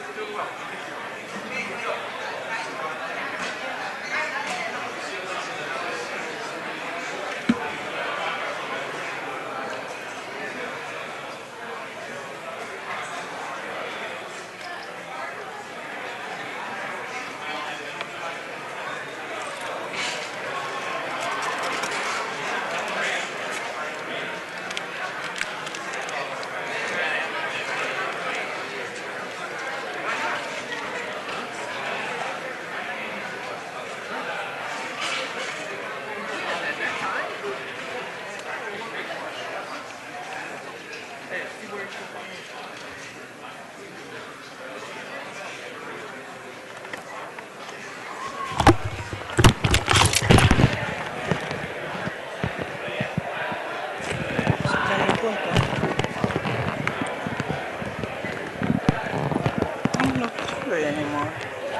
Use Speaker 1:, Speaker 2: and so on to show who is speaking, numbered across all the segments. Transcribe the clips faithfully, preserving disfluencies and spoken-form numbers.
Speaker 1: Anymore.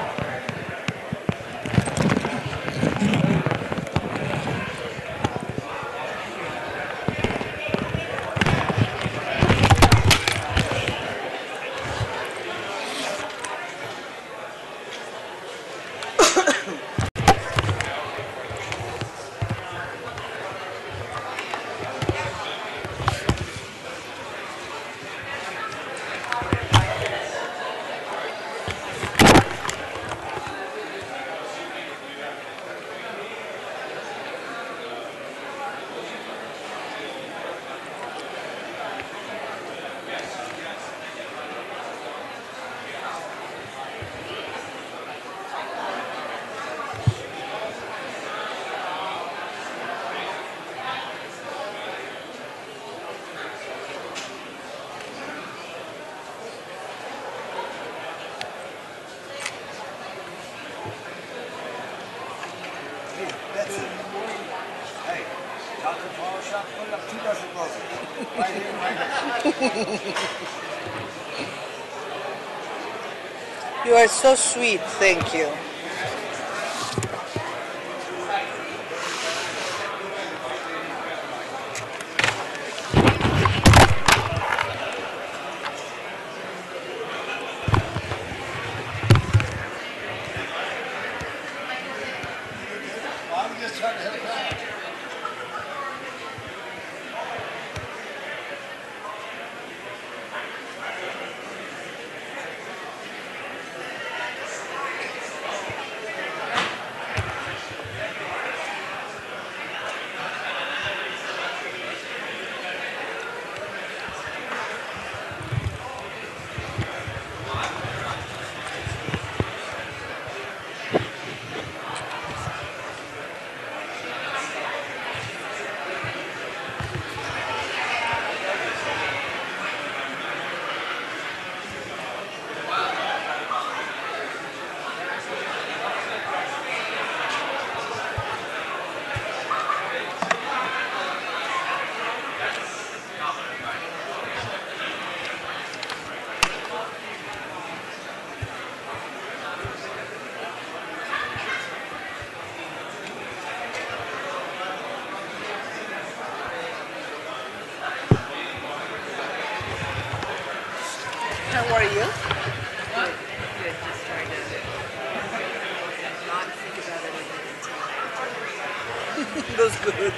Speaker 2: That's it. Hey, Doctor Paul shop, put up two dozen roses. Right here, right here.
Speaker 1: You are so sweet, thank you.
Speaker 2: I'm just trying to help out.
Speaker 1: How are you?
Speaker 3: Good, good. Just trying to not think about anything until
Speaker 1: That's good.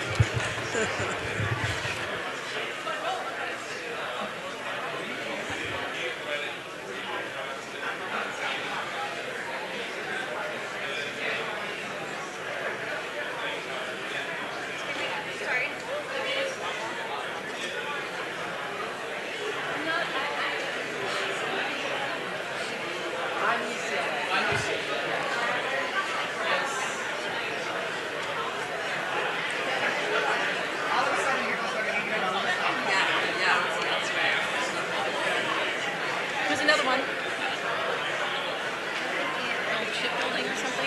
Speaker 3: There's another one. Shipbuilding or something.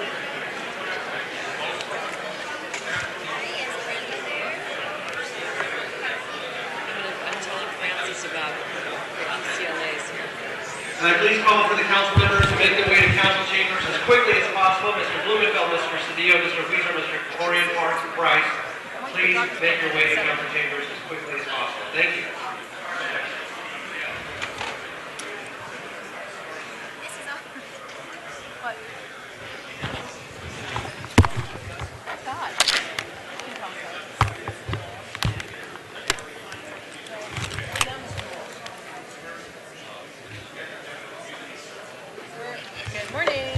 Speaker 3: I'm telling Francis about the U C L A's here.
Speaker 4: And I please call for the council members to make their way to council chambers as quickly as possible. Mister Blumenfeld, Mister Cedillo, Mister Weezer, Mister Florian, Parks, and Price, please make your way to council chambers as quickly as possible. Thank you.
Speaker 3: Good morning.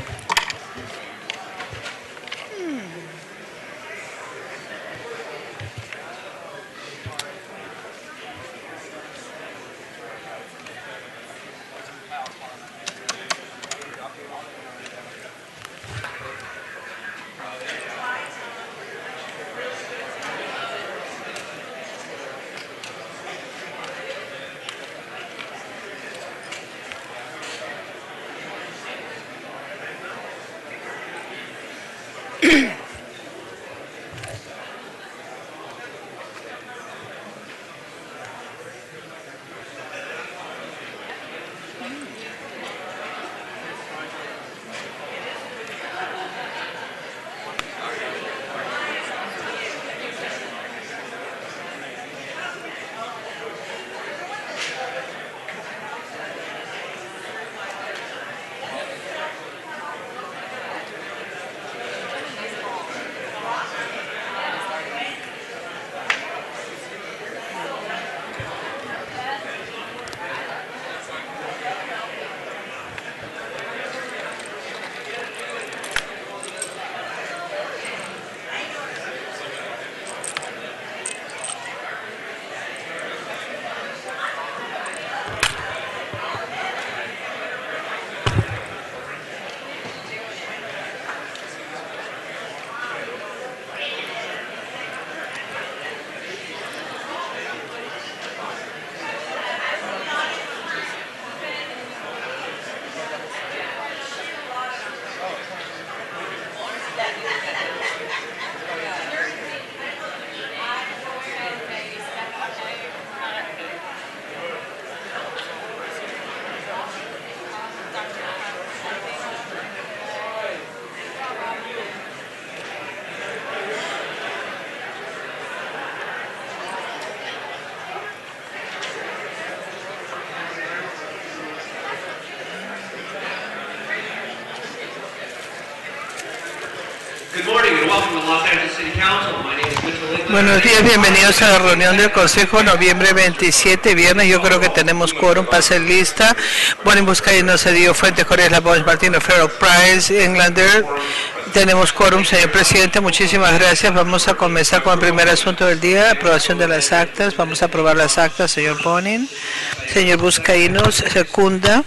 Speaker 1: Buenos días, bienvenidos a la reunión del Consejo, noviembre veintisiete, viernes. Yo creo que tenemos quórum, pase lista. Bonnie Buscaino, Cedillo Fuentes, Correa Labón, Martino Ferro, Price, Englander. Tenemos quórum, señor presidente. Muchísimas gracias. Vamos a comenzar con el primer asunto del día, aprobación de las actas. Vamos a aprobar las actas, señor Bonin. Señor Buscaino, secunda.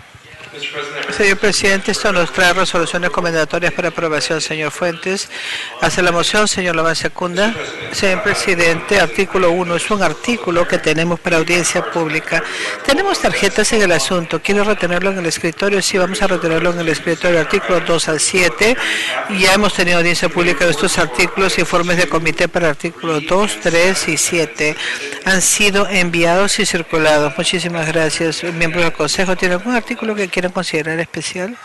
Speaker 1: Señor presidente, esto nos trae resoluciones recomendatorias para aprobación. Señor Fuentes, hace la moción. Señor Laván, secunda. Señor presidente, artículo uno es un artículo que tenemos para audiencia pública. Tenemos tarjetas en el asunto. ¿Quiere retenerlo en el escritorio? Sí, vamos a retenerlo en el escritorio. Artículo dos al siete. Ya hemos tenido audiencia pública de estos artículos. Informes de comité para artículos dos, tres y siete. Han sido enviados y circulados. Muchísimas gracias. Miembros del Consejo, ¿tiene algún artículo que quieran considerar especial?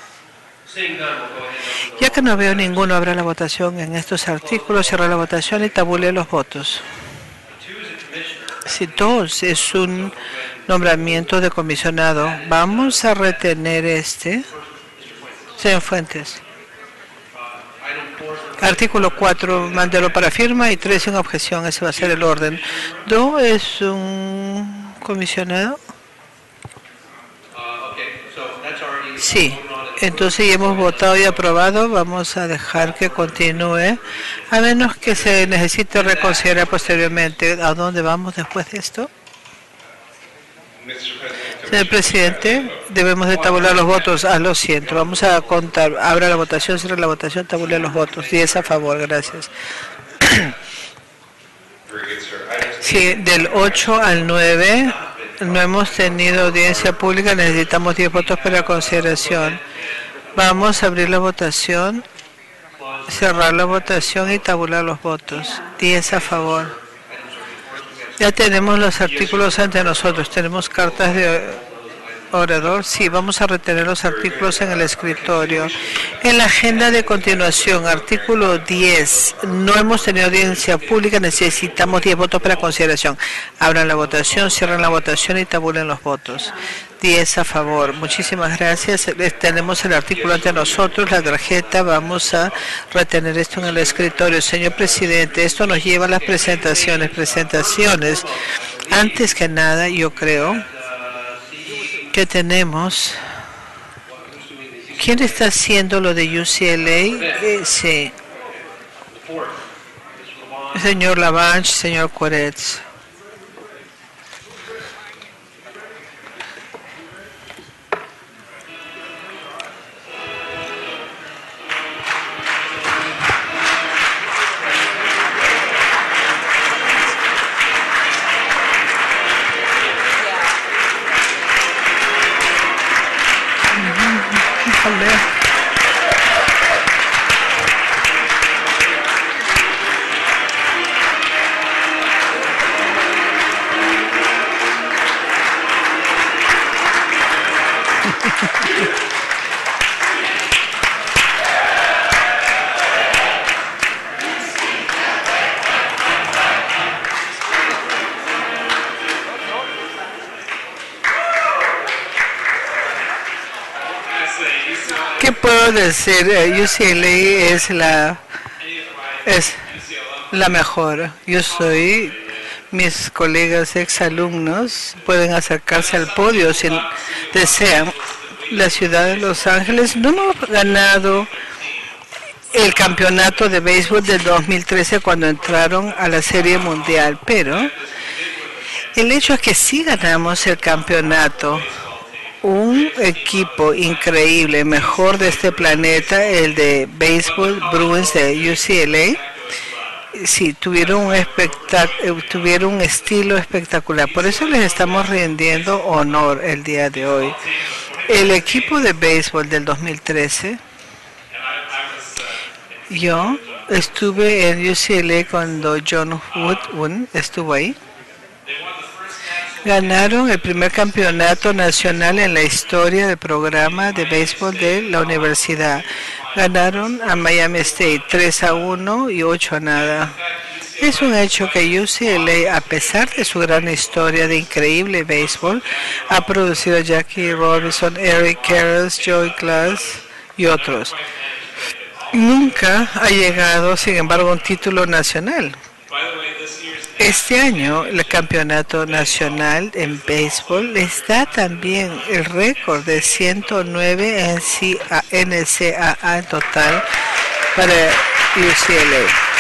Speaker 1: Ya que no veo ninguno, habrá la votación en estos artículos. Cierra la votación y tabule los votos. Si dos es un nombramiento de comisionado, vamos a retener este. Señor Fuentes. Artículo cuatro, mándelo para firma, y tres sin objeción. Ese va a ser el orden. dos es un comisionado. Sí. Entonces ya hemos votado y aprobado. Vamos a dejar que continúe, a menos que se necesite reconsiderar posteriormente. ¿A dónde vamos después de esto? Señor presidente, debemos de tabular los votos. Ah, lo siento. Vamos a contar. Abra la votación, cierra la votación, tabule los votos. diez a favor. Gracias. Sí, del ocho al nueve no hemos tenido audiencia pública. Necesitamos diez votos para consideración. Vamos a abrir la votación, cerrar la votación y tabular los votos. diez a favor. Ya tenemos los artículos ante nosotros. Tenemos cartas de orador. Sí, vamos a retener los artículos en el escritorio. En la agenda de continuación, artículo diez. No hemos tenido audiencia pública, necesitamos diez votos para consideración. Abran la votación, cierren la votación y tabulen los votos. diez a favor. Muchísimas gracias. Tenemos el artículo ante nosotros, la tarjeta. Vamos a retener esto en el escritorio. Señor presidente, esto nos lleva a las presentaciones. Presentaciones. Antes que nada, yo creo que tenemos... ¿Quién está haciendo lo de U C L A? Eh, sí. Señor Lavanche, señor Quaretz. ¿Qué puedo decir? U C L A es la es la mejor. Yo soy, mis colegas exalumnos pueden acercarse al podio si desean. La ciudad de Los Ángeles no hemos ganado el campeonato de béisbol del dos mil trece cuando entraron a la Serie Mundial, pero el hecho es que sí ganamos el campeonato. Un equipo increíble, mejor de este planeta, el de béisbol Bruins de U C L A. Sí, tuvieron un, espectac- tuvieron un estilo espectacular. Por eso les estamos rindiendo honor el día de hoy. El equipo de béisbol del dos mil trece, yo estuve en U C L A cuando John Woodward estuvo ahí. Ganaron el primer campeonato nacional en la historia del programa de béisbol de la universidad. Ganaron a Miami State tres a uno y ocho a nada. Es un hecho que U C L A, a pesar de su gran historia de increíble béisbol, ha producido a Jackie Robinson, Eric Karras, Joey Glass y otros. Nunca ha llegado, sin embargo, a un título nacional. Este año, el campeonato nacional en béisbol está también el récord de ciento nueve N C A A en total para U C L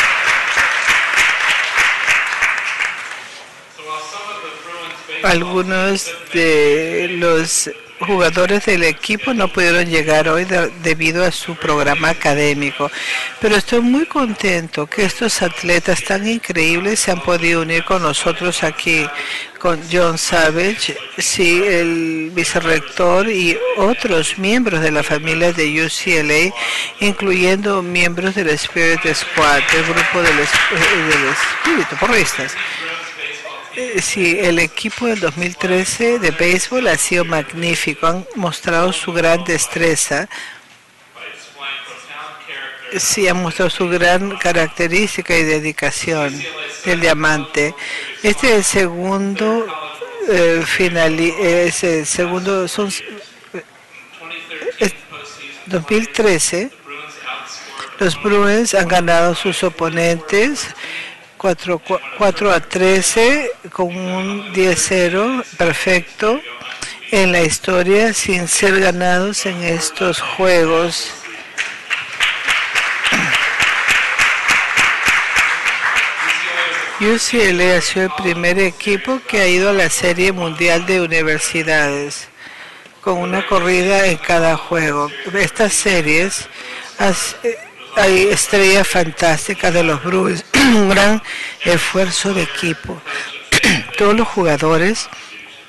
Speaker 1: A. Algunos de los jugadores del equipo no pudieron llegar hoy de, debido a su programa académico, pero estoy muy contento que estos atletas tan increíbles se han podido unir con nosotros aquí, con John Savage, sí, el vicerrector y otros miembros de la familia de U C L A, incluyendo miembros del Spirit Squad, del grupo del, del Espíritu, porristas. Sí, el equipo del dos mil trece de béisbol ha sido magnífico, han mostrado su gran destreza, sí, han mostrado su gran característica y dedicación, el diamante. Este es el segundo, eh, final, es el segundo, son, es dos mil trece, los Bruins han ganado sus oponentes cuatro a trece con un diez cero perfecto en la historia sin ser ganados en estos juegos. U C L A ha sido el primer equipo que ha ido a la Serie Mundial de Universidades con una corrida en cada juego. Estas series hay estrellas fantásticas de los Bruins, un gran esfuerzo de equipo. Todos los jugadores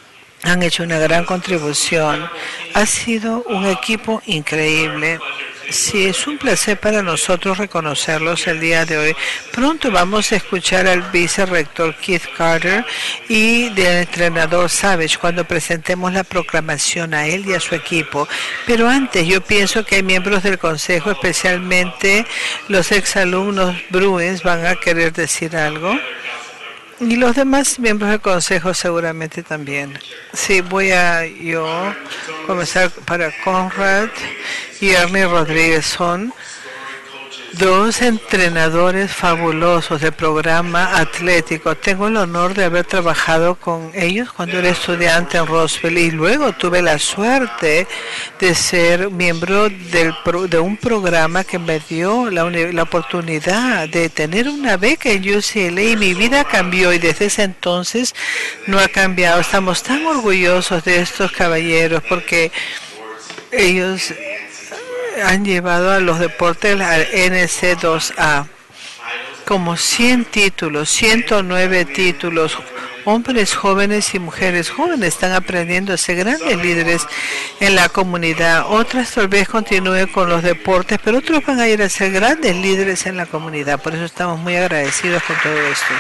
Speaker 1: han hecho una gran contribución. Ha sido un equipo increíble. Sí, es un placer para nosotros reconocerlos el día de hoy. Pronto vamos a escuchar al vicerrector Keith Carter y del entrenador Savage cuando presentemos la proclamación a él y a su equipo. Pero antes yo pienso que hay miembros del consejo, especialmente los exalumnos Bruins, van a querer decir algo. Y los demás miembros del consejo seguramente también. Sí, voy a yo comenzar para Conrad y Ernie Rodríguez. Son dos entrenadores fabulosos de programa atlético. Tengo el honor de haber trabajado con ellos cuando era estudiante en Roswell y luego tuve la suerte de ser miembro del pro, de un programa que me dio la, la oportunidad de tener una beca en U C L A y mi vida cambió y desde ese entonces no ha cambiado. Estamos tan orgullosos de estos caballeros porque ellos han llevado a los deportes al N C dos A como cien títulos, ciento nueve títulos. Hombres jóvenes y mujeres jóvenes están aprendiendo a ser grandes líderes en la comunidad. Otras tal vez continúen con los deportes, pero otros van a ir a ser grandes líderes en la comunidad. Por eso estamos muy agradecidos con todo esto.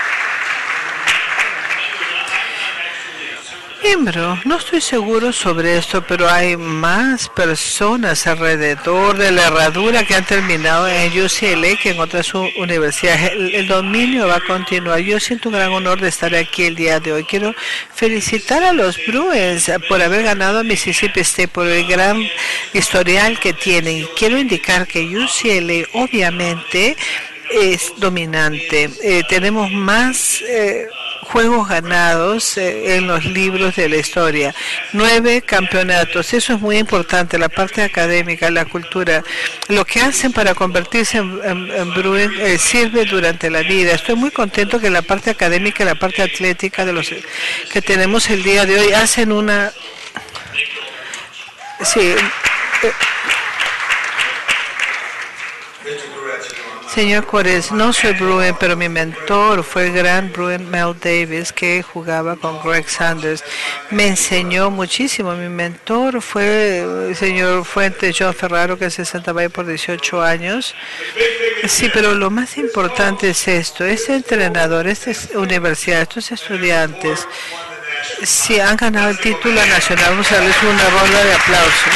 Speaker 1: Miembro, no estoy seguro sobre esto, pero hay más personas alrededor de la herradura que han terminado en U C L A que en otras universidades. El, el dominio va a continuar. Yo siento un gran honor de estar aquí el día de hoy. Quiero felicitar a los Bruins por haber ganado a Mississippi State, por el gran historial que tienen. Quiero indicar que U C L A obviamente es dominante. Eh, tenemos más Eh, juegos ganados eh, en los libros de la historia. Nueve campeonatos. Eso es muy importante, la parte académica, la cultura. Lo que hacen para convertirse en, en, en Bruin eh, sirve durante la vida. Estoy muy contento que la parte académica y la parte atlética de los que tenemos el día de hoy hacen una... Sí. Eh, Señor Corés, no soy Bruin, pero mi mentor fue el gran Bruin Mel Davis, que jugaba con Greg Sanders. Me enseñó muchísimo. Mi mentor fue el señor Fuentes John Ferraro, que se sentaba ahí por dieciocho años. Sí, pero lo más importante es esto. Este entrenador, esta universidad, estos estudiantes, si han ganado el título nacional, vamos a darles una ronda de aplauso.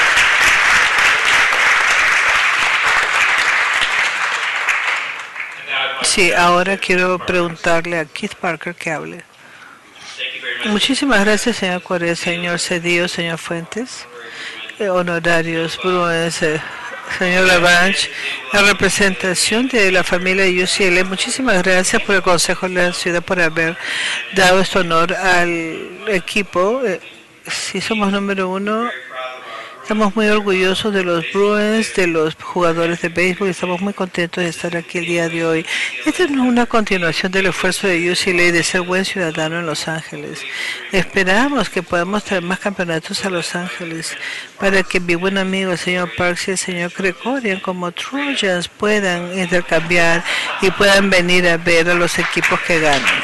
Speaker 1: Sí, ahora quiero preguntarle a Keith Parker que hable. Muchísimas gracias, señor Correa, señor Cedillo, señor Fuentes, eh, honorarios, Bruins, eh, señor Lavanche, la representación de la familia de U C L A. Muchísimas gracias por el Consejo de la Ciudad por haber dado este honor al equipo. Eh, si somos número uno, estamos muy orgullosos de los Bruins, de los jugadores de béisbol, y estamos muy contentos de estar aquí el día de hoy. Esta no es una continuación del esfuerzo de U C L A de ser buen ciudadano en Los Ángeles. Esperamos que podamos traer más campeonatos a Los Ángeles para que mi buen amigo el señor Parks y el señor Gregorian como Trojans puedan intercambiar y puedan venir a ver a los equipos que ganan.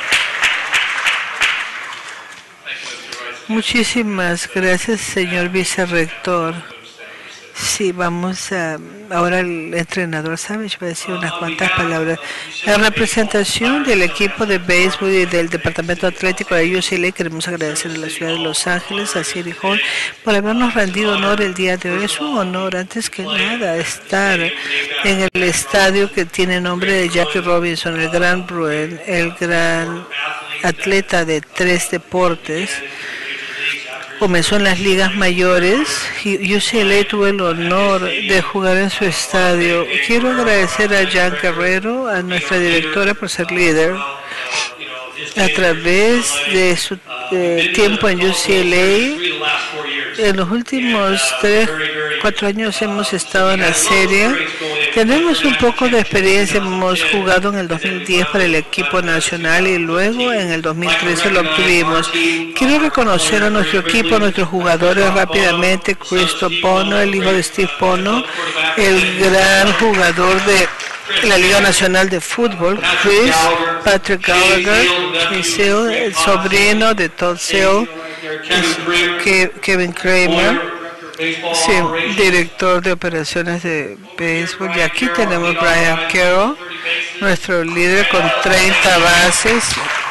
Speaker 1: Muchísimas gracias, señor vicerrector. Sí, vamos a... Ahora el entrenador Savage va a decir unas cuantas palabras. La representación del equipo de béisbol y del departamento atlético de U C L A, queremos agradecer a la ciudad de Los Ángeles, a City Hall, por habernos rendido honor el día de hoy. Es un honor, antes que nada, estar en el estadio que tiene nombre de Jackie Robinson, el gran Bruin, el gran atleta de tres deportes. Comenzó en las ligas mayores y U C L A tuvo el honor de jugar en su estadio. Quiero agradecer a Jan Guerrero, a nuestra directora, por ser líder. A través de su eh, tiempo en U C L A, en los últimos tres, cuatro años hemos estado en la serie. Tenemos un poco de experiencia, hemos jugado en el dos mil diez para el equipo nacional y luego en el dos mil trece lo obtuvimos. Quiero reconocer a nuestro equipo, a nuestros jugadores rápidamente. Christo Pono, el hijo de Steve Pono, el gran jugador de la Liga Nacional de Fútbol, Chris, Patrick Gallagher, el sobrino de Todd Sale, Kevin Kramer, Sí, director de operaciones de béisbol. Y aquí tenemos Brian Carroll, nuestro líder con treinta bases.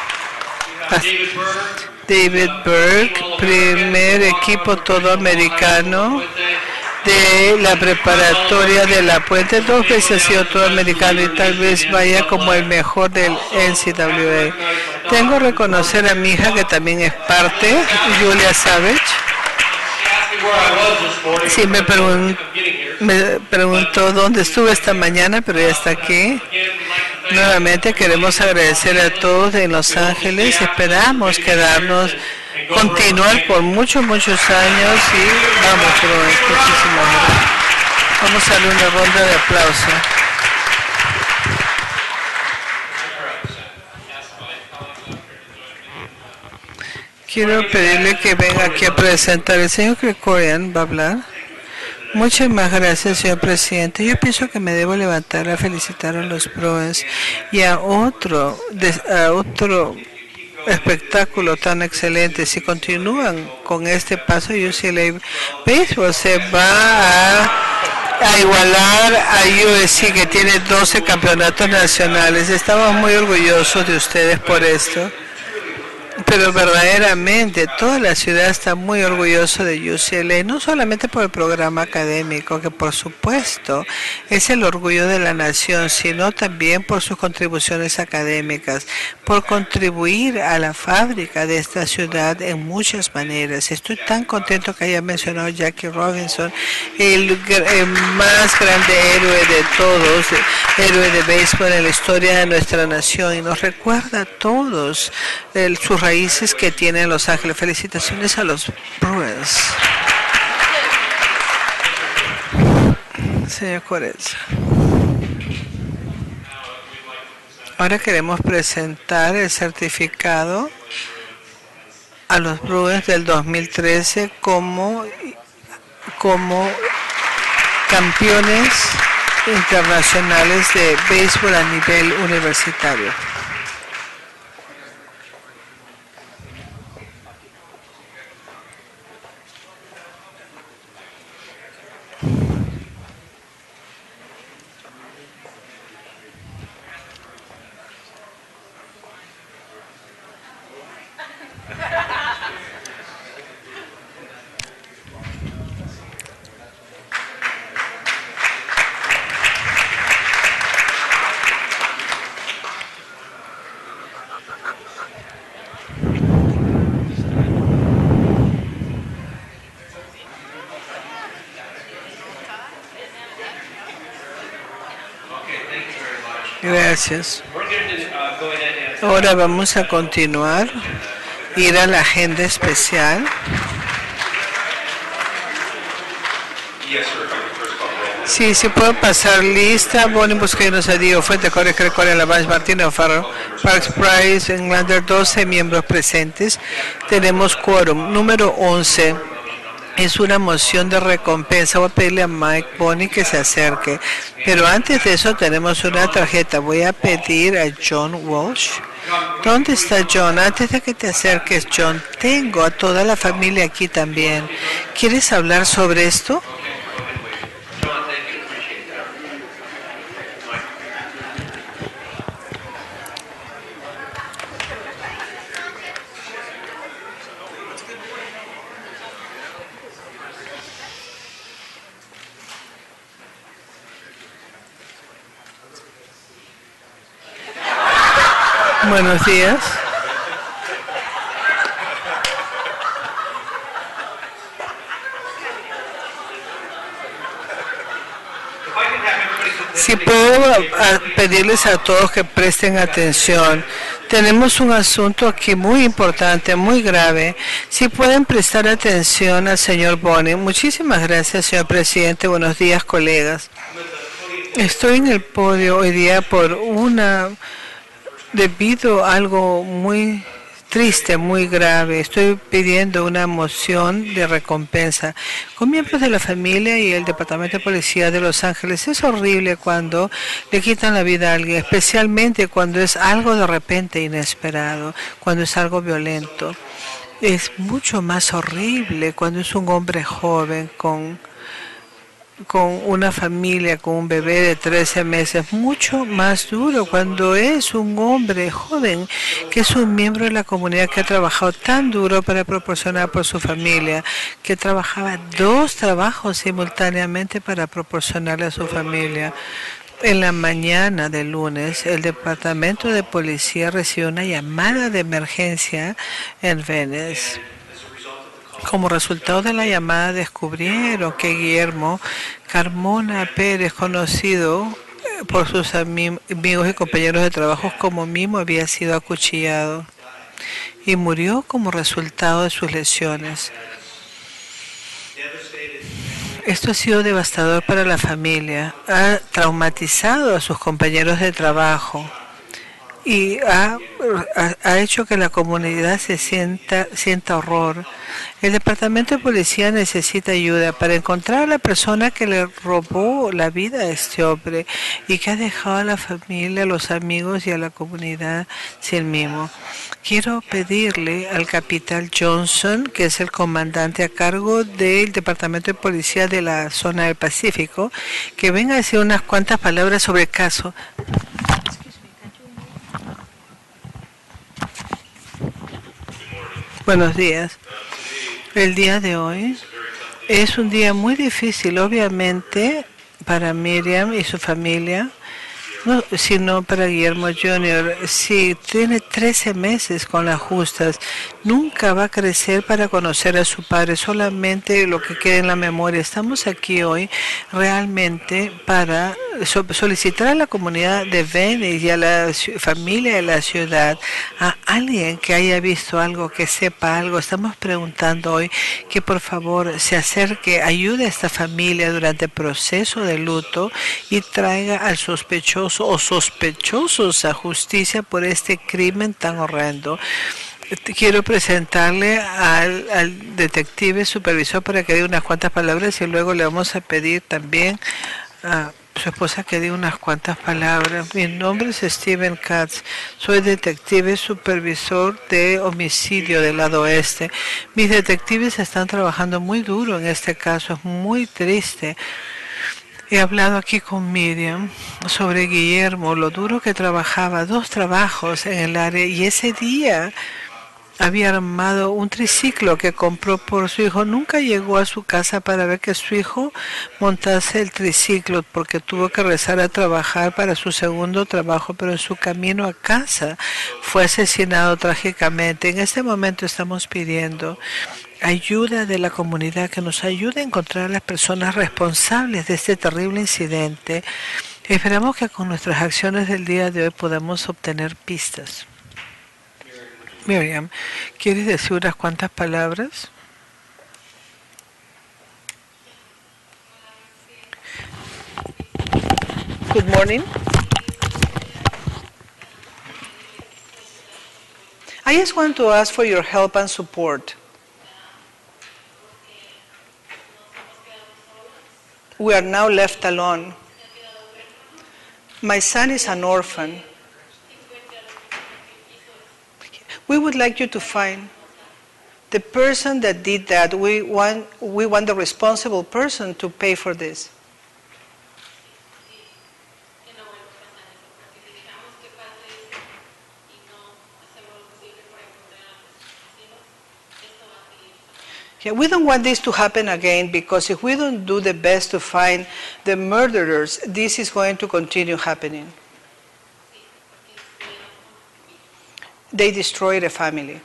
Speaker 1: David Berg, primer equipo todo americano de la preparatoria de La Puente. Dos veces ha sido todo americano y tal vez vaya como el mejor del N C A A. Tengo que reconocer a mi hija que también es parte, Julia Savage. Sí, me, pregun me preguntó dónde estuve esta mañana, pero ya está aquí. Nuevamente queremos agradecer a todos en Los Ángeles. Esperamos quedarnos, continuar por muchos, muchos años y vamos, pero muchísimas gracias. Vamos a darle una ronda de aplauso. Quiero pedirle que venga aquí a presentar. El señor Krikorian va a hablar. Muchas más gracias, señor presidente. Yo pienso que me debo levantar a felicitar a los Bruins y a otro, a otro espectáculo tan excelente. Si continúan con este paso, U C L A Baseball se va a, a igualar a U S C, que tiene doce campeonatos nacionales. Estamos muy orgullosos de ustedes por esto. Pero verdaderamente toda la ciudad está muy orgullosa de U C L A, no solamente por el programa académico, que por supuesto es el orgullo de la nación, sino también por sus contribuciones académicas, por contribuir a la fábrica de esta ciudad en muchas maneras. Estoy tan contento que haya mencionado Jackie Robinson, el, el más grande héroe de todos, héroe de béisbol en la historia de nuestra nación, y nos recuerda a todos el, sus raíces que tiene en Los Ángeles. Felicitaciones a los Bruins. Señor Coreza. Ahora queremos presentar el certificado a los Bruins del dos mil trece como, como campeones internacionales de béisbol a nivel universitario. Gracias. Ahora vamos a continuar, ir a la agenda especial. Sí, sí puedo pasar lista. Bonnie Busquenos, Adío, Fuente, Corre, Corre, Lavage, Martínez, Farro, Parks, Price, Englander, doce miembros presentes. Tenemos quórum. Número once. Es una moción de recompensa. Voy a pedirle a Mike Bonnie que se acerque. Pero antes de eso tenemos una tarjeta. Voy a pedir a John Walsh. ¿Dónde está John? Antes de que te acerques, John, tengo a toda la familia aquí también. ¿Quieres hablar sobre esto? Buenos días. Si puedo a, pedirles a todos que presten atención. Tenemos un asunto aquí muy importante, muy grave. Si pueden prestar atención al señor Bonnie. Muchísimas gracias, señor presidente. Buenos días, colegas. Estoy en el podio hoy día por una... debido a algo muy triste, muy grave. Estoy pidiendo una moción de recompensa con miembros de la familia y el Departamento de Policía de Los Ángeles. Es horrible cuando le quitan la vida a alguien, especialmente cuando es algo de repente inesperado, cuando es algo violento. Es mucho más horrible cuando es un hombre joven con, con una familia, con un bebé de trece meses. Mucho más duro cuando es un hombre joven que es un miembro de la comunidad que ha trabajado tan duro para proporcionar por su familia, que trabajaba dos trabajos simultáneamente para proporcionarle a su familia. En la mañana del lunes, el departamento de policía recibió una llamada de emergencia en Venice. Como resultado de la llamada, descubrieron que Guillermo Carmona Pérez, conocido por sus amigos y compañeros de trabajo como Mimo, había sido acuchillado y murió como resultado de sus lesiones. Esto ha sido devastador para la familia, ha traumatizado a sus compañeros de trabajo y ha, ha, ha hecho que la comunidad se sienta, sienta horror. El departamento de policía necesita ayuda para encontrar a la persona que le robó la vida a este hombre y que ha dejado a la familia, a los amigos y a la comunidad sin mimo. Quiero pedirle al capitán Johnson, que es el comandante a cargo del departamento de policía de la zona del Pacífico, que venga a decir unas cuantas palabras sobre el caso. Buenos días. El día de hoy es un día muy difícil, obviamente, para Miriam y su familia, no, sino para Guillermo junior Si tiene trece meses con las justas, nunca va a crecer para conocer a su padre, solamente lo que queda en la memoria. Estamos aquí hoy realmente para solicitar a la comunidad de Venice y a la familia de la ciudad, a alguien que haya visto algo, que sepa algo. Estamos preguntando hoy que por favor se acerque, ayude a esta familia durante el proceso de luto y traiga al sospechoso o sospechosos a justicia por este crimen tan horrendo. Quiero presentarle al, al detective supervisor para que diga unas cuantas palabras y luego le vamos a pedir también a su esposa que diga unas cuantas palabras. Mi nombre es Steven Katz, soy detective supervisor de homicidio del lado oeste. Mis detectives están trabajando muy duro en este caso, es muy triste. He hablado aquí con Miriam sobre Guillermo, lo duro que trabajaba, dos trabajos en el área, y ese día había armado un triciclo que compró por su hijo. Nunca llegó a su casa para ver que su hijo montase el triciclo porque tuvo que regresar a trabajar para su segundo trabajo, pero en su camino a casa fue asesinado trágicamente. En este momento estamos pidiendo ayuda de la comunidad, que nos ayude a encontrar a las personas responsables de este terrible incidente. Esperamos que con nuestras acciones del día de hoy podamos obtener pistas. Miriam, ¿quieres decir unas cuantas palabras? Good morning. I just want to ask for your help and support. We are now left alone. My son is an orphan. We would like you to find the person that did that. We want, we want the responsible person to pay for this. Yeah, we don't want this to happen again, because if we don't do the best to find the murderers, this is going to continue happening. They destroyed a family.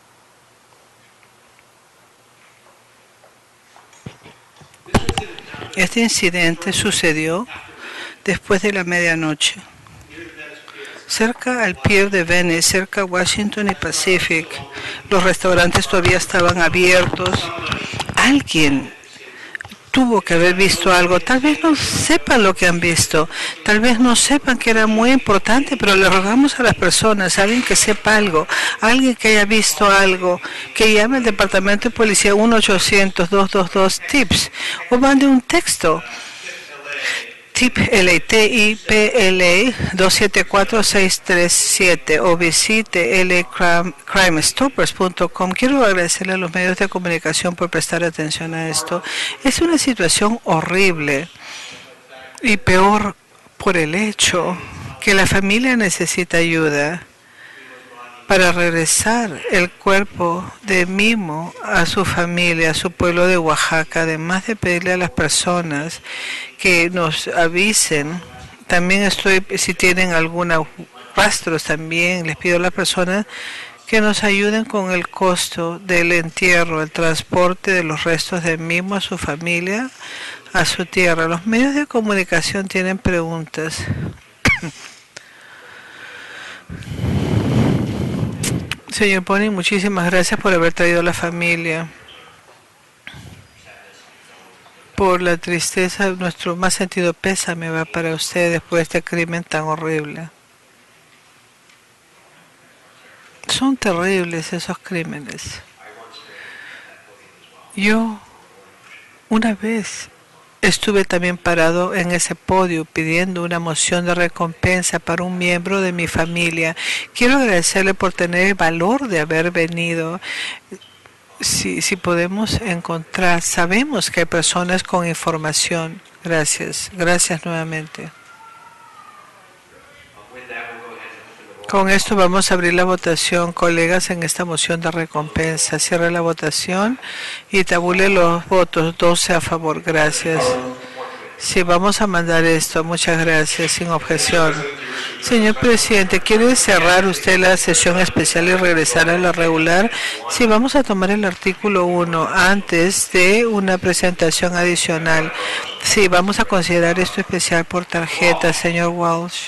Speaker 1: Este incidente sucedió después de la medianoche, cerca al pier de Venice, cerca a Washington y Pacific. Los restaurantes todavía estaban abiertos. Alguien tuvo que haber visto algo. Tal vez no sepan lo que han visto, tal vez no sepan que era muy importante, pero le rogamos a las personas, a alguien que sepa algo, a alguien que haya visto algo, que llame al departamento de policía uno ochocientos, dos dos dos, TIPS, o mande un texto. T I P L A, T I P L A dos siete cuatro seis tres siete o visite L A crime stoppers punto com. Quiero agradecerle a los medios de comunicación por prestar atención a esto. Es una situación horrible y peor por el hecho que la familia necesita ayuda para regresar el cuerpo de Mimo a su familia, a su pueblo de Oaxaca, además de pedirle a las personas que nos avisen. También estoy, si tienen algunos rastros, también les pido a las personas que nos ayuden con el costo del entierro, el transporte de los restos de Mimo a su familia, a su tierra. Los medios de comunicación tienen preguntas. Señor Pony, muchísimas gracias por haber traído a la familia. Por la tristeza, nuestro más sentido pésame va para usted después de este crimen tan horrible. Son terribles esos crímenes. Yo, una vez, estuve también parado en ese podio pidiendo una moción de recompensa para un miembro de mi familia. Quiero agradecerle por tener el valor de haber venido. Si, si podemos encontrar, sabemos que hay personas con información. Gracias, gracias nuevamente. Con esto vamos a abrir la votación, colegas, en esta moción de recompensa. Cierre la votación y tabule los votos. doce a favor. Gracias. Sí, vamos a mandar esto. Muchas gracias. Sin objeción. Señor presidente, ¿quiere cerrar usted la sesión especial y regresar a la regular? Sí, vamos a tomar el artículo uno antes de una presentación adicional. Sí, vamos a considerar esto especial por tarjeta, señor Walsh.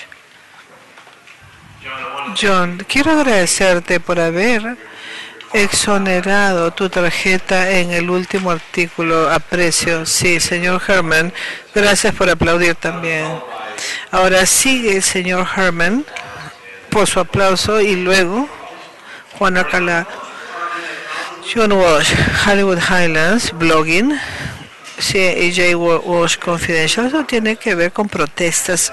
Speaker 1: John, quiero agradecerte por haber exonerado tu tarjeta en el último artículo. Aprecio. Sí, señor Herman. Gracias por aplaudir también. Ahora sigue el señor Herman por su aplauso y luego Juan Alcalá. John Walsh, Hollywood Highlands, blogging. Sí, A J Walsh Confidential. Eso tiene que ver con protestas.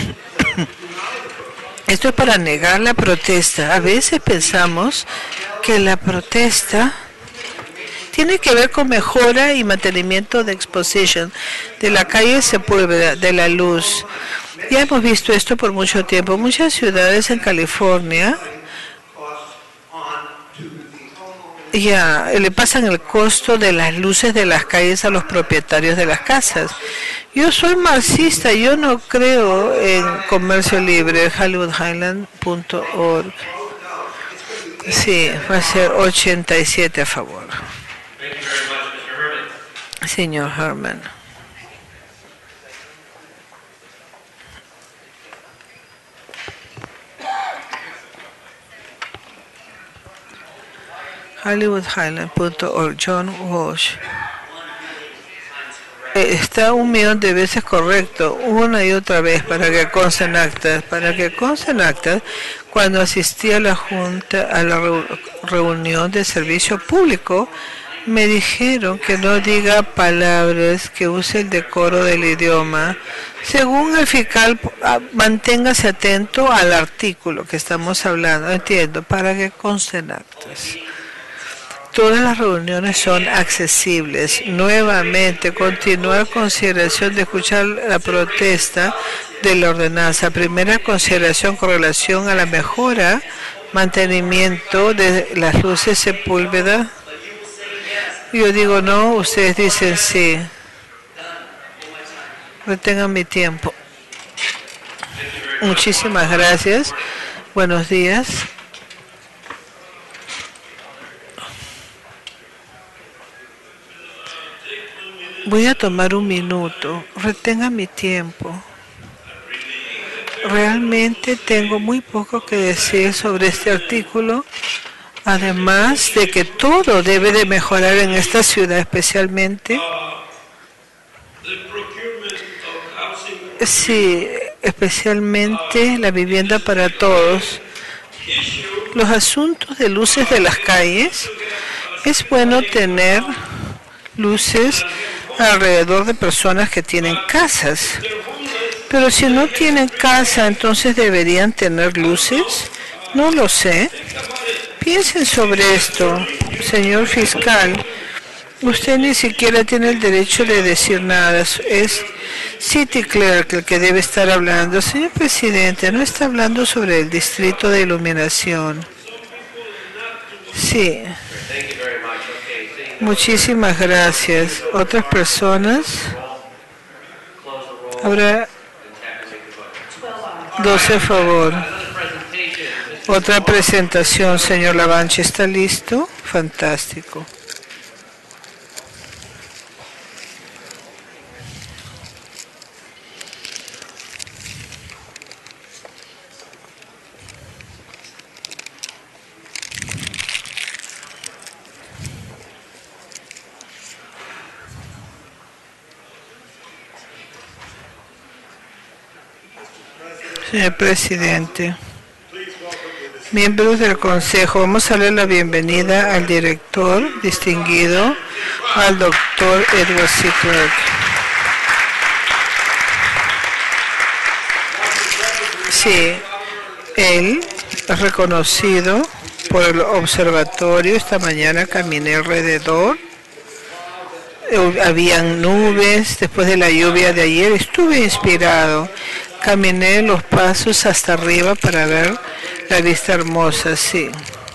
Speaker 1: Esto es para negar la protesta. A veces pensamos que la protesta tiene que ver con mejora y mantenimiento de exposition de la calle Sepúlveda, de la luz. Ya hemos visto esto por mucho tiempo. Muchas ciudades en California ya le pasan el costo de las luces de las calles a los propietarios de las casas. Yo soy marxista, yo no creo en comercio libre. Hollywood Highland punto org. Sí, va a ser ochenta y siete a favor. Señor Herman. Hollywood Highland punto org. John Walsh. Está un millón de veces correcto, una y otra vez, para que conste en actas, para que conste en actas, cuando asistí a la junta, a la reunión de servicio público, me dijeron que no diga palabras, que use el decoro del idioma. Según el fiscal, manténgase atento al artículo que estamos hablando, entiendo, para que conste en actas. Todas las reuniones son accesibles. Nuevamente, continuar consideración de escuchar la protesta de la ordenanza. Primera consideración con relación a la mejora, mantenimiento de las luces Sepúlveda. Yo digo no, ustedes dicen sí. Retengan mi tiempo. Muchísimas gracias. Buenos días. Voy a tomar un minuto. Retenga mi tiempo. Realmente tengo muy poco que decir sobre este artículo. Además de que todo debe de mejorar en esta ciudad, especialmente. Sí, especialmente la vivienda para todos. Los asuntos de luces de las calles. Es bueno tener luces alrededor de personas que tienen casas. Pero si no tienen casa, entonces deberían tener luces. No lo sé. Piensen sobre esto, señor fiscal. Usted ni siquiera tiene el derecho de decir nada. Es City Clerk el que debe estar hablando. Señor presidente, no está hablando sobre el distrito de iluminación. Sí. Muchísimas gracias. ¿Otras personas? Habrá doce a favor. Otra presentación, señor Lavanche. ¿Está listo? Fantástico. Señor presidente, miembros del Consejo, vamos a darle la bienvenida al director distinguido, al doctor Edward C. Clark. Sí, él es reconocido por el observatorio. Esta mañana caminé alrededor. Habían nubes después de la lluvia de ayer. Estuve inspirado. Caminé los pasos hasta arriba para ver la vista hermosa, sí.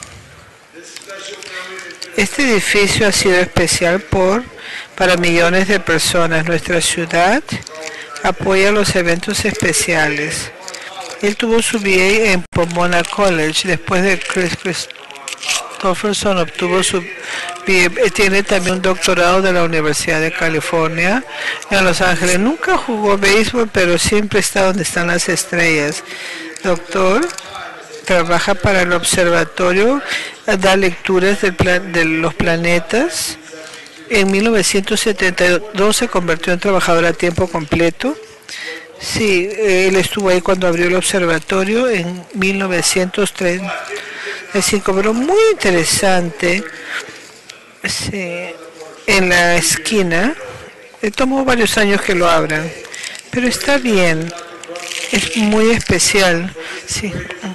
Speaker 1: Este edificio ha sido especial por, para millones de personas. Nuestra ciudad apoya los eventos especiales. Él tuvo su B A en Pomona College. Después de Chris Christopherson obtuvo su B A. Tiene también un doctorado de la Universidad de California en Los Ángeles. Nunca jugó béisbol, pero siempre está donde están las estrellas. Doctor, trabaja para el observatorio, da lecturas del plan, de los planetas. En mil novecientos setenta y dos se convirtió en trabajador a tiempo completo. Sí, él estuvo ahí cuando abrió el observatorio en mil novecientos treinta y cinco, pero muy interesante. Sí, en la esquina, eh, tomó varios años que lo abran, pero está bien, es muy especial. Sí.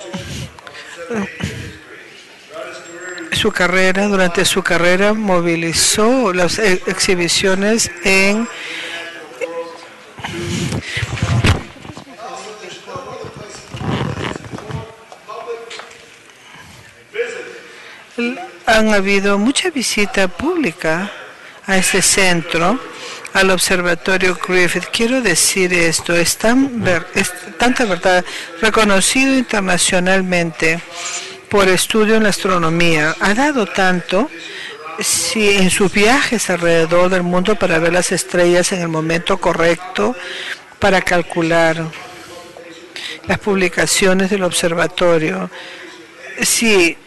Speaker 1: Su carrera, durante su carrera movilizó las ex exhibiciones en han habido mucha visita pública a este centro, al observatorio Griffith. Quiero decir esto, es, tan ver, es tanta verdad, reconocido internacionalmente por estudio en la astronomía, ha dado tanto si en sus viajes alrededor del mundo para ver las estrellas en el momento correcto, para calcular las publicaciones del observatorio. Si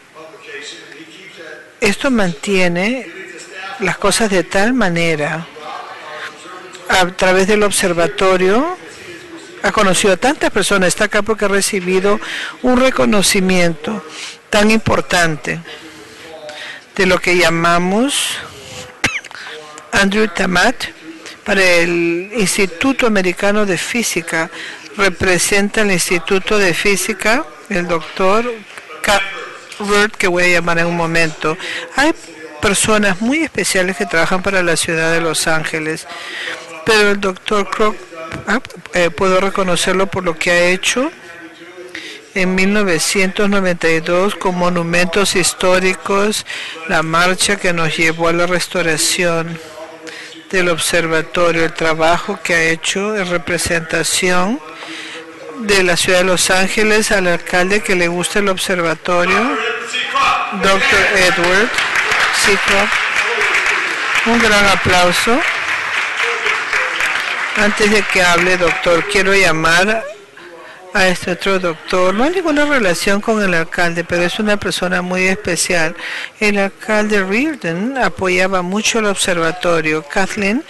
Speaker 1: esto mantiene las cosas de tal manera, a través del observatorio, ha conocido a tantas personas, está acá porque ha recibido un reconocimiento tan importante de lo que llamamos Andrew Tamat para el Instituto Americano de Física. Representa el Instituto de Física, el doctor Calvert, que voy a llamar en un momento. Hay personas muy especiales que trabajan para la ciudad de Los Ángeles, pero el doctor Croc, ah, eh, puedo reconocerlo por lo que ha hecho en mil novecientos noventa y dos con monumentos históricos, la marcha que nos llevó a la restauración del observatorio, el trabajo que ha hecho en representación de la ciudad de Los Ángeles, al alcalde que le gusta el observatorio, doctor Edward C. Clark. Un gran aplauso. Antes de que hable, doctor, quiero llamar a este otro doctor. No hay ninguna relación con el alcalde, pero es una persona muy especial. El alcalde Reardon apoyaba mucho el observatorio. Kathleen,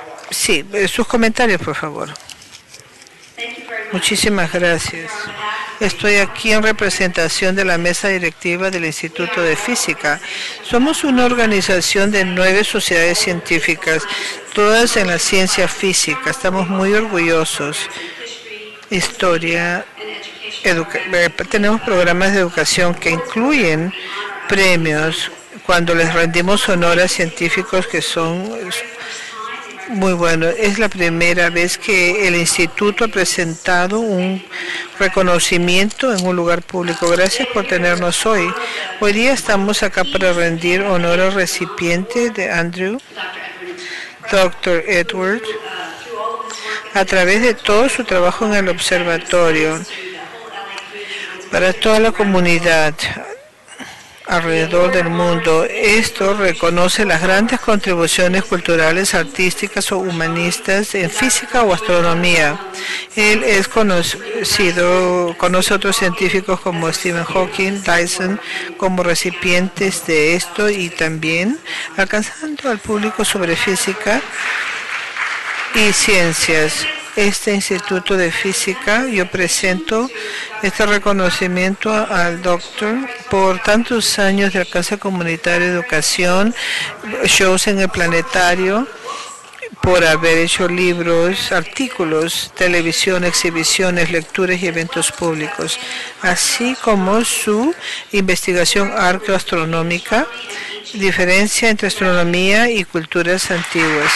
Speaker 1: sí, sus comentarios, por favor. Muchísimas gracias. Estoy aquí en representación de la mesa directiva del Instituto de Física. Somos una organización de nueve sociedades científicas, todas en la ciencia física. Estamos muy orgullosos. Historia, educa- eh, tenemos programas de educación que incluyen premios cuando les rendimos honor a científicos que son muy buenos. Es la primera vez que el instituto ha presentado un reconocimiento en un lugar público. Gracias por tenernos hoy. Hoy día estamos acá para rendir honor al recipiente de Andrew, doctor Edward, a través de todo su trabajo en el observatorio, para toda la comunidad alrededor del mundo. Esto reconoce las grandes contribuciones culturales, artísticas o humanistas en física o astronomía. Él es conocido, conoce a otros científicos como Stephen Hawking, Dyson, como recipientes de esto y también alcanzando al público sobre física y ciencias. Este Instituto de Física, yo presento este reconocimiento al doctor por tantos años de alcance comunitario, educación, shows en el planetario, por haber hecho libros, artículos, televisión, exhibiciones, lecturas y eventos públicos, así como su investigación arqueoastronómica, diferencia entre astronomía y culturas antiguas.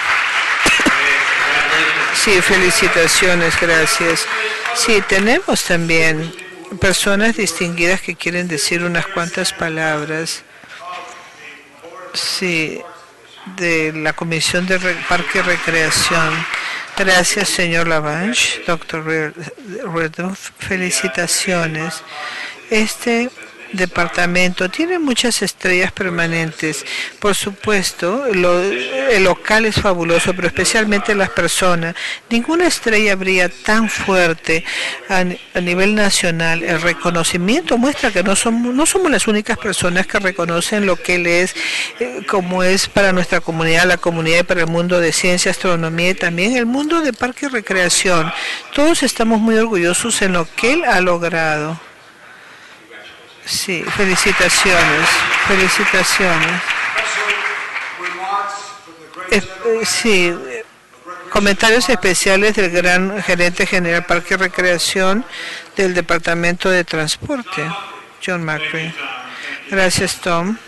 Speaker 1: Sí, felicitaciones, gracias. Sí, tenemos también personas distinguidas que quieren decir unas cuantas palabras. Sí, de la Comisión de Re- Parque y Recreación. Gracias, señor Lavanche, doctor Redruth. Felicitaciones. Este departamento tiene muchas estrellas permanentes. Por supuesto, lo, el local es fabuloso, pero especialmente las personas. Ninguna estrella brilla tan fuerte a, a nivel nacional. El reconocimiento muestra que no somos, no somos las únicas personas que reconocen lo que él es, eh, como es para nuestra comunidad, la comunidad y para el mundo de ciencia, astronomía y también el mundo de parque y recreación. Todos estamos muy orgullosos en lo que él ha logrado. Sí, felicitaciones, felicitaciones. Eh, eh, sí, eh, comentarios especiales del gran gerente general Parque y Recreación del Departamento de Transporte, John McCree. Gracias, Tom.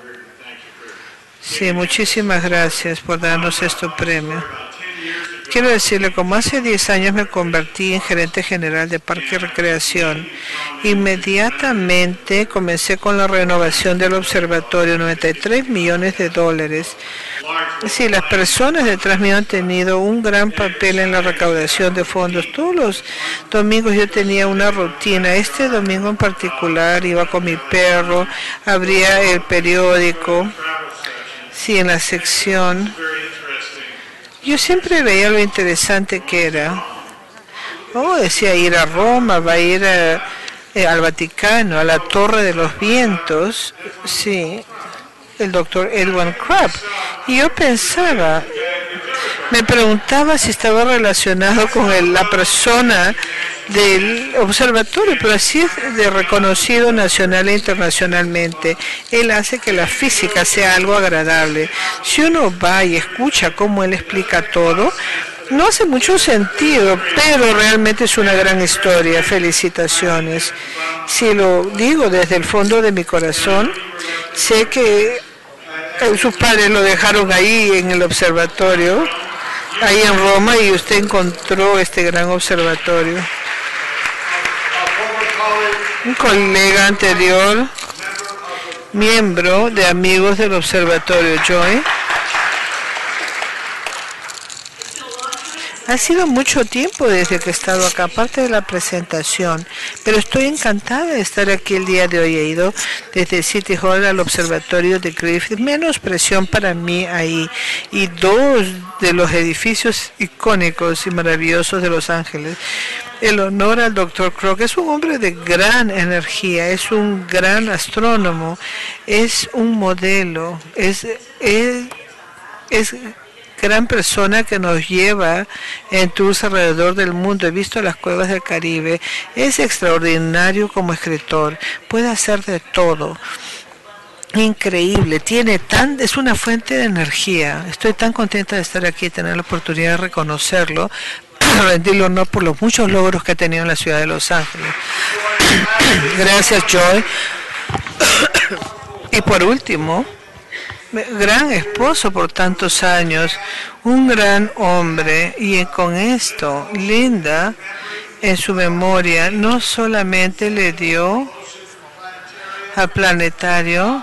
Speaker 1: Sí, muchísimas gracias por darnos este premio. Quiero decirle, como hace diez años me convertí en gerente general de Parque y Recreación, inmediatamente comencé con la renovación del observatorio, noventa y tres millones de dólares. Sí, las personas detrás mío han tenido un gran papel en la recaudación de fondos. Todos los domingos yo tenía una rutina. Este domingo en particular iba con mi perro, abría el periódico, sí, en la sección. Yo siempre veía lo interesante que era. Oh, decía ir a Roma, va a ir a, eh, al Vaticano, a la Torre de los Vientos, sí, el doctor Edwin Crabb. Y yo pensaba, me preguntaba si estaba relacionado con el, la persona del observatorio, pero así es de reconocido nacional e internacionalmente. Él hace que la física sea algo agradable. Si uno va y escucha cómo él explica todo, no hace mucho sentido, pero realmente es una gran historia. Felicitaciones. Si lo digo desde el fondo de mi corazón, sé que eh, sus padres lo dejaron ahí en el observatorio, ahí en Roma, y usted encontró este gran observatorio. Un colega anterior, miembro de Amigos del Observatorio, Joy. Ha sido mucho tiempo desde que he estado acá, aparte de la presentación, pero estoy encantada de estar aquí el día de hoy. He ido desde City Hall al observatorio de Griffith, menos presión para mí ahí, y dos de los edificios icónicos y maravillosos de Los Ángeles. El honor al doctor Kroc. Es un hombre de gran energía, es un gran astrónomo, es un modelo, es, es, es gran persona que nos lleva en tours alrededor del mundo. He visto las cuevas del Caribe. Es extraordinario como escritor. Puede hacer de todo. Increíble, tiene tan, es una fuente de energía. Estoy tan contenta de estar aquí y tener la oportunidad de reconocerlo, rendirle honor por los muchos logros que ha tenido en la ciudad de Los Ángeles. Gracias, Joy. Y por último, gran esposo por tantos años, un gran hombre, y con esto, Linda, en su memoria, no solamente le dio al planetario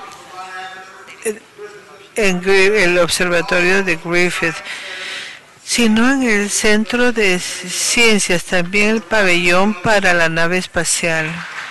Speaker 1: en el observatorio de Griffith, sino en el Centro de Ciencias, también el pabellón para la nave espacial.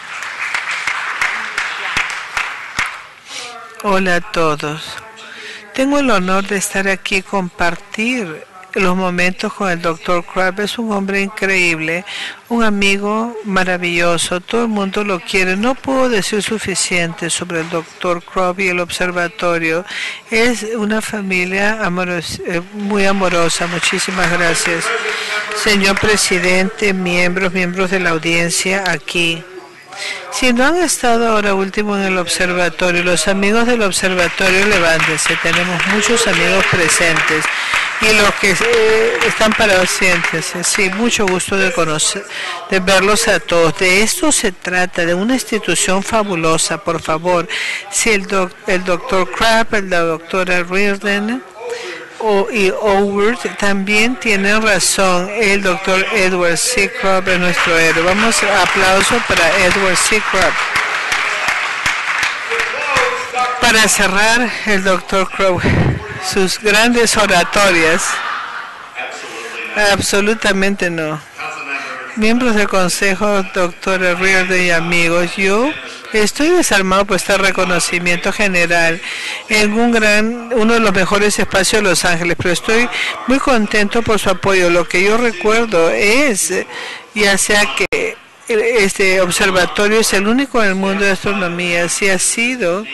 Speaker 1: Hola a todos. Tengo el honor de estar aquí y compartir los momentos con el doctor Crabb. Es un hombre increíble, un amigo maravilloso, todo el mundo lo quiere. No puedo decir suficiente sobre el doctor Crabb y el observatorio. Es una familia amoros, eh, muy amorosa. Muchísimas gracias. Señor presidente, miembros, miembros de la audiencia aquí. Si no han estado ahora último en el observatorio, los amigos del observatorio, levántense. Tenemos muchos amigos presentes. Y los que eh, están parados, siéntense. Sí, mucho gusto de conocer, de verlos a todos. De esto se trata, de una institución fabulosa, por favor. Si el, doc, el doctor Crabb, la doctora Reardon o, y Howard también tienen razón. El doctor Edward C. Crabb es nuestro héroe. Vamos, aplauso para Edward C. Crabb. Para cerrar, el doctor Crabb, sus grandes oratorias. Absolutamente no. Miembros del consejo, doctora Reardon y amigos, yo estoy desarmado por este reconocimiento general en un gran, uno de los mejores espacios de Los Ángeles, pero estoy muy contento por su apoyo. Lo que yo recuerdo es, ya sea que este observatorio es el único en el mundo de astronomía, si ha sido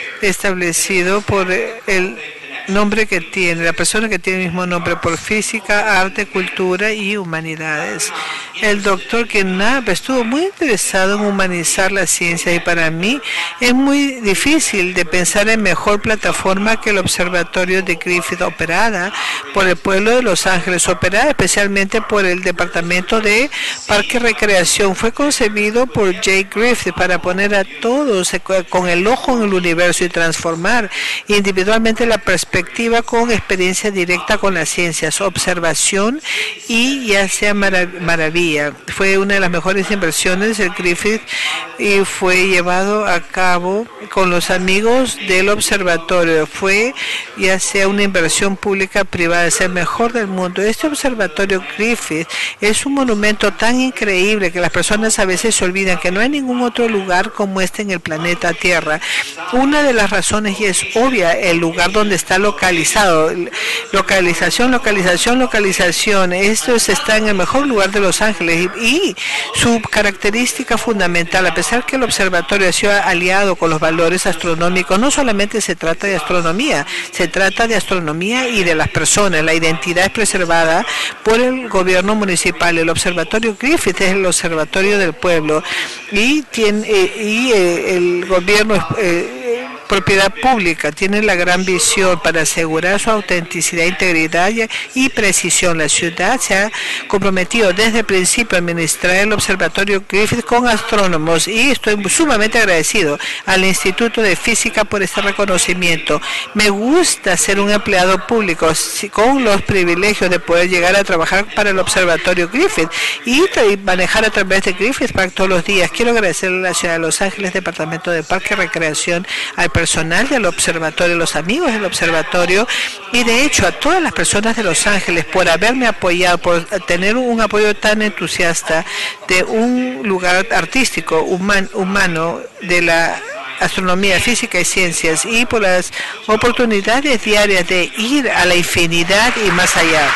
Speaker 1: establecido por el nombre que tiene, la persona que tiene el mismo nombre, por física, arte, cultura y humanidades. El doctor Knapp estuvo muy interesado en humanizar la ciencia y para mí es muy difícil de pensar en mejor plataforma que el observatorio de Griffith, operada por el pueblo de Los Ángeles, operada especialmente por el Departamento de Parque y Recreación. Fue concebido por Jay Griffith para poner a todos con el ojo en el universo y transformar individualmente la perspectiva con experiencia directa con las ciencias, observación y ya sea marav maravilla. Fue una de las mejores inversiones del Griffith y fue llevado a cabo con los amigos del observatorio. Fue ya sea una inversión pública privada, es el mejor del mundo. Este observatorio Griffith es un monumento tan increíble que las personas a veces se olvidan que no hay ningún otro lugar como este en el planeta Tierra. Una de las razones, y es obvia, el lugar donde está localizado. Localización, localización, localización. Esto es, está en el mejor lugar de Los Ángeles y, y su característica fundamental, a pesar que el observatorio ha sido aliado con los valores astronómicos, no solamente se trata de astronomía, se trata de astronomía y de las personas. La identidad es preservada por el gobierno municipal. El observatorio Griffith es el observatorio del pueblo y tiene eh, y eh, el gobierno eh, propiedad pública, tiene la gran visión para asegurar su autenticidad, integridad y precisión. La ciudad se ha comprometido desde el principio a administrar el observatorio Griffith con astrónomos y estoy sumamente agradecido al Instituto de Física por este reconocimiento. Me gusta ser un empleado público con los privilegios de poder llegar a trabajar para el observatorio Griffith y manejar a través de Griffith Park todos los días. Quiero agradecerle a la ciudad de Los Ángeles, Departamento de Parque y Recreación, al personal del observatorio, los amigos del observatorio y de hecho a todas las personas de Los Ángeles por haberme apoyado, por tener un apoyo tan entusiasta de un lugar artístico, human, humano, de la astronomía, física y ciencias y por las oportunidades diarias de ir a la infinidad y más allá.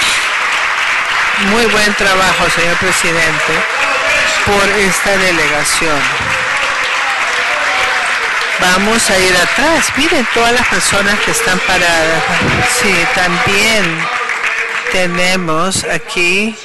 Speaker 1: Muy buen trabajo, señor presidente, por esta delegación. Vamos a ir atrás. Miren todas las personas que están paradas. Sí, también tenemos aquí.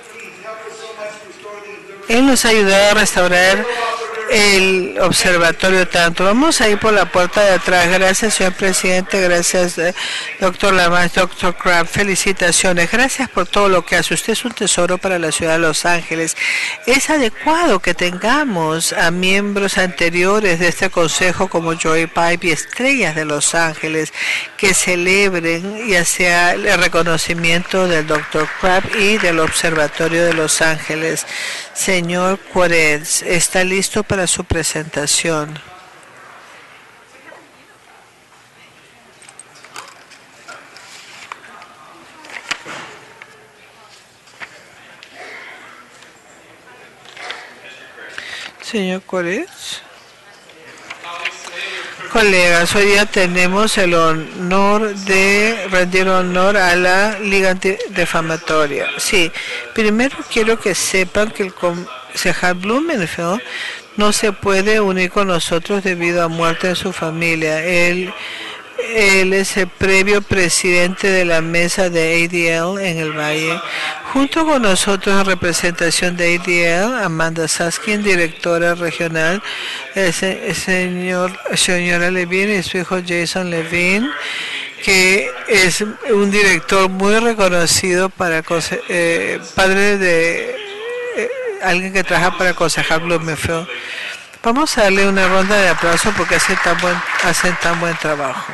Speaker 1: Él nos ha ayudado a restaurar el observatorio tanto. Vamos a ir por la puerta de atrás. Gracias, señor presidente. Gracias, eh, doctor Lamas, doctor Crab. Felicitaciones. Gracias por todo lo que hace. Usted es un tesoro para la ciudad de Los Ángeles. Es adecuado que tengamos a miembros anteriores de este consejo como Joy Pipe y estrellas de Los Ángeles que celebren ya sea el reconocimiento del doctor Crab y del observatorio de Los Ángeles. Señor Quarez, ¿está listo para su presentación? Señor Quarez. Colegas, hoy día tenemos el honor de rendir honor a la Liga Anti-Defamatoria. Sí, primero quiero que sepan que el concejal Blumenfeld no se puede unir con nosotros debido a muerte de su familia. Él, él es el previo presidente de la mesa de A D L en el Valle. Junto con nosotros en representación de A D L, Amanda Saskin, directora regional, el, se, el señor, señora Levine y su hijo Jason Levine, que es un director muy reconocido para eh, padre de eh, alguien que trabaja para concejal Blumenfeld. Vamos a darle una ronda de aplausos porque hacen tan buen, hacen tan buen trabajo.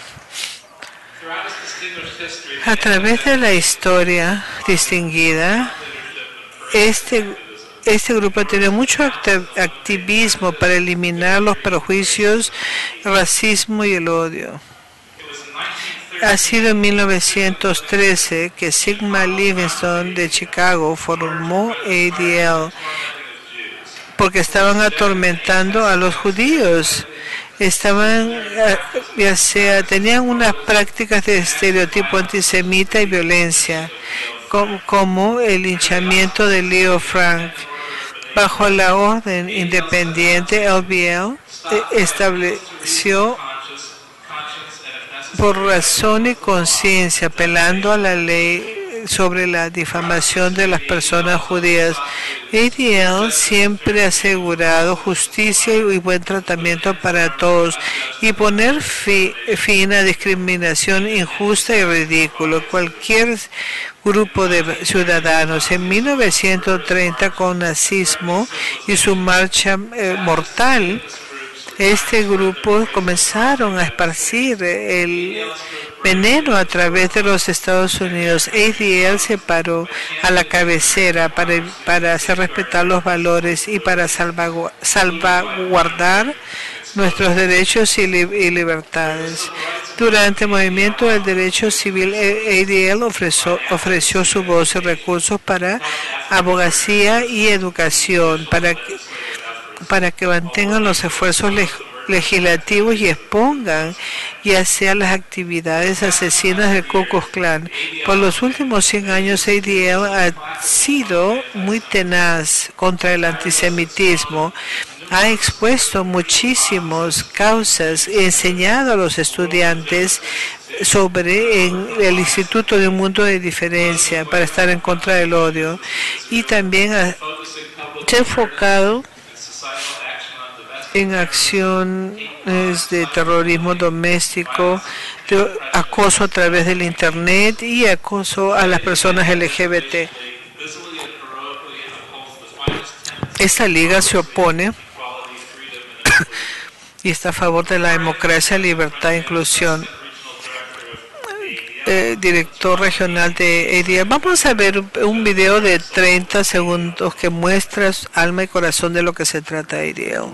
Speaker 1: A través de la historia distinguida, este, este grupo tiene mucho activismo para eliminar los prejuicios, el racismo y el odio. Ha sido en mil novecientos trece que Sigma Livingston de Chicago formó A D L porque estaban atormentando a los judíos. Estaban, ya sea, tenían unas prácticas de estereotipo antisemita y violencia, como, como el linchamiento de Leo Frank. Bajo la orden independiente, L B L estableció por razón y conciencia, apelando a la ley sobre la difamación de las personas judías. A D L siempre ha asegurado justicia y buen tratamiento para todos y poner fi, fin a discriminación injusta y ridícula. Cualquier grupo de ciudadanos en mil novecientos treinta con nazismo y su marcha eh, mortal, este grupo comenzaron a esparcir el veneno a través de los Estados Unidos. A D L se paró a la cabecera para, para hacer respetar los valores y para salvagu salvaguardar nuestros derechos y, li y libertades. Durante el movimiento del derecho civil, A D L ofreció, ofreció su voz y recursos para abogacía y educación, para que, para que mantengan los esfuerzos legislativos legislativos y expongan ya sea las actividades asesinas del Ku Klux Klan. Por los últimos cien años, A D L ha sido muy tenaz contra el antisemitismo. Ha expuesto muchísimas causas y enseñado a los estudiantes sobre en el Instituto de un Mundo de Diferencia para estar en contra del odio. Y también ha, se ha enfocado en acciones de terrorismo doméstico, de acoso a través del Internet y acoso a las personas L G B T. Esta liga se opone y está a favor de la democracia, libertad e inclusión. Eh, director regional de A D L. Vamos a ver un video de treinta segundos que muestra alma y corazón de lo que se trata A D L.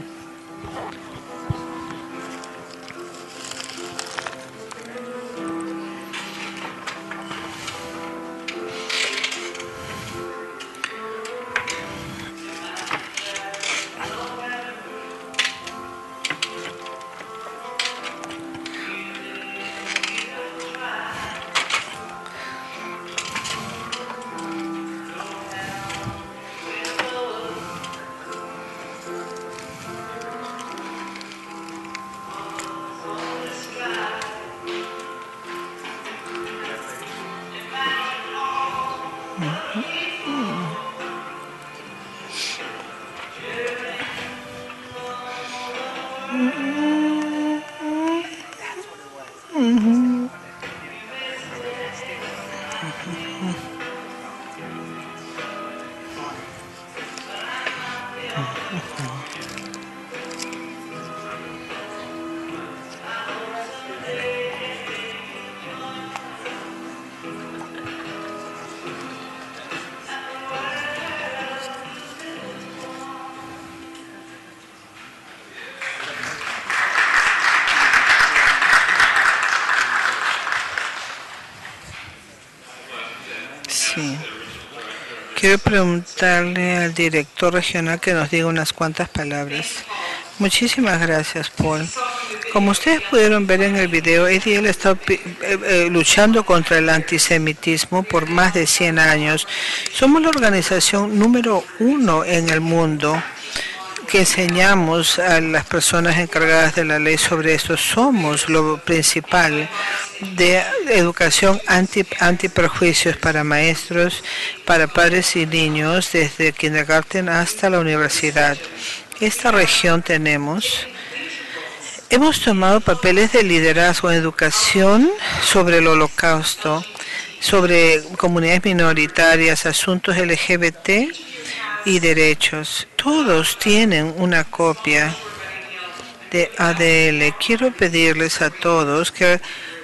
Speaker 1: Sí. Quiero preguntarle al director regional que nos diga unas cuantas palabras. Muchísimas gracias, Paul. Como ustedes pudieron ver en el video, A D L ha estado eh, eh, luchando contra el antisemitismo por más de cien años. Somos la organización número uno en el mundo que enseñamos a las personas encargadas de la ley sobre esto. Somos lo principal de educación anti, antiprejuicios para maestros, para padres y niños, desde kindergarten hasta la universidad. Esta región tenemos, hemos tomado papeles de liderazgo en educación sobre el holocausto, sobre comunidades minoritarias, asuntos L G B T y derechos. Todos tienen una copia de A D L. Quiero pedirles a todos que,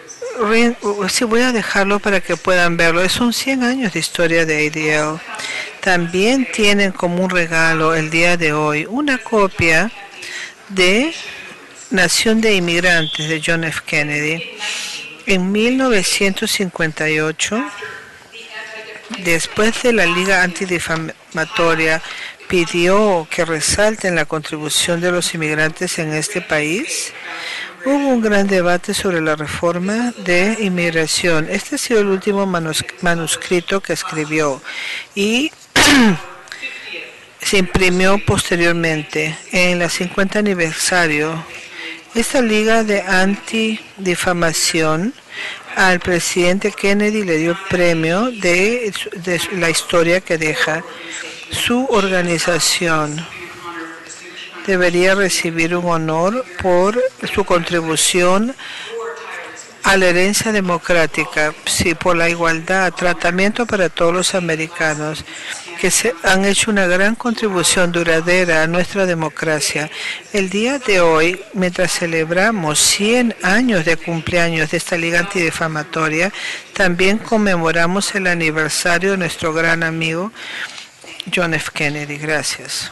Speaker 1: si voy a dejarlo para que puedan verlo, son cien años de historia de A D L. También tienen como un regalo el día de hoy una copia de Nación de Inmigrantes de John F. Kennedy. En mil novecientos cincuenta y ocho, después de la Liga Antidifamatoria pidió que resalten la contribución de los inmigrantes en este país, hubo un gran debate sobre la reforma de inmigración. Este ha sido el último manus manuscrito que escribió y se imprimió posteriormente en el cincuenta aniversario. Esta liga de antidifamación al presidente Kennedy le dio premio de, de la historia que deja. Su organización debería recibir un honor por su contribución a la herencia democrática, sí, por la igualdad, tratamiento para todos los americanos que se han hecho una gran contribución duradera a nuestra democracia. El día de hoy, mientras celebramos cien años de cumpleaños de esta liga antidifamatoria, también conmemoramos el aniversario de nuestro gran amigo John F. Kennedy. Gracias.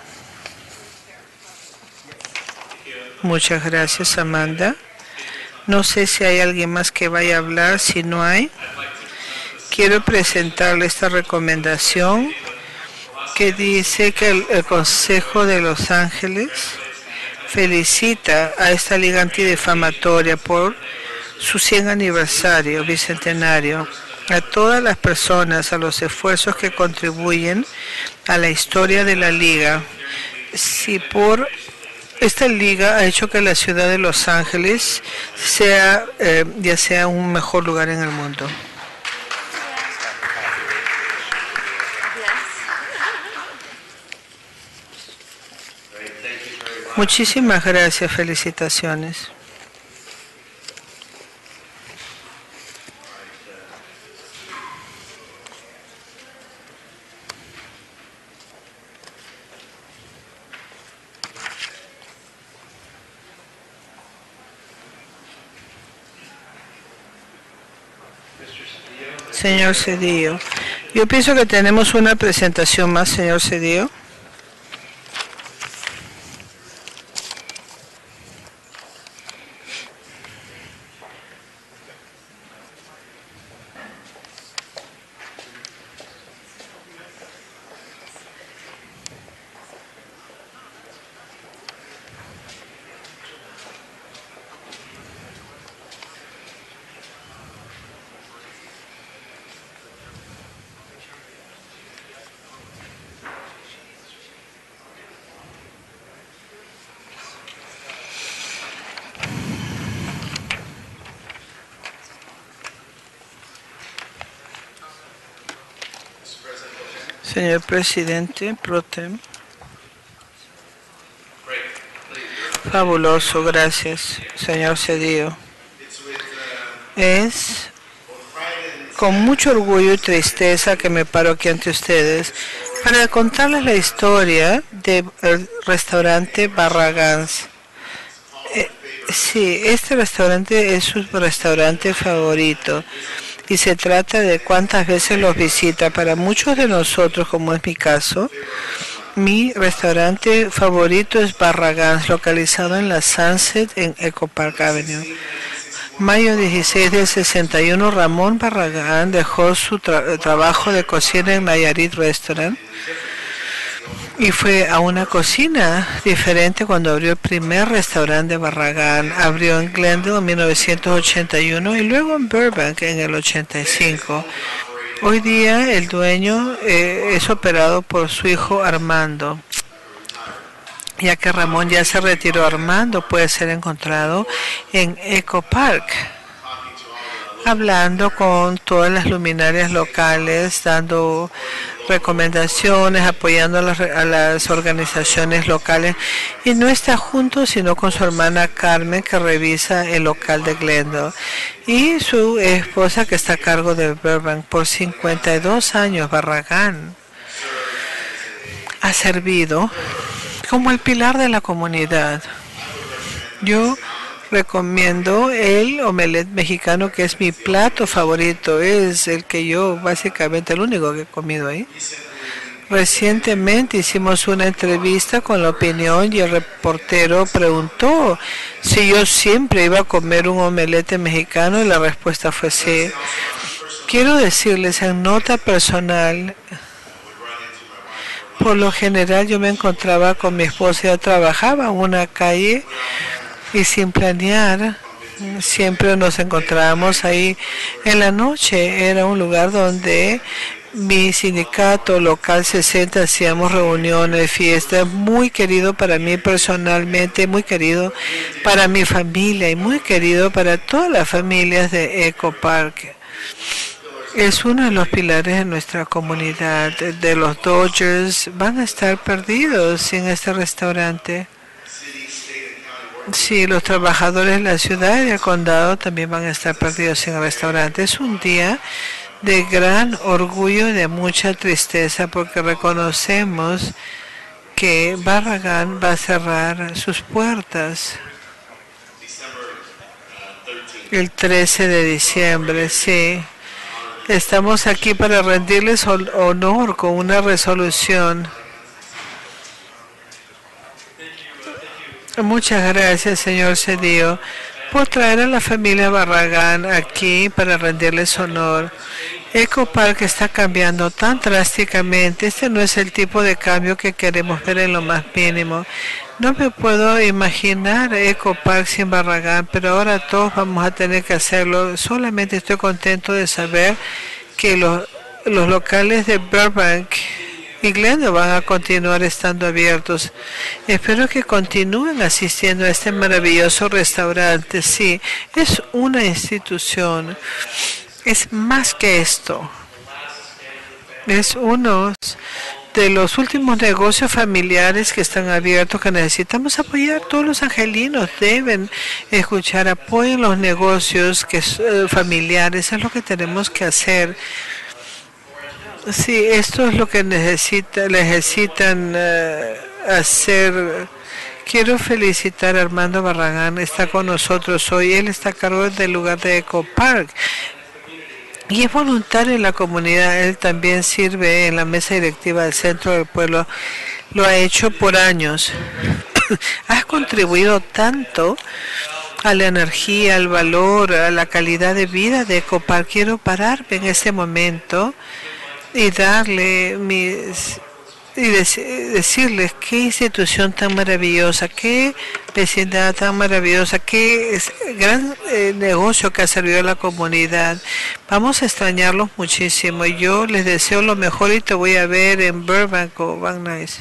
Speaker 1: Muchas gracias, Amanda. No sé si hay alguien más que vaya a hablar. Si no hay, quiero presentarle esta recomendación que dice que el, el Consejo de Los Ángeles felicita a esta liga antidifamatoria por su cien aniversario bicentenario, a todas las personas, a los esfuerzos que contribuyen a la historia de la liga. Si por esta liga ha hecho que la ciudad de Los Ángeles sea eh, ya sea un mejor lugar en el mundo. Muchísimas gracias, felicitaciones. Señor Cedillo, yo pienso que tenemos una presentación más, señor Cedillo. Señor presidente, pro tem. Fabuloso, gracias, señor Cedillo. Es con mucho orgullo y tristeza que me paro aquí ante ustedes para contarles la historia del restaurante Barragán's. Eh, sí, este restaurante es su restaurante favorito y se trata de cuántas veces los visita. Para muchos de nosotros, como es mi caso, mi restaurante favorito es Barragán's, localizado en la Sunset en Echo Park Avenue. Mayo dieciséis del sesenta y uno, Ramón Barragán dejó su tra trabajo de cocina en Nayarit Restaurant y fue a una cocina diferente cuando abrió el primer restaurante de Barragán. Abrió en Glendale en mil novecientos ochenta y uno y luego en Burbank en el ochenta y cinco. Hoy día el dueño eh, es operado por su hijo Armando. Ya que Ramón ya se retiró, Armando puede ser encontrado en Echo Park, hablando con todas las luminarias locales, dando recomendaciones, apoyando a las, a las organizaciones locales, y no está junto sino con su hermana Carmen, que revisa el local de Glendale, y su esposa, que está a cargo de Burbank. Por cincuenta y dos años Barragán ha servido como el pilar de la comunidad. Yo recomiendo el omelette mexicano, que es mi plato favorito. Es el que yo, básicamente, el único que he comido ahí. Recientemente hicimos una entrevista con La Opinión y el reportero preguntó si yo siempre iba a comer un omelette mexicano y la respuesta fue sí. Quiero decirles en nota personal, por lo general yo me encontraba con mi esposa, yo trabajaba en una calle y sin planear siempre nos encontrábamos ahí en la noche. Era un lugar donde mi sindicato local sesenta hacíamos reuniones, fiestas, muy querido para mí personalmente, muy querido para mi familia y muy querido para todas las familias de Echo Park. Es uno de los pilares de nuestra comunidad. De los Dodgers van a estar perdidos sin este restaurante. Sí, los trabajadores de la ciudad y del condado también van a estar perdidos sin el restaurante. Es un día de gran orgullo y de mucha tristeza, porque reconocemos que Barragán va a cerrar sus puertas el trece de diciembre, sí. Estamos aquí para rendirles honor con una resolución. Muchas gracias, señor Cedillo, por traer a la familia Barragán aquí para rendirles honor. Echo Park está cambiando tan drásticamente. Este no es el tipo de cambio que queremos ver en lo más mínimo. No me puedo imaginar Echo Park sin Barragán, pero ahora todos vamos a tener que hacerlo. Solamente estoy contento de saber que los, los locales de Burbank y Glendale van a continuar estando abiertos. Espero que continúen asistiendo a este maravilloso restaurante. Sí, es una institución. Es más que esto. Es uno de los últimos negocios familiares que están abiertos, que necesitamos apoyar. Todos los angelinos deben escuchar, apoyen los negocios que uh, familiares. Es lo que tenemos que hacer. Sí, esto es lo que necesita, necesitan uh, hacer. Quiero felicitar a Armando Barragán, está con nosotros hoy. Él está a cargo del lugar de Echo Park y es voluntario en la comunidad. Él también sirve en la mesa directiva del Centro del Pueblo. Lo ha hecho por años. Has contribuido tanto a la energía, al valor, a la calidad de vida de Echo Park. Quiero pararme en este momento y darle mis y dec decirles qué institución tan maravillosa, qué vecindad tan maravillosa, qué es, gran eh, negocio que ha servido a la comunidad. Vamos a extrañarlos muchísimo. Yo les deseo lo mejor y te voy a ver en Burbank o Van Nuys.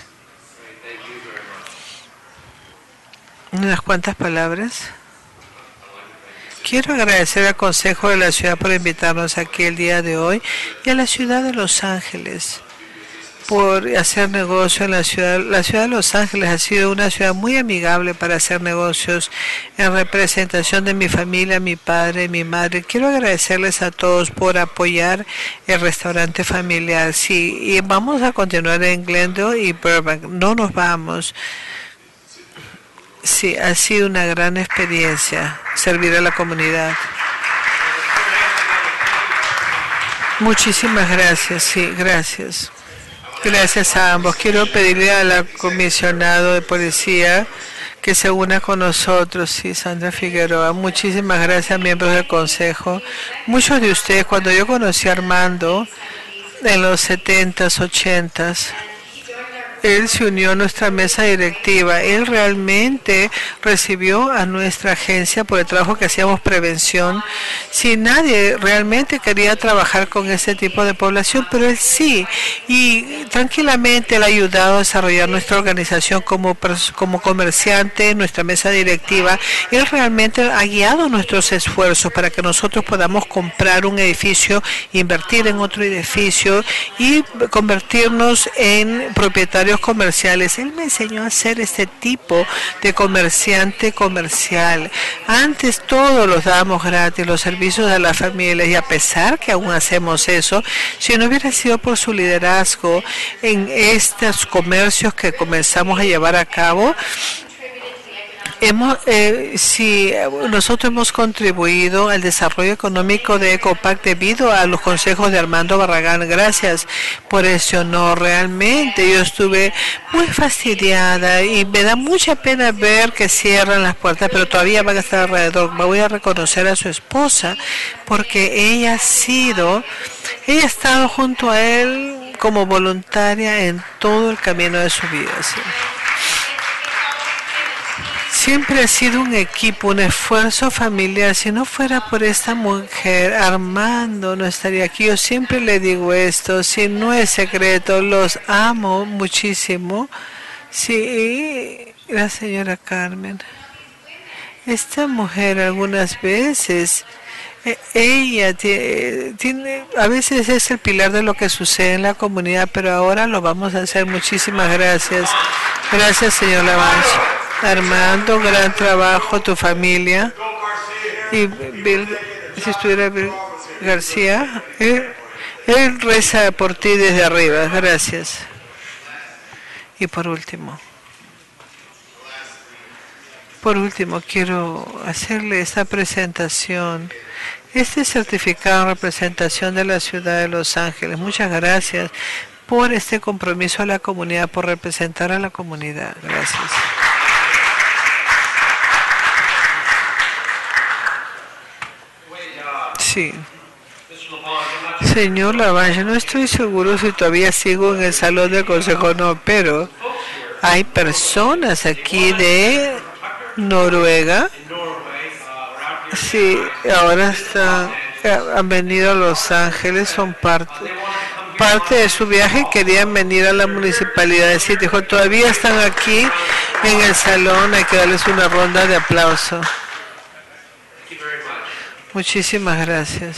Speaker 1: Unas cuantas palabras. Quiero agradecer al Consejo de la Ciudad por invitarnos aquí el día de hoy y a la ciudad de Los Ángeles por hacer negocio en la ciudad. La ciudad de Los Ángeles ha sido una ciudad muy amigable para hacer negocios. En representación de mi familia, mi padre, mi madre, quiero agradecerles a todos por apoyar el restaurante familiar. Sí, y vamos a continuar en Glendale y Burbank. No nos vamos. Sí, ha sido una gran experiencia servir a la comunidad. Muchísimas gracias, sí, gracias. Gracias a ambos. Quiero pedirle a la comisionado de policía que se una con nosotros, sí, Sandra Figueroa. Muchísimas gracias, miembros del consejo. Muchos de ustedes, cuando yo conocí a Armando en los setentas, ochentas, él se unió a nuestra mesa directiva. Él realmente recibió a nuestra agencia por el trabajo que hacíamos prevención. Si nadie realmente quería trabajar con ese tipo de población, pero él sí. Y tranquilamente él ha ayudado a desarrollar nuestra organización como, como comerciante, nuestra mesa directiva. Él realmente ha guiado nuestros esfuerzos para que nosotros podamos comprar un edificio, invertir en otro edificio y convertirnos en propietarios comerciales. Él me enseñó a ser este tipo de comerciante comercial. Antes todos los dábamos gratis, los servicios a las familias, y a pesar que aún hacemos eso, si no hubiera sido por su liderazgo en estos comercios que comenzamos a llevar a cabo, Hemos, eh, si nosotros hemos contribuido al desarrollo económico de ECOPAC debido a los consejos de Armando Barragán. Gracias por ese honor. Realmente yo estuve muy fastidiada y me da mucha pena ver que cierran las puertas, pero todavía van a estar alrededor. Me voy a reconocer a su esposa porque ella ha sido, ella ha estado junto a él como voluntaria en todo el camino de su vida. ¿Sí? Siempre ha sido un equipo, un esfuerzo familiar. Si no fuera por esta mujer, Armando no estaría aquí. Yo siempre le digo esto, si no es secreto, los amo muchísimo. Sí, la señora Carmen. Esta mujer algunas veces, ella tiene, tiene, a veces es el pilar de lo que sucede en la comunidad, pero ahora lo vamos a hacer. Muchísimas gracias. Gracias, señor Lavanche. Armando, gran trabajo, tu familia. Y Bill, si estuviera Bill García, él, él reza por ti desde arriba. Gracias. Y por último, por último, quiero hacerle esta presentación. Este certificado en representación de la ciudad de Los Ángeles. Muchas gracias por este compromiso a la comunidad, por representar a la comunidad. Gracias. Sí. Señor Lavanche, no estoy seguro si todavía sigo en el salón del consejo o no, pero hay personas aquí de Noruega. Sí, ahora están, han venido a Los Ángeles, son parte, parte de su viaje, querían venir a la municipalidad de City Hall. Todavía están aquí en el salón, hay que darles una ronda de aplauso. Muchísimas gracias.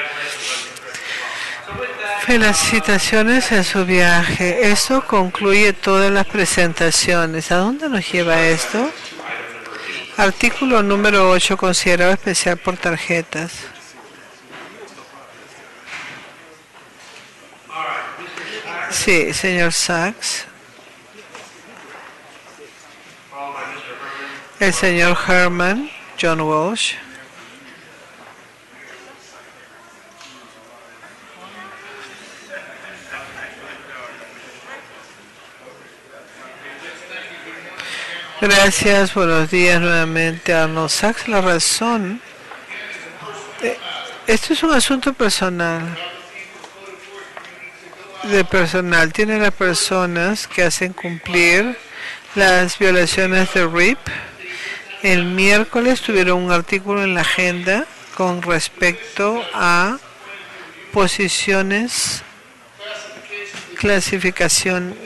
Speaker 1: Felicitaciones en su viaje. Esto concluye todas las presentaciones. ¿A dónde nos lleva esto? Artículo número ocho, considerado especial por tarjetas. Sí, señor Sachs. El señor Herman, John Walsh. Gracias, buenos días nuevamente, Arnold Sachs. La razón, eh, esto es un asunto personal, de personal. Tiene las personas que hacen cumplir las violaciones de R I P. El miércoles tuvieron un artículo en la agenda con respecto a posiciones, clasificación.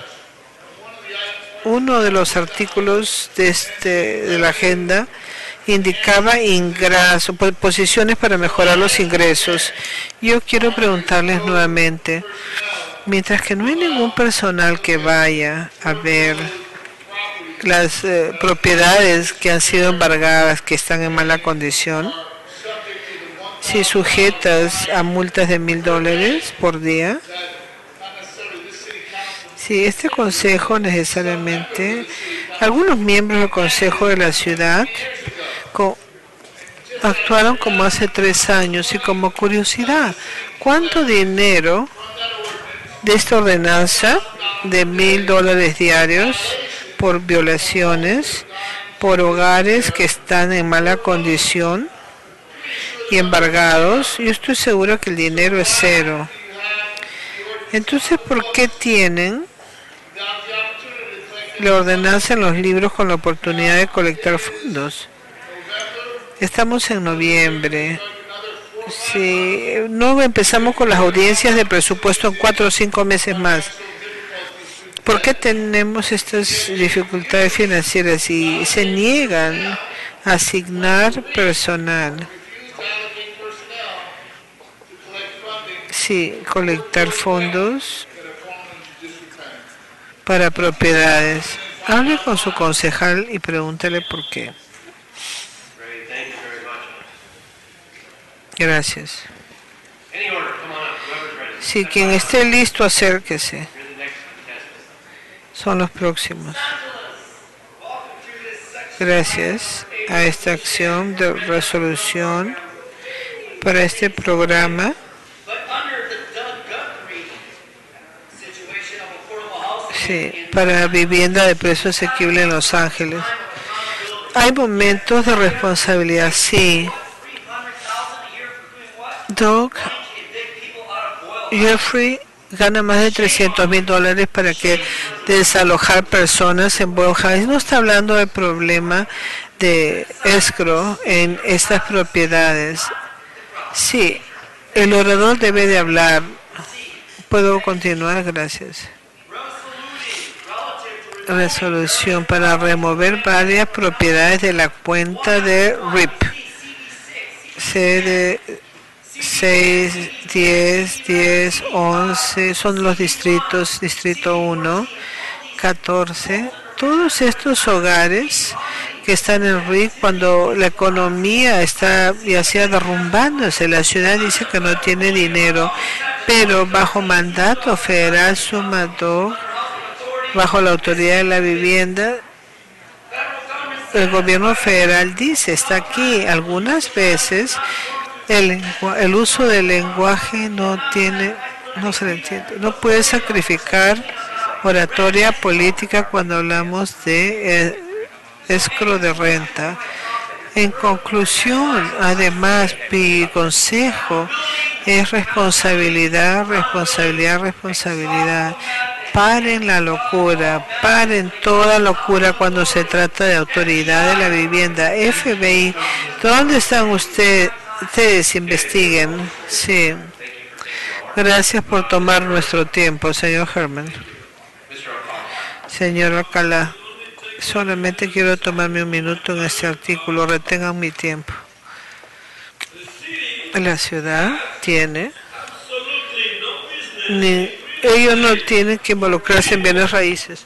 Speaker 1: Uno de los artículos de, este, de la agenda indicaba ingresos, posiciones para mejorar los ingresos. Yo quiero preguntarles nuevamente, Mientras que no hay ningún personal que vaya a ver las eh, propiedades que han sido embargadas, que están en mala condición, si sujetas a multas de mil dólares por día, si este consejo necesariamente, algunos miembros del consejo de la ciudad co actuaron como hace tres años y como curiosidad, ¿cuánto dinero de esta ordenanza de mil dólares diarios por violaciones, por hogares que están en mala condición y embargados? Yo estoy seguro que el dinero es cero. Entonces, ¿por qué tienen la ordenanza en los libros con la oportunidad de colectar fondos? Estamos en noviembre. Si no empezamos con las audiencias de presupuesto en cuatro o cinco meses más, ¿por qué tenemos estas dificultades financieras y se niegan a asignar personal? Sí, colectar fondos para propiedades. Hable con su concejal y pregúntele por qué. Gracias. Si quien esté listo, acérquese. Son los próximos. Gracias a esta acción de resolución para este programa. Sí, para vivienda de precio asequible en Los Ángeles. Hay momentos de responsabilidad, sí. Doug Jeffrey gana más de trescientos mil dólares para que desalojar personas en Boyle Heights. No está hablando del problema de escrow en estas propiedades. Sí, el orador debe de hablar. ¿Puedo continuar? Gracias. Resolución para remover varias propiedades de la cuenta de R I P. C de seis, diez, diez, once, son los distritos, distrito uno, catorce, todos estos hogares que están en R I C cuando la economía está ya sea derrumbándose, la ciudad dice que no tiene dinero, pero bajo mandato federal sumado, bajo la autoridad de la vivienda, el gobierno federal dice, está aquí, algunas veces El, el uso del lenguaje no tiene, no se le entiende. No puede sacrificar oratoria política cuando hablamos de eh, escrow de renta. En conclusión, además, mi consejo es responsabilidad, responsabilidad, responsabilidad. Paren la locura, paren toda locura cuando se trata de autoridad de la vivienda. F B I, ¿dónde están ustedes? Ustedes investiguen. Sí. Gracias por tomar nuestro tiempo, señor Herman. Señor Alcalá, solamente quiero tomarme un minuto en este artículo. Retengan mi tiempo. La ciudad tiene... Ni, ellos no tienen que involucrarse en bienes raíces.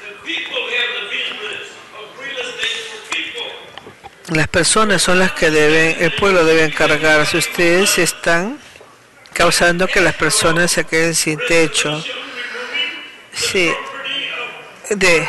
Speaker 1: Las personas son las que deben, el pueblo debe encargarse. Ustedes están causando que las personas se queden sin techo. Sí, de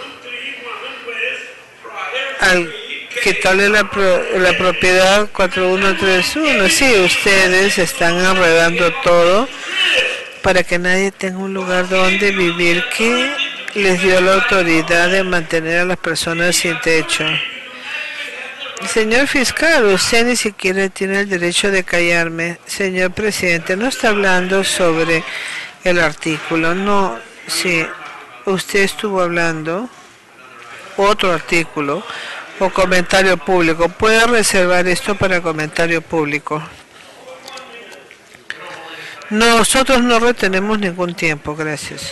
Speaker 1: al quitarle la, la propiedad cuatro uno tres uno. Sí, ustedes están enredando todo para que nadie tenga un lugar donde vivir que les dio la autoridad de mantener a las personas sin techo. Señor fiscal, usted ni siquiera tiene el derecho de callarme. Señor presidente, no está hablando sobre el artículo. No, sí, usted estuvo hablando otro artículo o comentario público. Puede reservar esto para comentario público. Nosotros no retenemos ningún tiempo, gracias.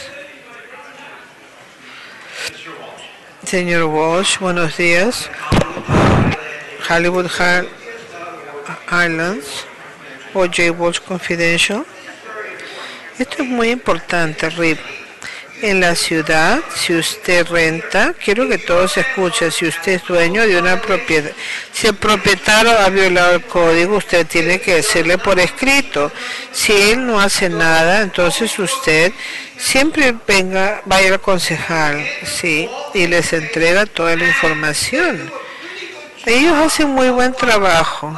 Speaker 1: Señor Walsh, buenos días. Hollywood Highlands o J. Walsh Confidential. Esto es muy importante, Rip. En la ciudad, si usted renta, quiero que todos escuchen, si usted es dueño de una propiedad, si el propietario ha violado el código, usted tiene que decirle por escrito. Si él no hace nada, entonces usted siempre venga, vaya al concejal, sí, y les entrega toda la información. Ellos hacen muy buen trabajo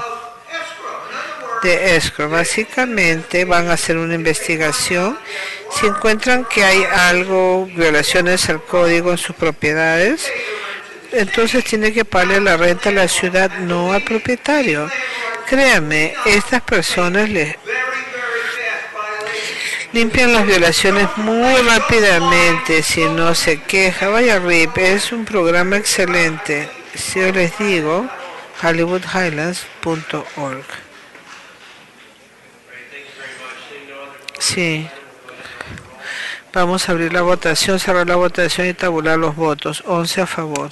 Speaker 1: de escrow. Básicamente van a hacer una investigación. Si encuentran que hay algo, violaciones al código en sus propiedades, entonces tiene que pagarle la renta a la ciudad, no al propietario. Créanme, estas personas les limpian las violaciones muy rápidamente si no se queja. Vaya R I P, es un programa excelente. Si yo les digo, hollywood highlands punto org. Sí. Vamos a abrir la votación, cerrar la votación y tabular los votos. once a favor.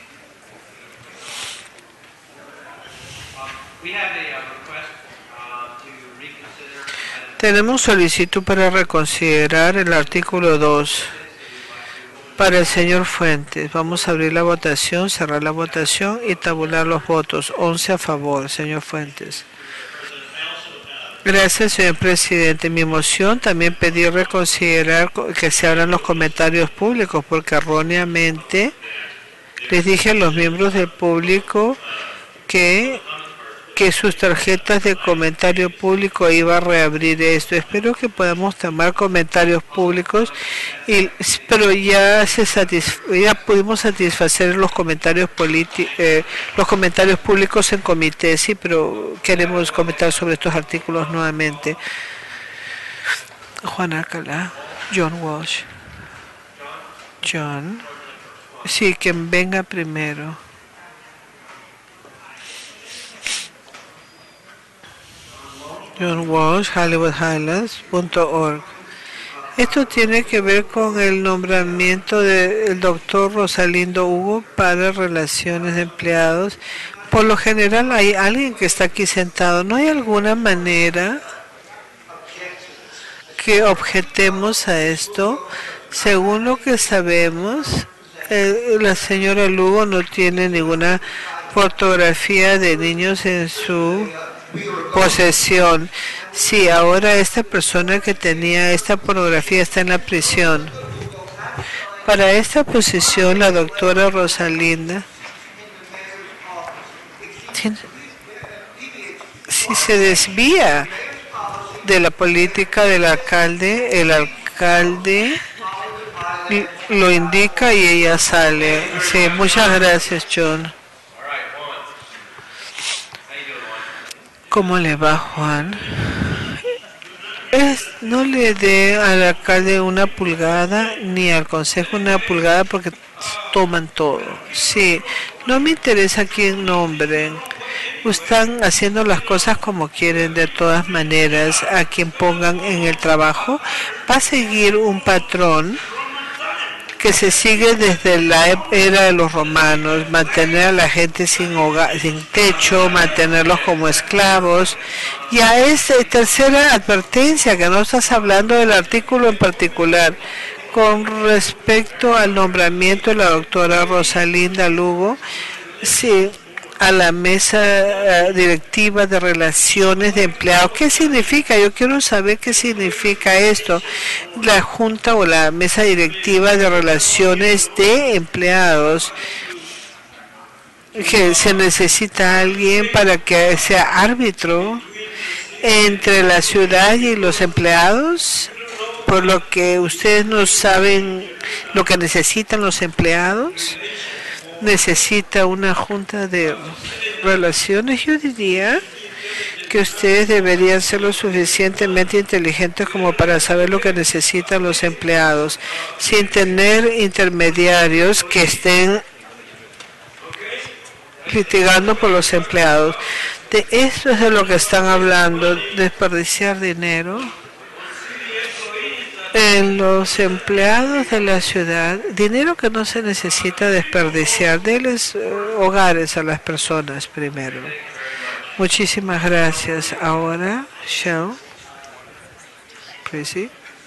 Speaker 1: Tenemos solicitud para reconsiderar el artículo dos para el señor Fuentes. Vamos a abrir la votación, cerrar la votación y tabular los votos. once a favor, señor Fuentes. Gracias, señor presidente. Mi moción también pedí reconsiderar que se abran los comentarios públicos porque erróneamente les dije a los miembros del público que, que sus tarjetas de comentario público iba a reabrir esto. Espero que podamos tomar comentarios públicos, y, pero ya se satisf- ya pudimos satisfacer los comentarios políticos, eh, los comentarios públicos en comité, sí, pero queremos comentar sobre estos artículos nuevamente. Juan Alcalá, John Walsh, John, sí, quien venga primero. John Walsh, hollywood highlands punto org. Esto tiene que ver con el nombramiento del doctor Rosalindo Hugo para relaciones de empleados. Por lo general hay alguien que está aquí sentado. ¿No hay alguna manera que objetemos a esto? Según lo que sabemos, eh, la señora Lugo no tiene ninguna fotografía de niños en su posesión. Sí, ahora esta persona que tenía esta pornografía está en la prisión. Para esta posición, la doctora Rosalinda, tiene, si se desvía de la política del alcalde, el alcalde lo indica y ella sale. Sí, muchas gracias, John. ¿Cómo le va, Juan? Es, no le dé al alcalde una pulgada ni al consejo una pulgada porque toman todo. Sí, no me interesa quién nombren. Están haciendo las cosas como quieren de todas maneras. A quien pongan en el trabajo va a seguir un patrón que se sigue desde la era de los romanos, mantener a la gente sin hogar, sin techo, mantenerlos como esclavos. Ya es eh, tercera advertencia, que no estás hablando del artículo en particular. Con respecto al nombramiento de la doctora Rosalinda Lugo, sí, a la mesa uh, directiva de relaciones de empleados. ¿Qué significa? Yo quiero saber qué significa esto. La junta o la mesa directiva de relaciones de empleados, que se necesita alguien para que sea árbitro entre la ciudad y los empleados, por lo que ustedes no saben lo que necesitan los empleados. Necesita una junta de relaciones. Yo diría que ustedes deberían ser lo suficientemente inteligentes como para saber lo que necesitan los empleados, sin tener intermediarios que estén litigando por los empleados. De eso es de lo que están hablando, desperdiciar dinero en los empleados de la ciudad, dinero que no se necesita desperdiciar. Denles uh, hogares a las personas primero. Muchísimas gracias. Ahora, Sean, Prissy.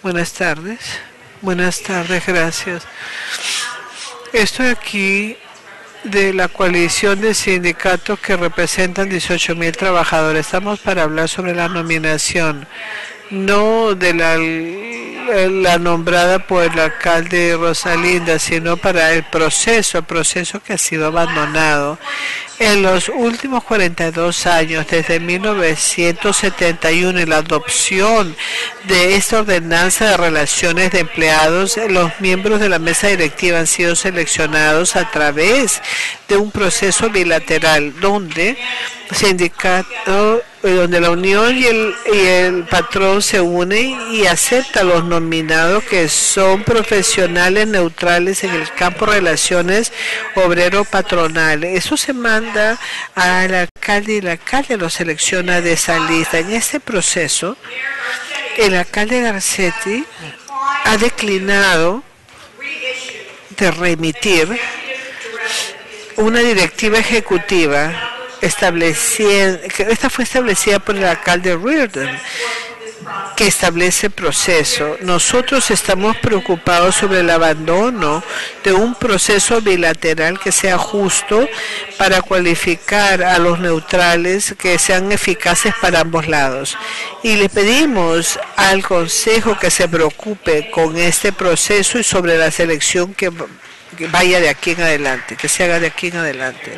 Speaker 1: Buenas tardes. Buenas tardes, gracias. Estoy aquí de la coalición de sindicatos que representan dieciocho mil trabajadores. Estamos para hablar sobre la nominación, no de la, la nombrada por el alcalde Rosalinda, sino para el proceso, el proceso que ha sido abandonado. En los últimos cuarenta y dos años, desde mil novecientos setenta y uno, en la adopción de esta ordenanza de relaciones de empleados, los miembros de la mesa directiva han sido seleccionados a través de un proceso bilateral donde sindicato, donde la unión y el, y el patrón se unen y aceptan los nominados que son profesionales neutrales en el campo de relaciones obrero-patronales. Eso se manda al alcalde y el alcalde lo selecciona de esa lista. En este proceso, el alcalde Garcetti ha declinado de remitir una directiva ejecutiva establecida, que esta fue establecida por el alcalde Reardon, que establece proceso. Nosotros estamos preocupados sobre el abandono de un proceso bilateral que sea justo para cualificar a los neutrales, que sean eficaces para ambos lados. Y le pedimos al Consejo que se preocupe con este proceso y sobre la selección que, que vaya de aquí en adelante, que se haga de aquí en adelante.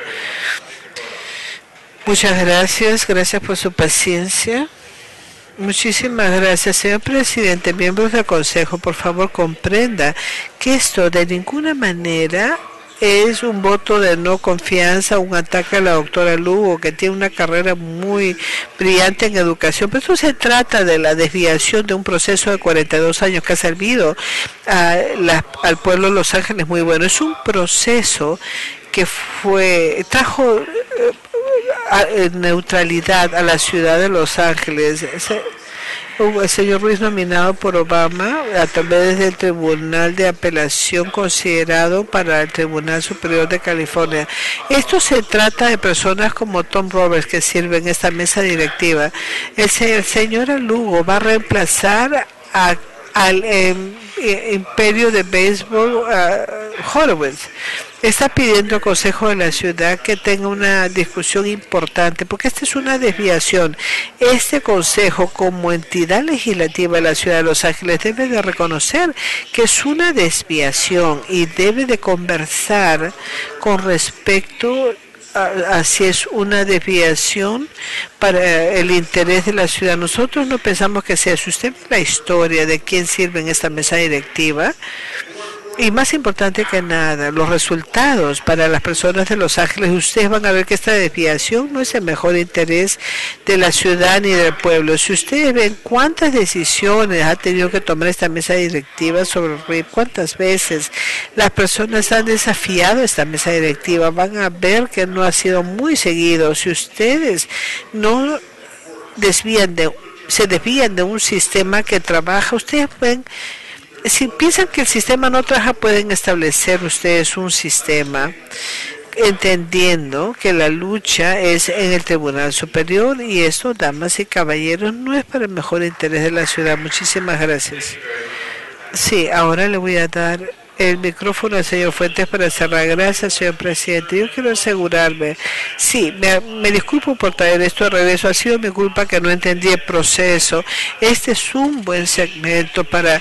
Speaker 1: Muchas gracias, gracias por su paciencia. Muchísimas gracias, señor presidente. Miembros del Consejo, por favor comprenda que esto de ninguna manera es un voto de no confianza, un ataque a la doctora Lugo, que tiene una carrera muy brillante en educación. Pero esto se trata de la desviación de un proceso de cuarenta y dos años que ha servido a la, al pueblo de Los Ángeles muy bueno. Es un proceso que fue trajo eh, a, neutralidad a la ciudad de Los Ángeles. Ese, el señor Ruiz, nominado por Obama a través del Tribunal de Apelación considerado para el Tribunal Superior de California. Esto se trata de personas como Tom Roberts que sirven esta mesa directiva. El, el señor Lugo va a reemplazar a, al eh, imperio de béisbol uh, Horowitz. Está pidiendo al Consejo de la Ciudad que tenga una discusión importante, porque esta es una desviación. Este Consejo, como entidad legislativa de la Ciudad de Los Ángeles, debe de reconocer que es una desviación y debe de conversar con respecto a, a si es una desviación para el interés de la ciudad. Nosotros no pensamos que sea. Si usted ve la historia de quién sirve en esta mesa directiva, y más importante que nada, los resultados para las personas de Los Ángeles, ustedes van a ver que esta desviación no es el mejor interés de la ciudad ni del pueblo. Si ustedes ven cuántas decisiones ha tenido que tomar esta mesa directiva sobre el R I P, cuántas veces las personas han desafiado esta mesa directiva, van a ver que no ha sido muy seguido. Si ustedes no desvían de, se desvían de un sistema que trabaja, ustedes ven. Si piensan que el sistema no trabaja, pueden establecer ustedes un sistema entendiendo que la lucha es en el Tribunal Superior, y esto, damas y caballeros, no es para el mejor interés de la ciudad. Muchísimas gracias. Sí, ahora le voy a dar el micrófono al señor Fuentes para cerrar. Gracias, señor presidente. Yo quiero asegurarme, sí, me, me disculpo por traer esto de regreso, ha sido mi culpa que no entendí el proceso. Este es un buen segmento para...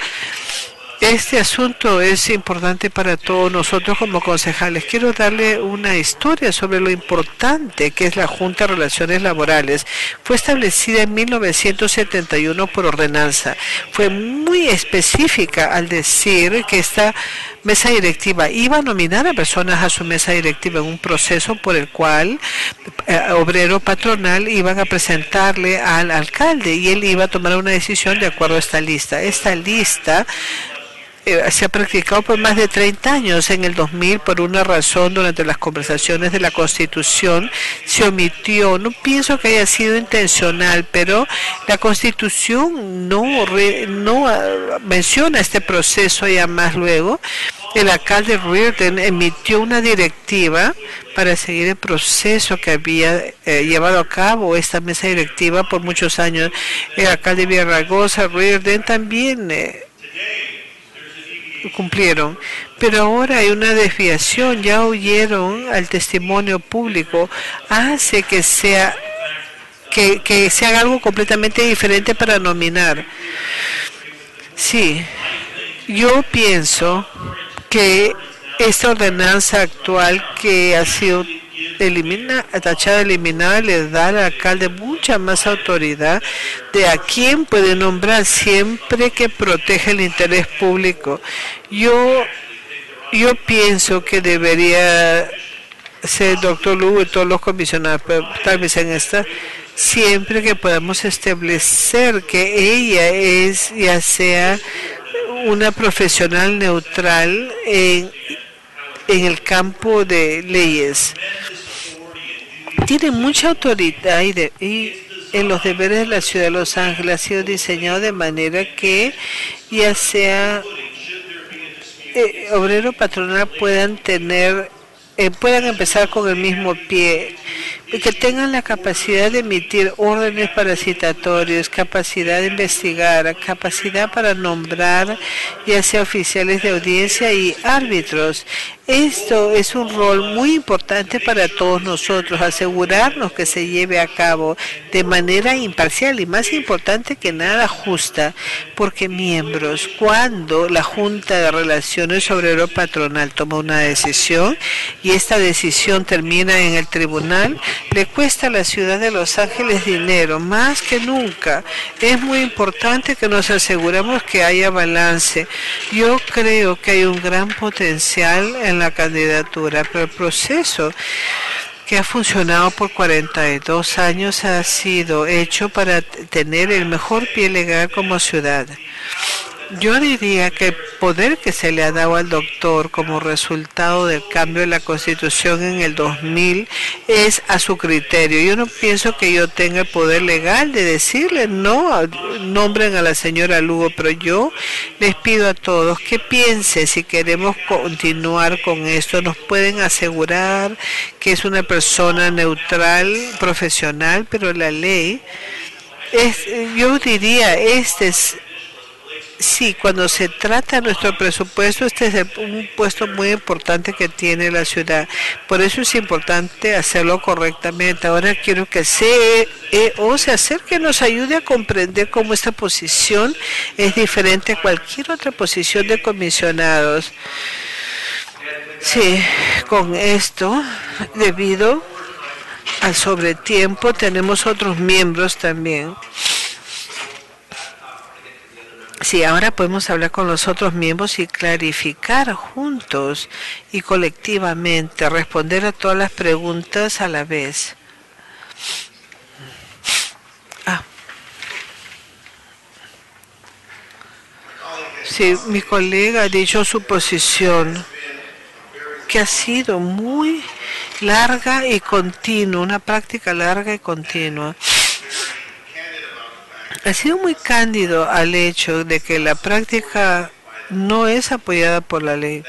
Speaker 1: Este asunto es importante para todos nosotros como concejales. Quiero darle una historia sobre lo importante que es la Junta de Relaciones Laborales. Fue establecida en mil novecientos setenta y uno por ordenanza. Fue muy específica al decir que esta mesa directiva iba a nominar a personas a su mesa directiva en un proceso por el cual eh, obrero patronal iban a presentarle al alcalde y él iba a tomar una decisión de acuerdo a esta lista. Esta lista se ha practicado por más de treinta años. En el dos mil, por una razón, durante las conversaciones de la Constitución, se omitió. No pienso que haya sido intencional, pero la Constitución no, re, no uh, menciona este proceso. Y además luego el alcalde Reardon emitió una directiva para seguir el proceso que había eh, llevado a cabo esta mesa directiva por muchos años. El alcalde Villaraigosa, Reardon, también... Eh, cumplieron, pero ahora hay una desviación, ya oyeron al testimonio público, hace que sea que, que se haga algo completamente diferente para nominar. Sí, yo pienso que esta ordenanza actual que ha sido elimina, tachada, eliminada, le da al alcalde mucha más autoridad de a quién puede nombrar siempre que protege el interés público. Yo, yo pienso que debería ser el doctor Lugo y todos los comisionados, pero tal vez en esta, siempre que podamos establecer que ella es, ya sea una profesional neutral en, en el campo de leyes. Tiene mucha autoridad y, de, y en los deberes de la ciudad de Los Ángeles ha sido diseñado de manera que ya sea eh, obrero patronal puedan tener eh, puedan empezar con el mismo pie, que tengan la capacidad de emitir órdenes parasitatorios, capacidad de investigar, capacidad para nombrar ya sea oficiales de audiencia y árbitros. Esto es un rol muy importante para todos nosotros, asegurarnos que se lleve a cabo de manera imparcial y más importante que nada justa, porque miembros, cuando la Junta de Relaciones Obrero Patronal toma una decisión y esta decisión termina en el tribunal, le cuesta a la ciudad de Los Ángeles dinero, más que nunca. Es muy importante que nos aseguremos que haya balance. Yo creo que hay un gran potencial en la candidatura, pero el proceso que ha funcionado por cuarenta y dos años ha sido hecho para tener el mejor pie legal como ciudad. Yo diría que el poder que se le ha dado al doctor como resultado del cambio de la Constitución en el dos mil es a su criterio. Yo no pienso que yo tenga el poder legal de decirle no, nombren a la señora Lugo, pero yo les pido a todos que piensen si queremos continuar con esto. Nos pueden asegurar que es una persona neutral, profesional, pero la ley es, yo diría, este es sí, cuando se trata de nuestro presupuesto, este es el, un puesto muy importante que tiene la ciudad. Por eso es importante hacerlo correctamente. Ahora quiero que C E O se acerque y nos ayude a comprender cómo esta posición es diferente a cualquier otra posición de comisionados. Sí, con esto, debido al sobretiempo, tenemos otros miembros también. Sí, ahora podemos hablar con los otros miembros y clarificar juntos y colectivamente, responder a todas las preguntas a la vez. Ah. Sí, mi colega ha dicho su posición, que ha sido muy larga y continua, una práctica larga y continua. Ha sido muy cándido al hecho de que la práctica no es apoyada por la ley.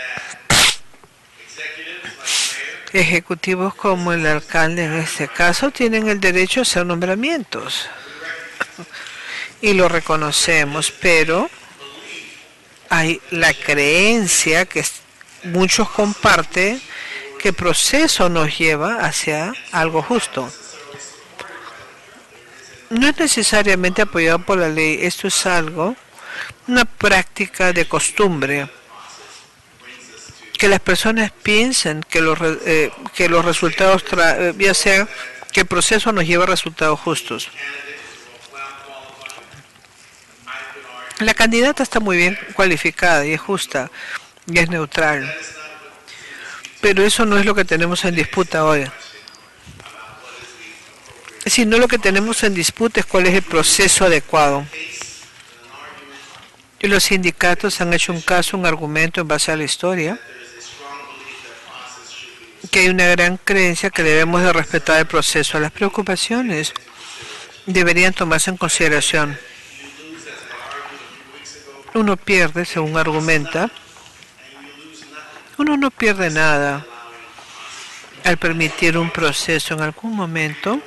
Speaker 1: Ejecutivos como el alcalde en este caso tienen el derecho a hacer nombramientos y lo reconocemos, pero hay la creencia que muchos comparten que el proceso nos lleva hacia algo justo. No es necesariamente apoyado por la ley, esto es algo, una práctica de costumbre, que las personas piensen que los, eh, que los resultados, tra ya sea que el proceso nos lleva a resultados justos. La candidata está muy bien cualificada y es justa y es neutral, pero eso no es lo que tenemos en disputa hoy. Si no, lo que tenemos en disputa es cuál es el proceso adecuado. Y los sindicatos han hecho un caso, un argumento en base a la historia, que hay una gran creencia que debemos de respetar el proceso. Las preocupaciones deberían tomarse en consideración. Uno pierde, según argumenta, uno no pierde nada al permitir un proceso en algún momento.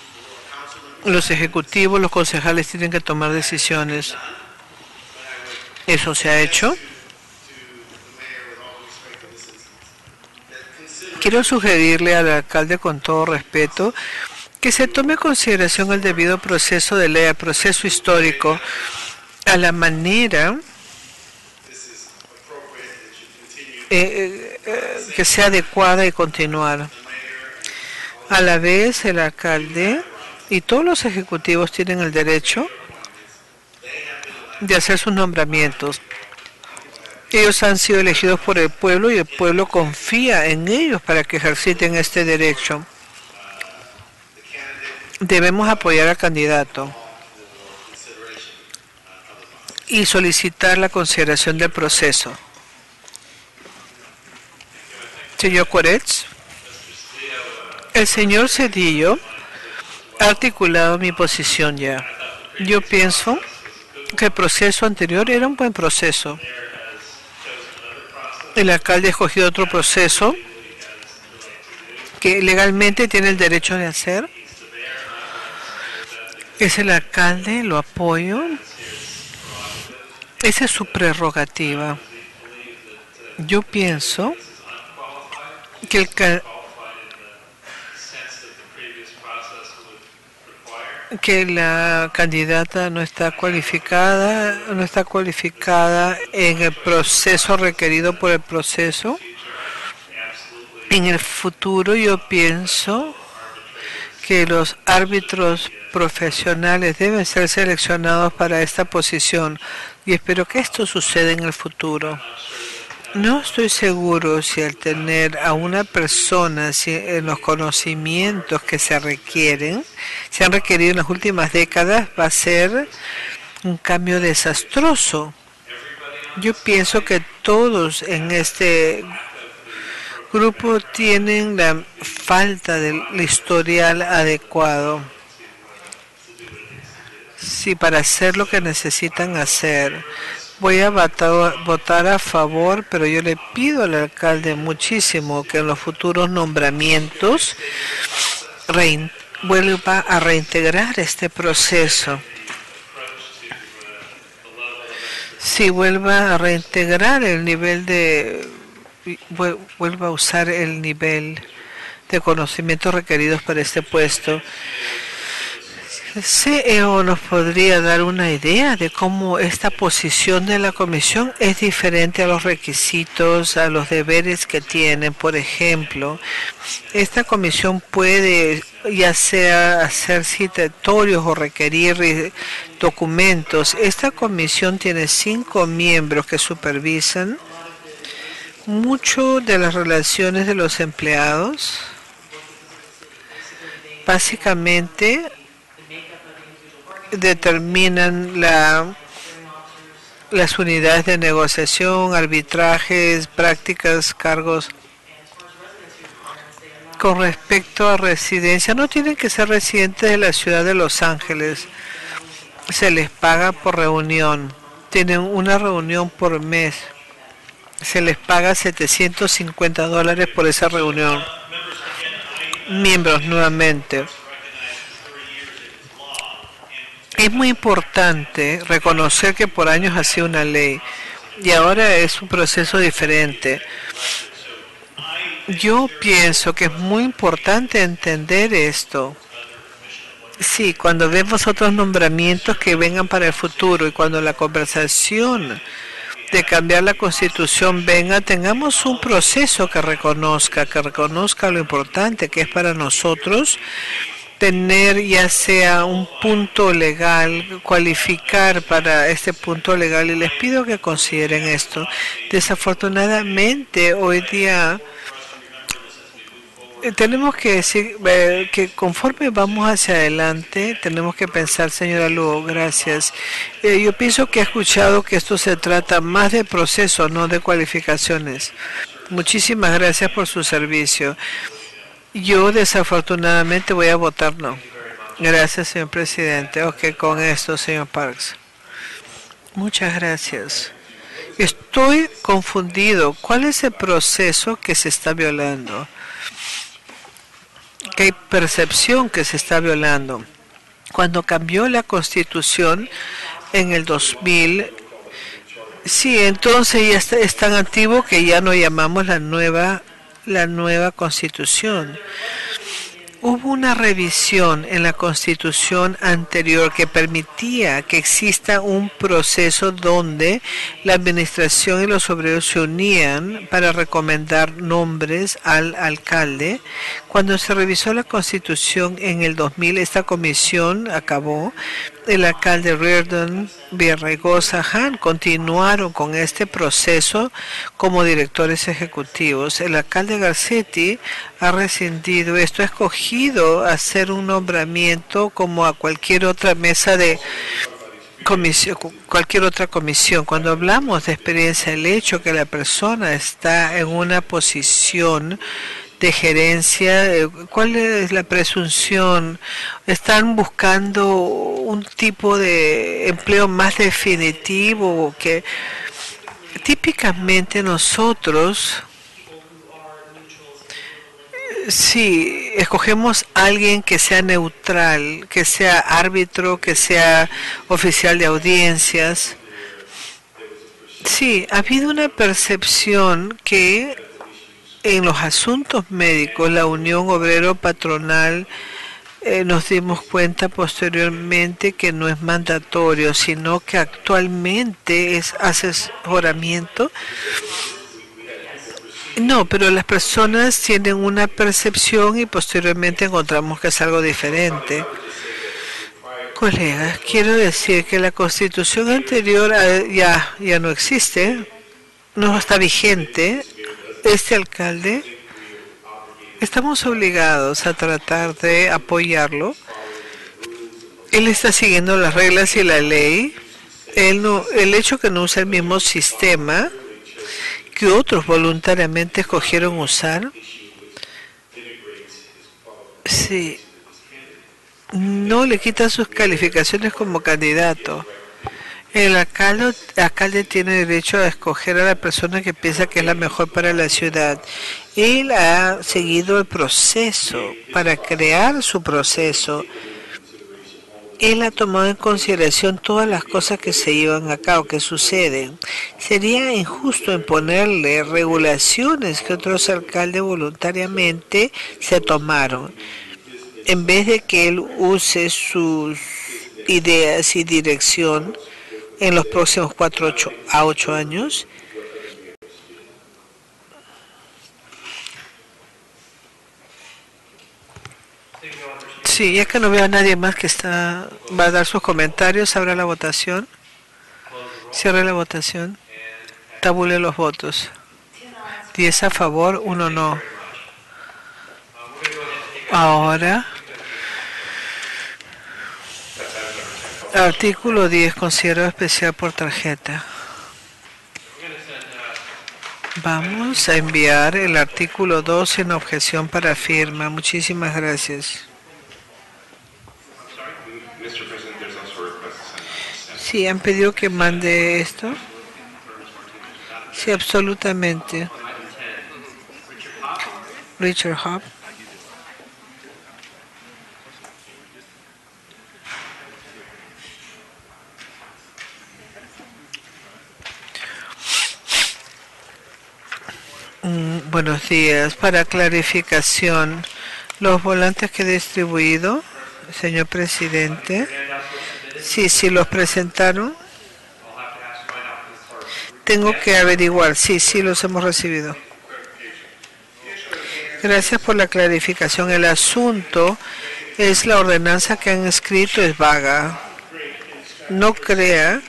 Speaker 1: Los ejecutivos, los concejales tienen que tomar decisiones. Eso se ha hecho. Quiero sugerirle al alcalde con todo respeto que se tome en consideración el debido proceso de ley, el proceso histórico, a la manera eh, eh, que sea adecuada y continuar. A la vez, el alcalde y todos los ejecutivos tienen el derecho de hacer sus nombramientos. Ellos han sido elegidos por el pueblo y el pueblo confía en ellos para que ejerciten este derecho. Debemos apoyar al candidato y solicitar la consideración del proceso. Señor Koretz, el señor Cedillo ha articulado mi posición ya. Yo pienso que el proceso anterior era un buen proceso. El alcalde ha escogido otro proceso que legalmente tiene el derecho de hacer. Es el alcalde, lo apoyo. Esa es su prerrogativa. Yo pienso que el ca- que la candidata no está cualificada, no está cualificada en el proceso requerido por el proceso. En el futuro yo pienso que los árbitros profesionales deben ser seleccionados para esta posición y espero que esto suceda en el futuro. No estoy seguro si al tener a una persona si en los conocimientos que se requieren, se han requerido en las últimas décadas, va a ser un cambio desastroso. Yo pienso que todos en este grupo tienen la falta del historial adecuado. Sí, para hacer lo que necesitan hacer. Voy a votar, votar a favor, pero yo le pido al alcalde muchísimo que en los futuros nombramientos rein, vuelva a reintegrar este proceso. Si vuelva a reintegrar el nivel de, vuelva a usar el nivel de conocimientos requeridos para este puesto. C E O nos podría dar una idea de cómo esta posición de la comisión es diferente a los requisitos, a los deberes que tienen. Por ejemplo, esta comisión puede ya sea hacer citatorios o requerir documentos. Esta comisión tiene cinco miembros que supervisan mucho de las relaciones de los empleados. Básicamente, determinan la, las unidades de negociación, arbitrajes, prácticas, cargos. Con respecto a residencia, no tienen que ser residentes de la ciudad de Los Ángeles. Se les paga por reunión. Tienen una reunión por mes. Se les paga setecientos cincuenta dólares por esa reunión. Miembros nuevamente. Es muy importante reconocer que por años ha sido una ley y ahora es un proceso diferente. Yo pienso que es muy importante entender esto. Sí, cuando vemos otros nombramientos que vengan para el futuro y cuando la conversación de cambiar la Constitución venga, tengamos un proceso que reconozca, que reconozca lo importante que es para nosotros tener ya sea un punto legal, cualificar para este punto legal, y les pido que consideren esto. Desafortunadamente, hoy día eh, tenemos que decir eh, que conforme vamos hacia adelante, tenemos que pensar, señora Lugo, gracias. Eh, yo pienso que he escuchado que esto se trata más de proceso, no de cualificaciones. Muchísimas gracias por su servicio. Yo desafortunadamente voy a votar no. Gracias, señor presidente. Ok, con esto, señor Parks. Muchas gracias. Estoy confundido. ¿Cuál es el proceso que se está violando? ¿Qué percepción que se está violando? Cuando cambió la Constitución en el dos mil, Sí, entonces ya está- es tan antiguo que ya no llamamos la nueva, la nueva constitución. Hubo una revisión en la constitución anterior que permitía que exista un proceso donde la administración y los obreros se unían para recomendar nombres al alcalde. Cuando se revisó la constitución en el dos mil, esta comisión acabó. El alcalde Reardon, Villaraigosa, Han continuaron con este proceso como directores ejecutivos. El alcalde Garcetti ha rescindido esto, ha escogido hacer un nombramiento como a cualquier otra mesa de comisión, cualquier otra comisión. Cuando hablamos de experiencia, el hecho que la persona está en una posición de gerencia, eh, ¿cuál es la presunción? ¿Están buscando un tipo de empleo más definitivo? Que típicamente nosotros, sí, escogemos a alguien que sea neutral, que sea árbitro, que sea oficial de audiencias. Sí, ha habido una percepción que en los asuntos médicos, la Unión Obrero Patronal, eh, nos dimos cuenta posteriormente que no es mandatorio, sino que actualmente es asesoramiento. No, pero las personas tienen una percepción y posteriormente encontramos que es algo diferente. Colegas, quiero decir que la constitución anterior eh, ya, ya no existe, no está vigente. Este alcalde, estamos obligados a tratar de apoyarlo. Él está siguiendo las reglas y la ley. Él no, el hecho que no usa el mismo sistema que otros voluntariamente escogieron usar, sí, no le quita sus calificaciones como candidato. El alcalde, alcalde tiene derecho a escoger a la persona que piensa que es la mejor para la ciudad. Él ha seguido el proceso para crear su proceso. Él ha tomado en consideración todas las cosas que se llevan a cabo, que suceden. Sería injusto imponerle regulaciones que otros alcaldes voluntariamente se tomaron. En vez de que él use sus ideas y dirección en los próximos cuatro ocho, a ocho años. Sí, ya que no veo a nadie más que está va a dar sus comentarios, habrá la votación. Cierre la votación. Tabule los votos. diez a favor, uno no. Ahora, artículo diez, considerado especial por tarjeta. Vamos a enviar el artículo dos sin objeción para firma. Muchísimas gracias. Sí, han pedido que mande esto. Sí, absolutamente. Richard Hub. Mm, buenos días. Para clarificación, los volantes que he distribuido, señor presidente, sí, sí los presentaron. Tengo que averiguar. Sí, sí los hemos recibido. Gracias por la clarificación. El asunto es la ordenanza que han escrito es vaga. No crea.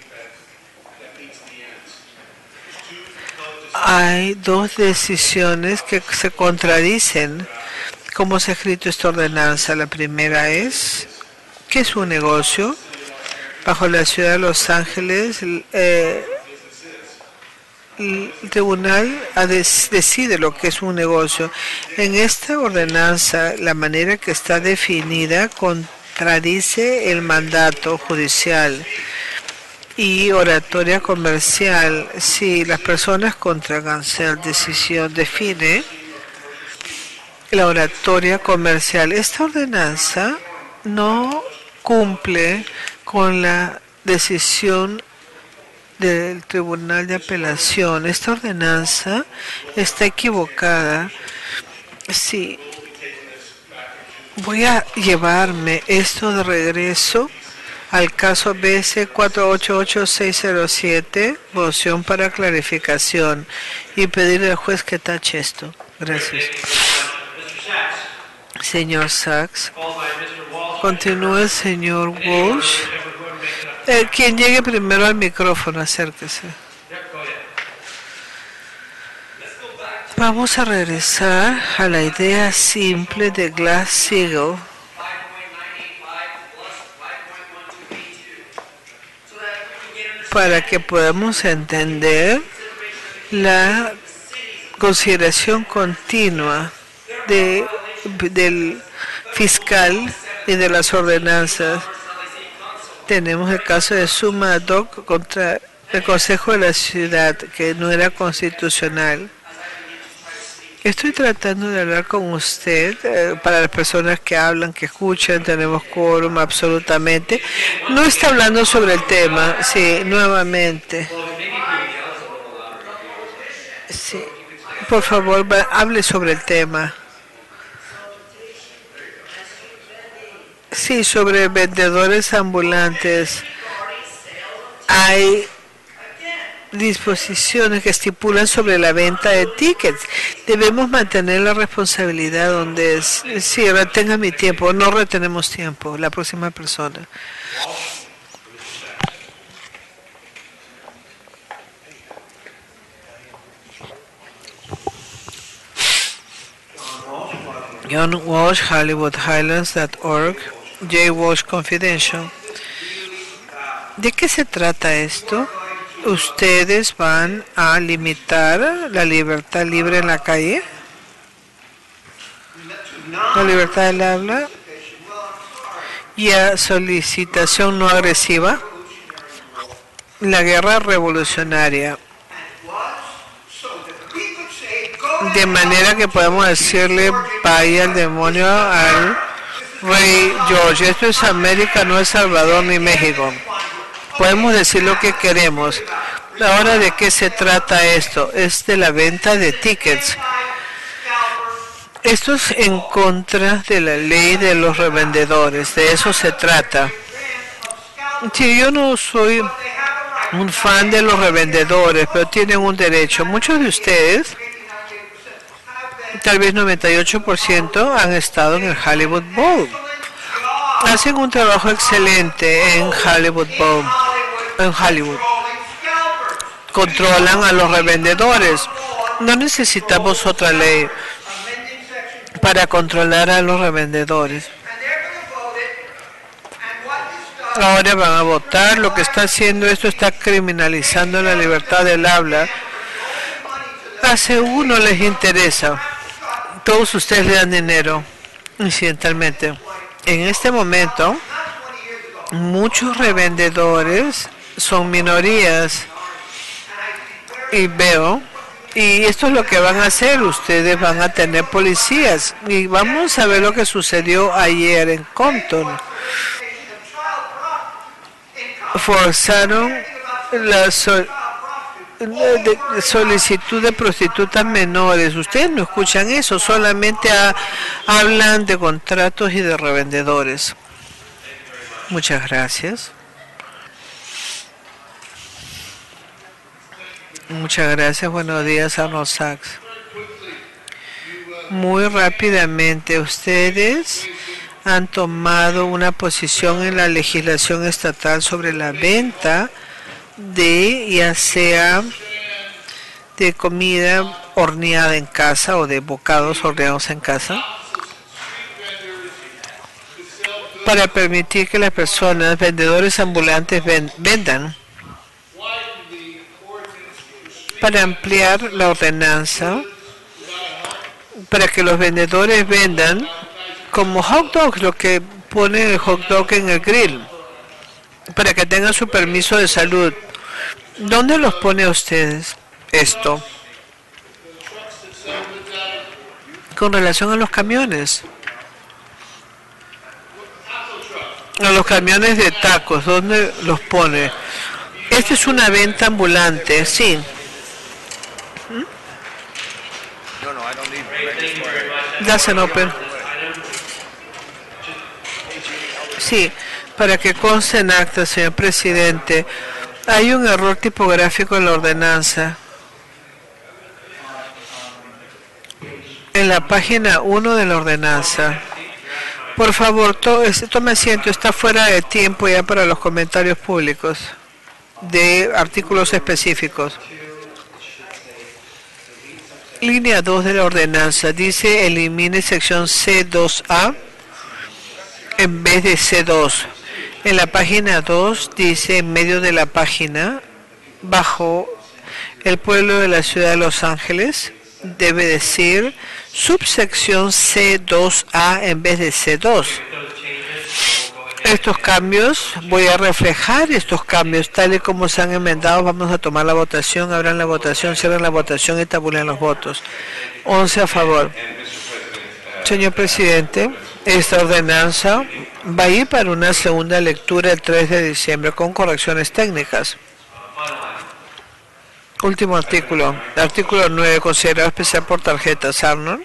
Speaker 1: Hay dos decisiones que se contradicen. ¿Cómo se ha escrito esta ordenanza? La primera es que es un negocio. Bajo la ciudad de Los Ángeles, eh, el tribunal decide lo que es un negocio. En esta ordenanza, la manera que está definida contradice el mandato judicial y oratoria comercial. Si las personas contra cancel decisión define la oratoria comercial, esta ordenanza no cumple con la decisión del Tribunal de Apelación. Esta ordenanza está equivocada. Sí, voy a llevarme esto de regreso al caso B S cuatro ocho ocho seis cero siete, moción para clarificación, y pedirle al juez que tache esto. Gracias. Señor Sachs. Continúa el señor Walsh. Eh, quien llegue primero al micrófono, acérquese. Vamos a regresar a la idea simple de Glass-Steagall para que podamos entender la consideración continua de, del fiscal y de las ordenanzas. Tenemos el caso de Summa ad hoc contra el Consejo de la Ciudad, que no era constitucional. Estoy tratando de hablar con usted, eh, para las personas que hablan, que escuchan, tenemos quórum absolutamente. No está hablando sobre el tema, sí, nuevamente. Sí, por favor, hable sobre el tema. Sí, sobre vendedores ambulantes. Hay disposiciones que estipulan sobre la venta de tickets. Debemos mantener la responsabilidad donde es. Sí, retenga mi tiempo. No retenemos tiempo. La próxima persona. John Walsh, Hollywood Highlands dot org, J. Walsh Confidential. ¿De qué se trata esto? ¿Ustedes van a limitar la libertad libre en la calle? ¿La libertad del habla? ¿Y a solicitación no agresiva? La guerra revolucionaria. De manera que podemos decirle vaya al demonio al rey George. Esto es América, no es Salvador ni México. Podemos decir lo que queremos. Ahora, ¿de qué se trata esto? Es de la venta de tickets. Esto es en contra de la ley de los revendedores. De eso se trata. Sí, yo no soy un fan de los revendedores, pero tienen un derecho. Muchos de ustedes, tal vez noventa y ocho por ciento, han estado en el Hollywood Bowl. Hacen un trabajo excelente en Hollywood Bowl, en Hollywood. Controlan a los revendedores. No necesitamos otra ley para controlar a los revendedores. Ahora van a votar. Lo que está haciendo esto está criminalizando la libertad del habla. A según no les interesa. Todos ustedes le dan dinero, incidentalmente. En este momento, muchos revendedores son minorías. Y veo, y esto es lo que van a hacer, ustedes van a tener policías. Y vamos a ver lo que sucedió ayer en Compton. Forzaron la sol de solicitud de prostitutas menores. Ustedes no escuchan eso, solamente a, hablan de contratos y de revendedores. Muchas gracias. Muchas gracias. Buenos días, Arnold Sachs. Muy rápidamente, ustedes han tomado una posición en la legislación estatal sobre la venta de, ya sea de comida horneada en casa o de bocados horneados en casa, para permitir que las personas, vendedores ambulantes, ven, vendan, para ampliar la ordenanza, para que los vendedores vendan como hot dogs, lo que pone el hot dog en el grill, para que tengan su permiso de salud. ¿Dónde los pone a ustedes esto? Con relación a los camiones. A los camiones de tacos, ¿dónde los pone? Esta es una venta ambulante, sí.
Speaker 2: No, no, I don't need
Speaker 4: Thank you very much.
Speaker 1: Doesn't open. Sí, para que conste en acta, señor presidente, hay un error tipográfico en la ordenanza. En la página uno de la ordenanza. Por favor, to, tome asiento, está fuera de tiempo ya para los comentarios públicos de artículos específicos. Línea dos de la ordenanza dice elimine sección C dos A en vez de C dos. En la página dos dice en medio de la página, bajo el pueblo de la ciudad de Los Ángeles, debe decir subsección C dos A en vez de C dos. Estos cambios, voy a reflejar estos cambios tal y como se han enmendado. Vamos a tomar la votación, abran la votación, cierren la votación y tabulen los votos. once a favor. Señor presidente, esta ordenanza va a ir para una segunda lectura el tres de diciembre con correcciones técnicas. Último artículo, artículo nueve, considerado especial por tarjetas. Arnold.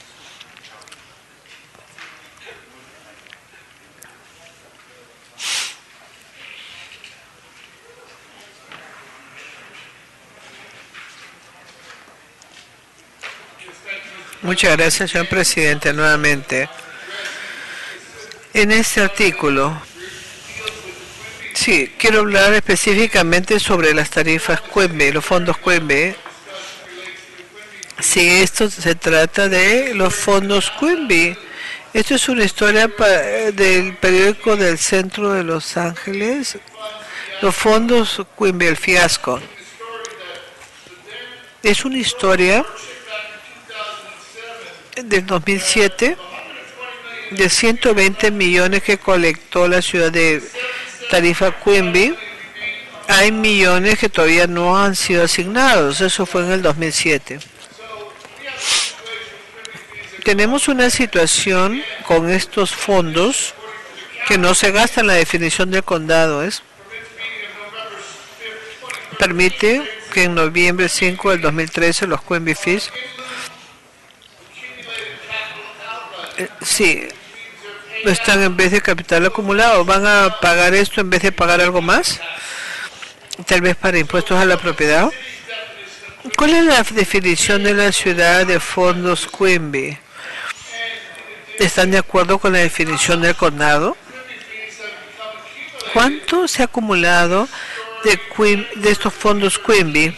Speaker 1: Muchas gracias, señor presidente, nuevamente. En este artículo, sí, quiero hablar específicamente sobre las tarifas Quimby, los fondos Quimby. Sí, esto se trata de los fondos Quimby. Esto es una historia del periódico del centro de Los Ángeles. Los fondos Quimby, el fiasco. Es una historia del dos mil siete de ciento veinte millones que colectó la ciudad de tarifa Quimby. Hay millones que todavía no han sido asignados. Eso fue en el dos mil siete. Tenemos una situación con estos fondos que no se gastan. La definición del condado es permite que en noviembre cinco del dos mil trece los Quimby Fees eh, sí están en vez de capital acumulado. ¿Van a pagar esto en vez de pagar algo más? Tal vez para impuestos a la propiedad. ¿Cuál es la definición de la ciudad de fondos Quimby? ¿Están de acuerdo con la definición del condado? ¿Cuánto se ha acumulado de, Quim, de estos fondos Quimby?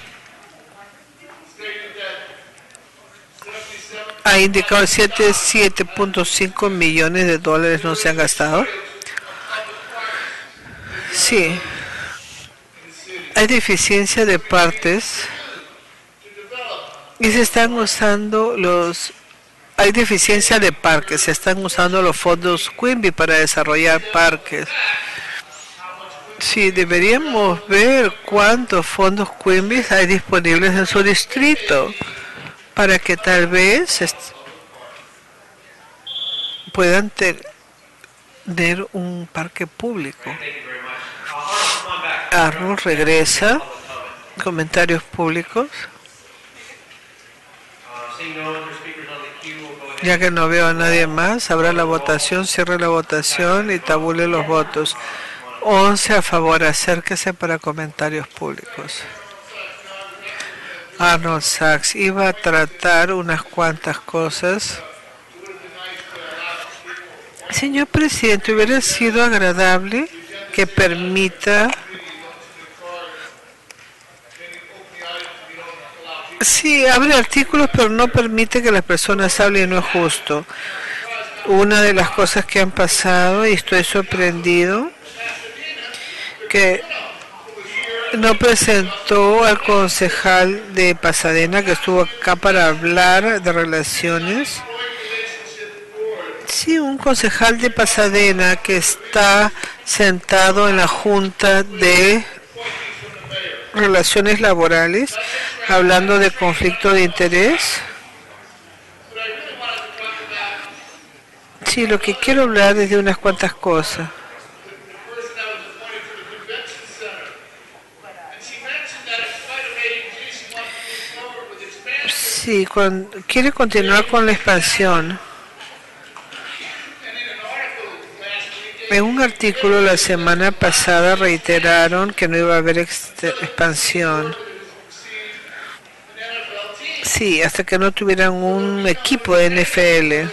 Speaker 1: Ha indicado siete punto cinco millones de dólares no se han gastado. Sí. Hay deficiencia de partes y se están usando los... Hay deficiencia de parques, se están usando los fondos Quimby para desarrollar parques. Sí, deberíamos ver cuántos fondos Quimby hay disponibles en su distrito para que tal vez puedan tener un parque público. Arnold regresa. Comentarios públicos. Ya que no veo a nadie más, habrá la votación, cierre la votación y tabule los votos. once a favor, acérquese para comentarios públicos. Arnold Sachs iba a tratar unas cuantas cosas. Señor presidente, hubiera sido agradable que permita... Sí, abre artículos, pero no permite que las personas hablen, no es justo. Una de las cosas que han pasado, y estoy sorprendido, que no presentó al concejal de Pasadena que estuvo acá para hablar de relaciones. Sí, un concejal de Pasadena que está sentado en la Junta de Relaciones Laborales, hablando de conflicto de interés. Sí, lo que quiero hablar es de unas cuantas cosas. Sí, con, quiere continuar con la expansión. En un artículo la semana pasada reiteraron que no iba a haber expansión. Sí, hasta que no tuvieran un equipo de N F L.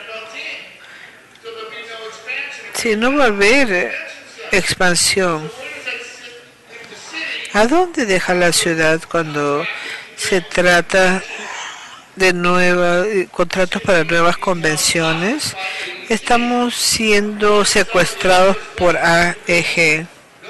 Speaker 1: Sí, no va a haber expansión. ¿A dónde deja la ciudad cuando se trata de nuevos contratos para nuevas convenciones? Estamos siendo secuestrados por A E G.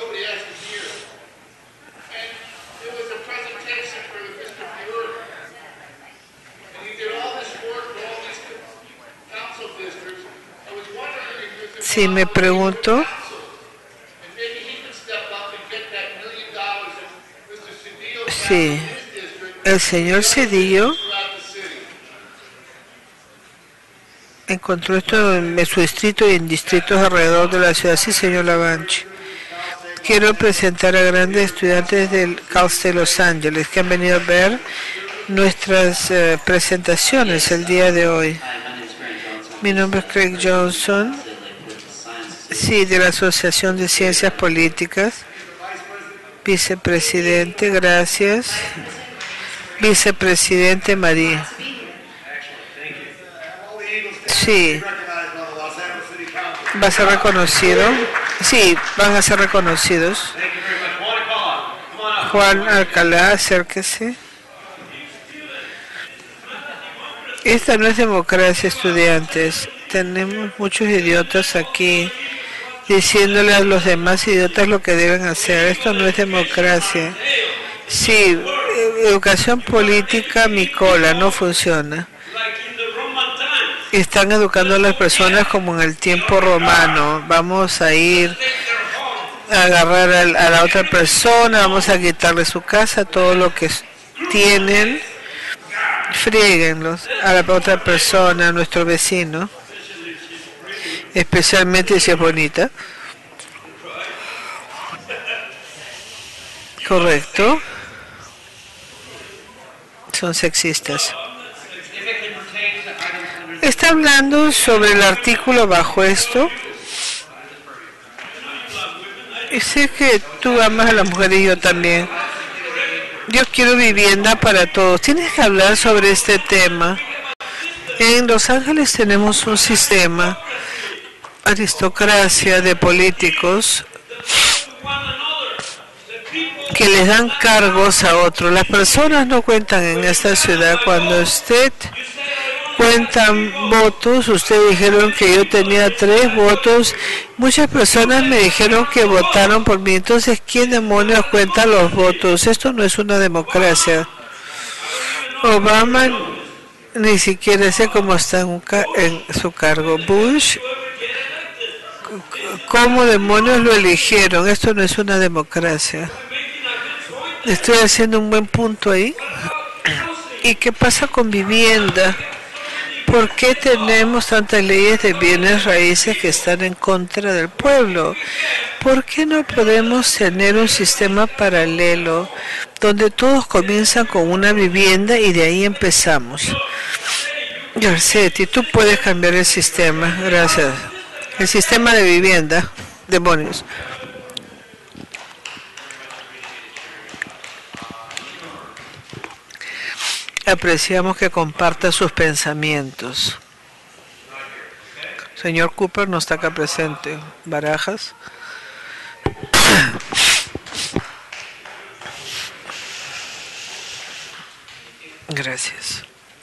Speaker 1: Sí, me pregunto. Sí, el señor Cedillo encontró esto en su distrito y en distritos alrededor de la ciudad. Sí, señor Lavanchi. Quiero presentar a grandes estudiantes del Cal State Los Ángeles que han venido a ver nuestras uh, presentaciones el día de hoy. Mi nombre es Craig Johnson, sí, de la Asociación de Ciencias Políticas. Vicepresidente, gracias. Vicepresidente María. Sí. ¿Va a ser reconocido? Sí, van a ser reconocidos. Juan Alcalá, acérquese. Esta no es democracia, estudiantes. Tenemos muchos idiotas aquí diciéndole a los demás idiotas lo que deben hacer. Esto no es democracia. Sí, educación política, mi cola, no funciona. Están educando a las personas como en el tiempo romano. Vamos a ir a agarrar a la otra persona, vamos a quitarle su casa, todo lo que tienen, fríguenlos a la otra persona, a nuestro vecino, especialmente si es bonita. Correcto. Son sexistas. Está hablando sobre el artículo bajo esto. Y sé que tú amas a las mujeres y yo también. Yo quiero vivienda para todos. Tienes que hablar sobre este tema. En Los Ángeles tenemos un sistema, aristocracia de políticos que les dan cargos a otros. Las personas no cuentan en esta ciudad. Cuando usted cuentan votos, ustedes dijeron que yo tenía tres votos, muchas personas me dijeron que votaron por mí. Entonces, ¿quién demonios cuenta los votos? Esto no es una democracia. Obama ni siquiera sé cómo está en, un ca en su cargo. Bush, ¿cómo demonios lo eligieron? Esto no es una democracia. Estoy haciendo un buen punto ahí. ¿Y qué pasa con vivienda? ¿Por qué tenemos tantas leyes de bienes raíces que están en contra del pueblo? ¿Por qué no podemos tener un sistema paralelo donde todos comienzan con una vivienda y de ahí empezamos? Garcetti, tú puedes cambiar el sistema. Gracias. El sistema de vivienda. Demonios. Apreciamos que comparta sus pensamientos. Señor Cooper no está acá presente. Barajas. Gracias.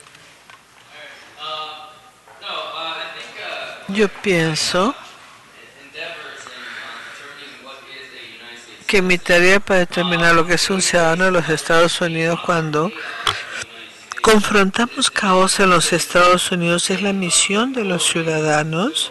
Speaker 1: Yo pienso que mi tarea para determinar lo que es un ciudadano de los Estados Unidos cuando confrontamos caos en los Estados Unidos es la misión de los ciudadanos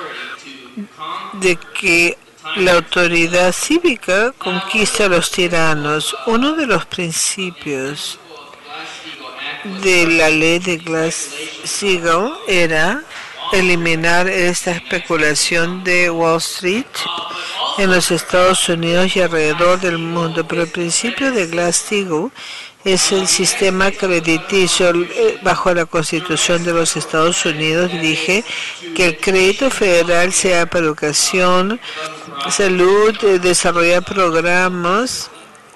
Speaker 1: de que la autoridad cívica conquiste a los tiranos. Uno de los principios de la ley de Glass-Steagall era eliminar esta especulación de Wall Street en los Estados Unidos y alrededor del mundo, pero el principio de Glass-Steagall es el sistema crediticio. Bajo la Constitución de los Estados Unidos dije que el crédito federal sea para educación, salud, desarrollar programas.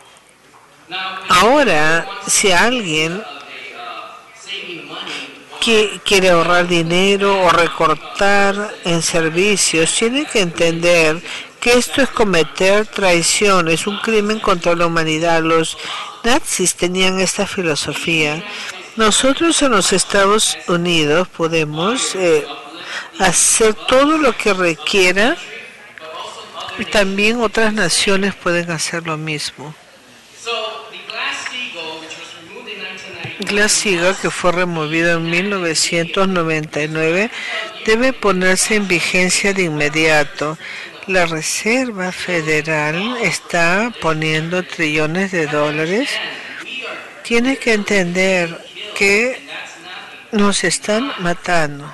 Speaker 1: Ahora, si alguien que quiere ahorrar dinero o recortar en servicios, tiene que entender que esto es cometer traición, es un crimen contra la humanidad. Los nazis tenían esta filosofía. Nosotros en los Estados Unidos podemos eh, hacer todo lo que requiera y también otras naciones pueden hacer lo mismo. Glass-Steagall, que fue removido en mil novecientos noventa y nueve, debe ponerse en vigencia de inmediato. La Reserva Federal está poniendo trillones de dólares. Tiene que entender que nos están matando.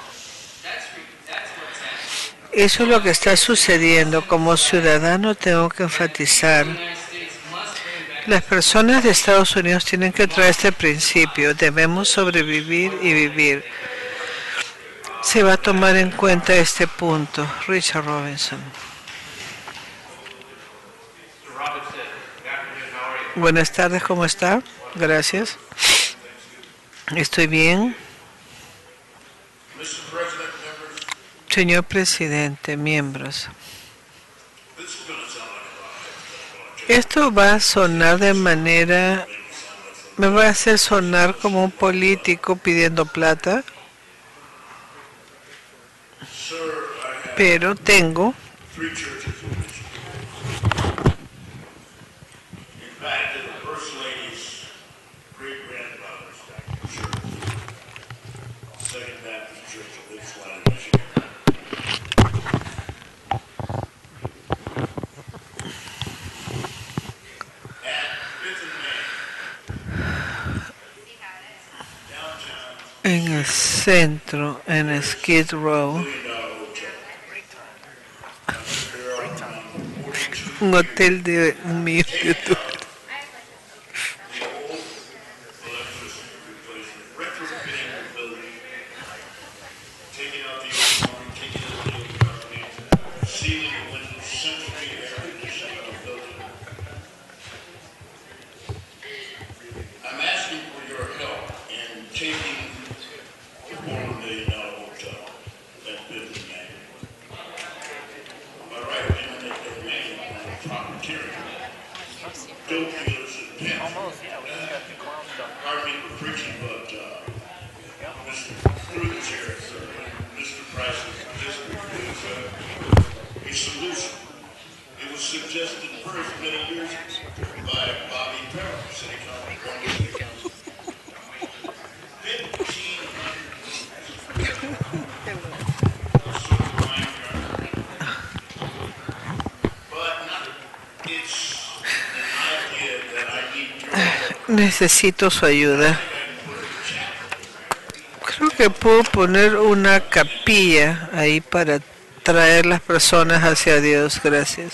Speaker 1: Eso es lo que está sucediendo. Como ciudadano tengo que enfatizar. Las personas de Estados Unidos tienen que traer este principio. Debemos sobrevivir y vivir. Se va a tomar en cuenta este punto. Richard Robinson. Buenas tardes, ¿cómo está? Gracias. Estoy bien. Señor Presidente, miembros. Esto va a sonar de manera, me va a hacer sonar como un político pidiendo plata, pero tengo en el centro, en Skid Row, un hotel de un millón de dólares. Necesito su ayuda. Creo que puedo poner una capilla ahí para traer las personas hacia Dios. Gracias.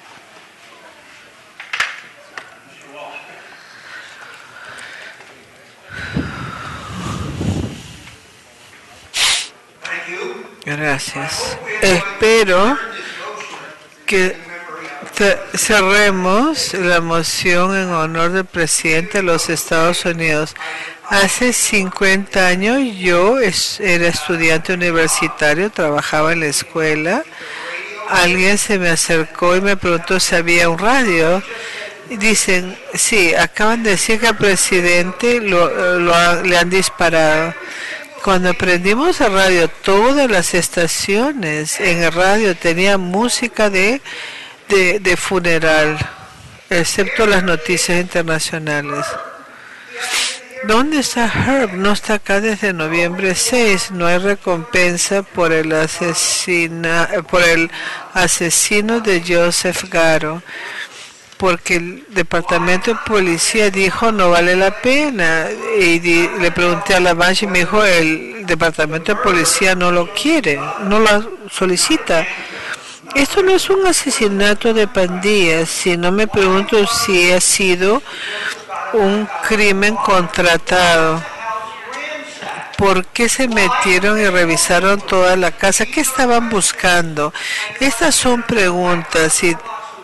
Speaker 1: Gracias. Espero que cerremos la moción en honor del presidente de los Estados Unidos. Hace cincuenta años yo era estudiante universitario, trabajaba en la escuela. Alguien se me acercó y me preguntó si había un radio. Y dicen, sí, acaban de decir que al presidente lo, lo, le han disparado. Cuando aprendimos el radio, todas las estaciones en el radio tenían música de De, de funeral, excepto las noticias internacionales. ¿Dónde está Herb? No está acá desde noviembre seis. No hay recompensa por el asesina, por el asesino de Joseph Garo, porque el departamento de policía dijo no vale la pena. Y di, le pregunté a la Banshee y me dijo el departamento de policía no lo quiere, no lo solicita. Esto no es un asesinato de pandillas, sino me pregunto si ha sido un crimen contratado. ¿Por qué se metieron y revisaron toda la casa? ¿Qué estaban buscando? Estas son preguntas. Si,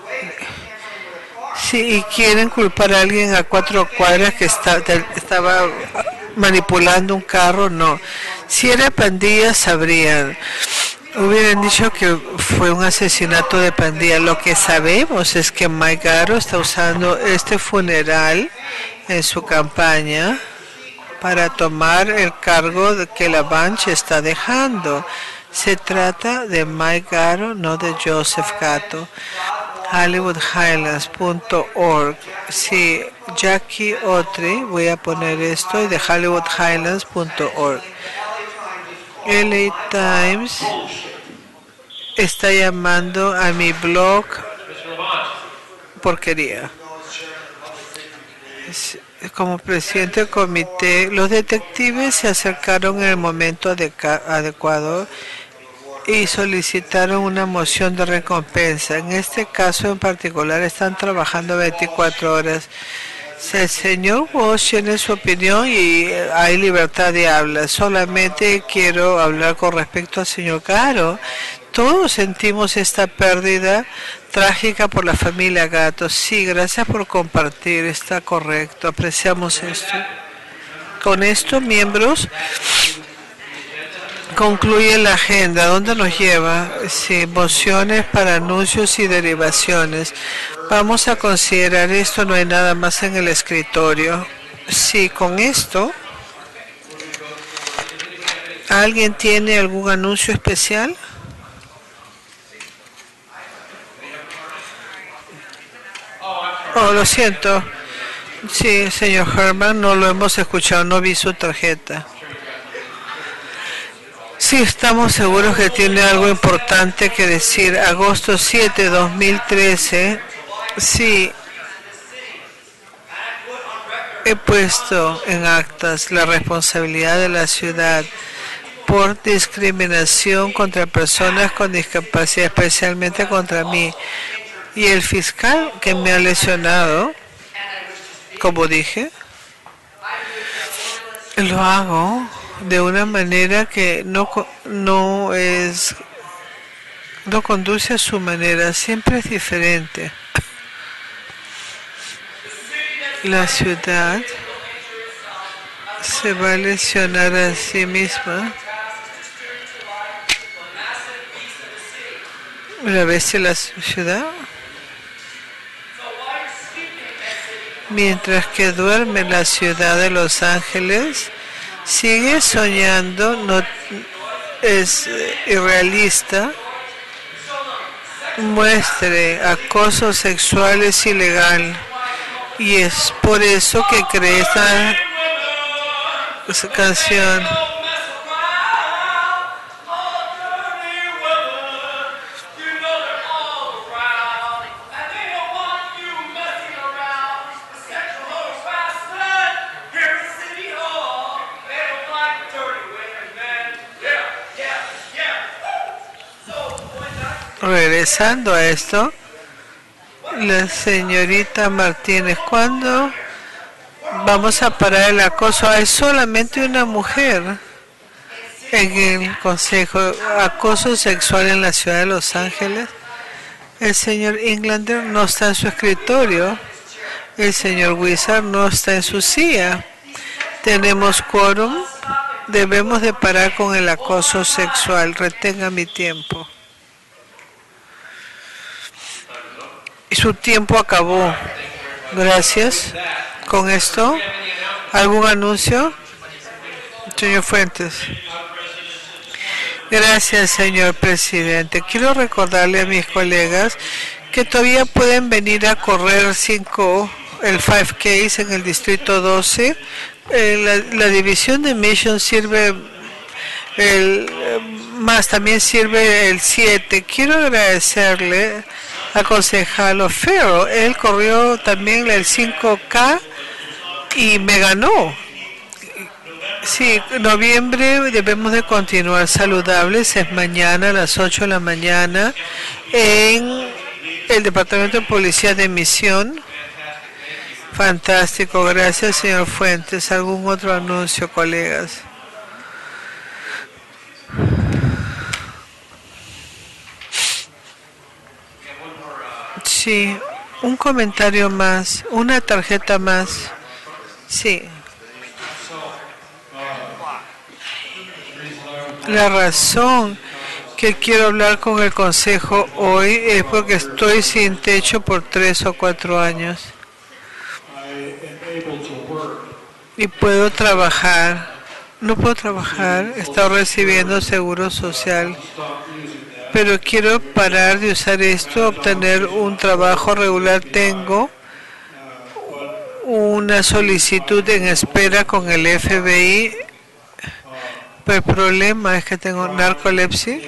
Speaker 1: si quieren culpar a alguien a cuatro cuadras que está, estaba manipulando un carro, no. Si era pandilla, sabrían. Hubieran dicho que fue un asesinato de pandilla. Lo que sabemos es que Mike Garo está usando este funeral en su campaña para tomar el cargo de que la Bunch está dejando. Se trata de Mike Garo, no de Joseph Gatto. Hollywood Highlands punto org. Sí, Jackie Autry, voy a poner esto, de Hollywood Highlands punto org. L A Times está llamando a mi blog porquería. Como presidente del comité, los detectives se acercaron en el momento adecuado y solicitaron una moción de recompensa. En este caso en particular están trabajando veinticuatro horas. El señor Walsh tiene su opinión y hay libertad de habla. Solamente quiero hablar con respecto al señor Garo. Todos sentimos esta pérdida trágica por la familia Gatto. Sí, gracias por compartir, está correcto, apreciamos esto. Con esto, miembros, concluye la agenda. ¿Dónde nos lleva? Sí, mociones para anuncios y derivaciones. Vamos a considerar esto, no hay nada más en el escritorio. Sí, con esto, ¿alguien tiene algún anuncio especial? Oh, lo siento. Sí, señor Herman, no lo hemos escuchado, no vi su tarjeta. Sí, estamos seguros que tiene algo importante que decir. Agosto siete, dos mil trece. Sí, he puesto en actas la responsabilidad de la ciudad por discriminación contra personas con discapacidad, especialmente contra mí. Y el fiscal que me ha lesionado, como dije, lo hago de una manera que no, no es, no conduce a su manera, siempre es diferente. La ciudad se va a lesionar a sí misma. ¿La ves de la ciudad? Mientras que duerme la ciudad de Los Ángeles, sigue soñando, no es irrealista, muestre acoso sexual es ilegal y es por eso que creé esta, esta canción. Regresando a esto, la señorita Martínez, ¿cuándo vamos a parar el acoso? Hay solamente una mujer en el consejo. Acoso sexual en la ciudad de Los Ángeles. El señor Englander no está en su escritorio. El señor Wizard no está en su silla. Tenemos quórum. Debemos de parar con el acoso sexual. Retenga mi tiempo. Y su tiempo acabó. Gracias. Con esto, ¿algún anuncio? Señor Fuentes. Gracias, señor presidente. Quiero recordarle a mis colegas que todavía pueden venir a correr cinco, el cinco K en el distrito doce. Eh, la, la división de Mission sirve el, más, también sirve el siete. Quiero agradecerle al concejal O'Farrell. Él corrió también el cinco K y me ganó. Sí, noviembre debemos de continuar saludables. Es mañana a las ocho de la mañana en el Departamento de Policía de Misión. Fantástico, gracias señor Fuentes. ¿Algún otro anuncio, colegas? Sí, un comentario más, una tarjeta más. Sí. La razón que quiero hablar con el consejo hoy es porque estoy sin techo por tres o cuatro años. Y puedo trabajar. No puedo trabajar, he estado recibiendo seguro social. Pero quiero parar de usar esto, obtener un trabajo regular. Tengo una solicitud en espera con el F B I. Pero el problema es que tengo narcolepsia.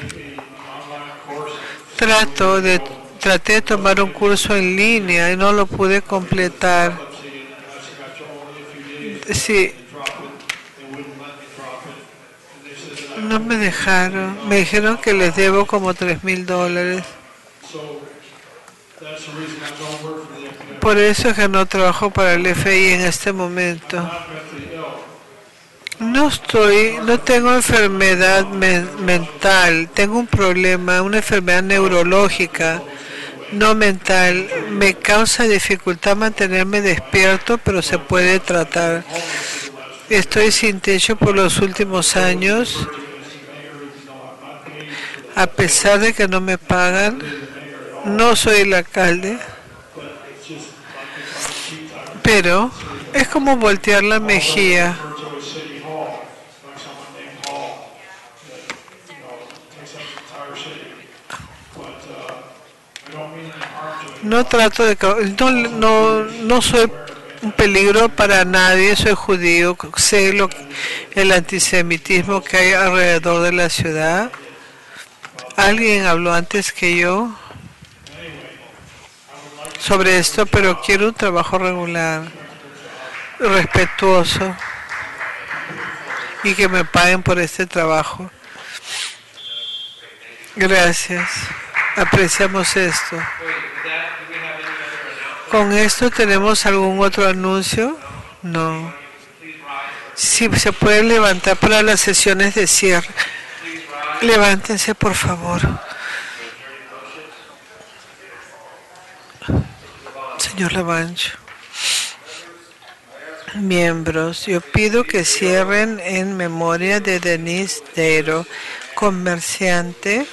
Speaker 1: Trato de, traté de tomar un curso en línea y no lo pude completar. Sí. No me dejaron. Me dijeron que les debo como tres mil dólares. Por eso es que no trabajo para el F B I en este momento. No estoy, no tengo enfermedad men mental, tengo un problema, una enfermedad neurológica, no mental. Me causa dificultad mantenerme despierto, pero se puede tratar. Estoy sin techo por los últimos años, a pesar de que no me pagan. No soy el alcalde, pero es como voltear la mejilla. No trato de... No, no, no soy un peligro para nadie, soy judío, sé lo, el antisemitismo que hay alrededor de la ciudad. Alguien habló antes que yo sobre esto, pero quiero un trabajo regular, respetuoso, y que me paguen por este trabajo. Gracias. Apreciamos esto. ¿Con esto tenemos algún otro anuncio? No. Si sí, se puede levantar para las sesiones de cierre. Levántense, por favor. Señor Lavancho. Miembros, yo pido que cierren en memoria de Denise Dero, comerciante.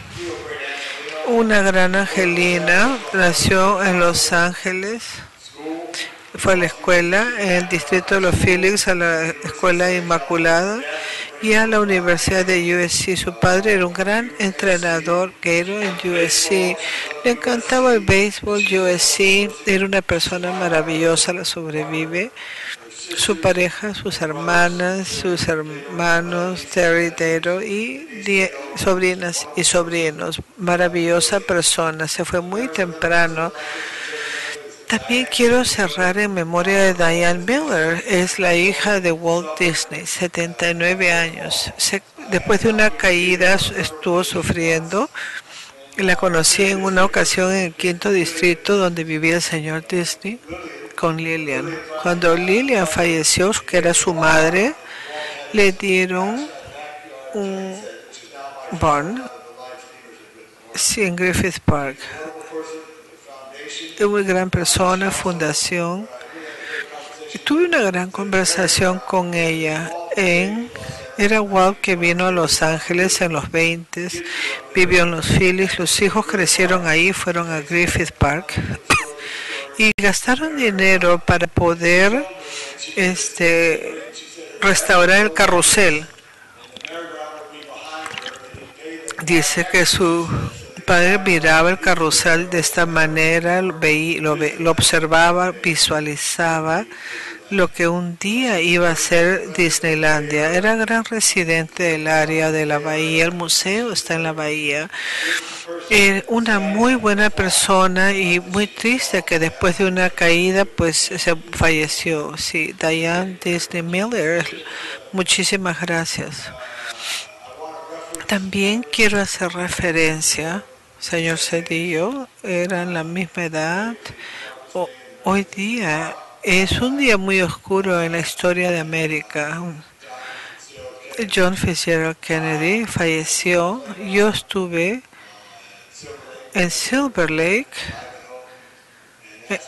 Speaker 1: Una gran angelina, nació en Los Ángeles, fue a la escuela en el distrito de los Phoenix, a la escuela Inmaculada y a la Universidad de U S C. Su padre era un gran entrenador guerrero en U S C. Le encantaba el béisbol. U S C era una persona maravillosa, la sobrevive. Su pareja, sus hermanas, sus hermanos, Terry Dero y sobrinas y sobrinos. Maravillosa persona, se fue muy temprano. También quiero cerrar en memoria de Diane Miller, es la hija de Walt Disney, setenta y nueve años. Se, después de una caída estuvo sufriendo. La conocí en una ocasión en el quinto distrito donde vivía el señor Disney con Lillian. Cuando Lillian falleció, que era su madre, le dieron un barn sí, en Griffith Park. Una gran persona, fundación. Y tuve una gran conversación con ella. En, era Walt que vino a Los Ángeles en los veinte, vivió en los Phillies, los hijos crecieron ahí, fueron a Griffith Park y gastaron dinero para poder este, restaurar el carrusel. Dice que su padre miraba el carrusel de esta manera, lo, veía, lo, ve, lo observaba, visualizaba lo que un día iba a ser Disneylandia. Era gran residente del área de la bahía, el museo está en la bahía. Eh, una muy buena persona y muy triste que después de una caída pues se falleció. Sí, Diane Disney Miller, muchísimas gracias. También quiero hacer referencia, señor Cedillo, eran la misma edad. O, hoy día Es un día muy oscuro en la historia de América. John Fitzgerald Kennedy falleció. Yo estuve en Silver Lake. eh,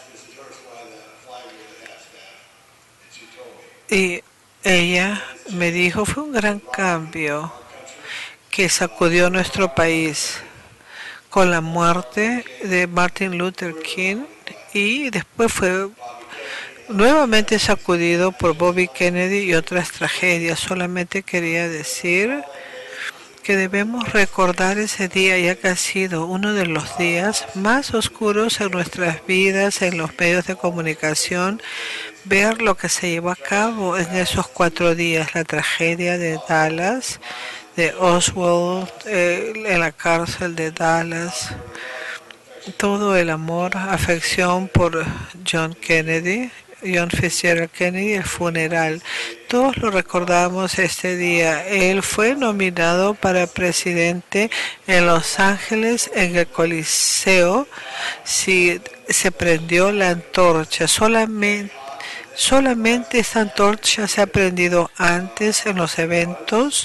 Speaker 1: Y ella me dijo, fue un gran cambio que sacudió nuestro país con la muerte de Martin Luther King y después fue nuevamente sacudido por Bobby Kennedy y otras tragedias. Solamente quería decir que debemos recordar ese día, ya que ha sido uno de los días más oscuros en nuestras vidas, en los medios de comunicación, ver lo que se llevó a cabo en esos cuatro días, la tragedia de Dallas, de Oswald, eh, en la cárcel de Dallas, todo el amor, afección por John Kennedy, John Fitzgerald Kennedy, el funeral. Todos lo recordamos este día. Él fue nominado para presidente en Los Ángeles, en el Coliseo. Si se prendió la antorcha, solamente Solamente esta antorcha se ha prendido antes en los eventos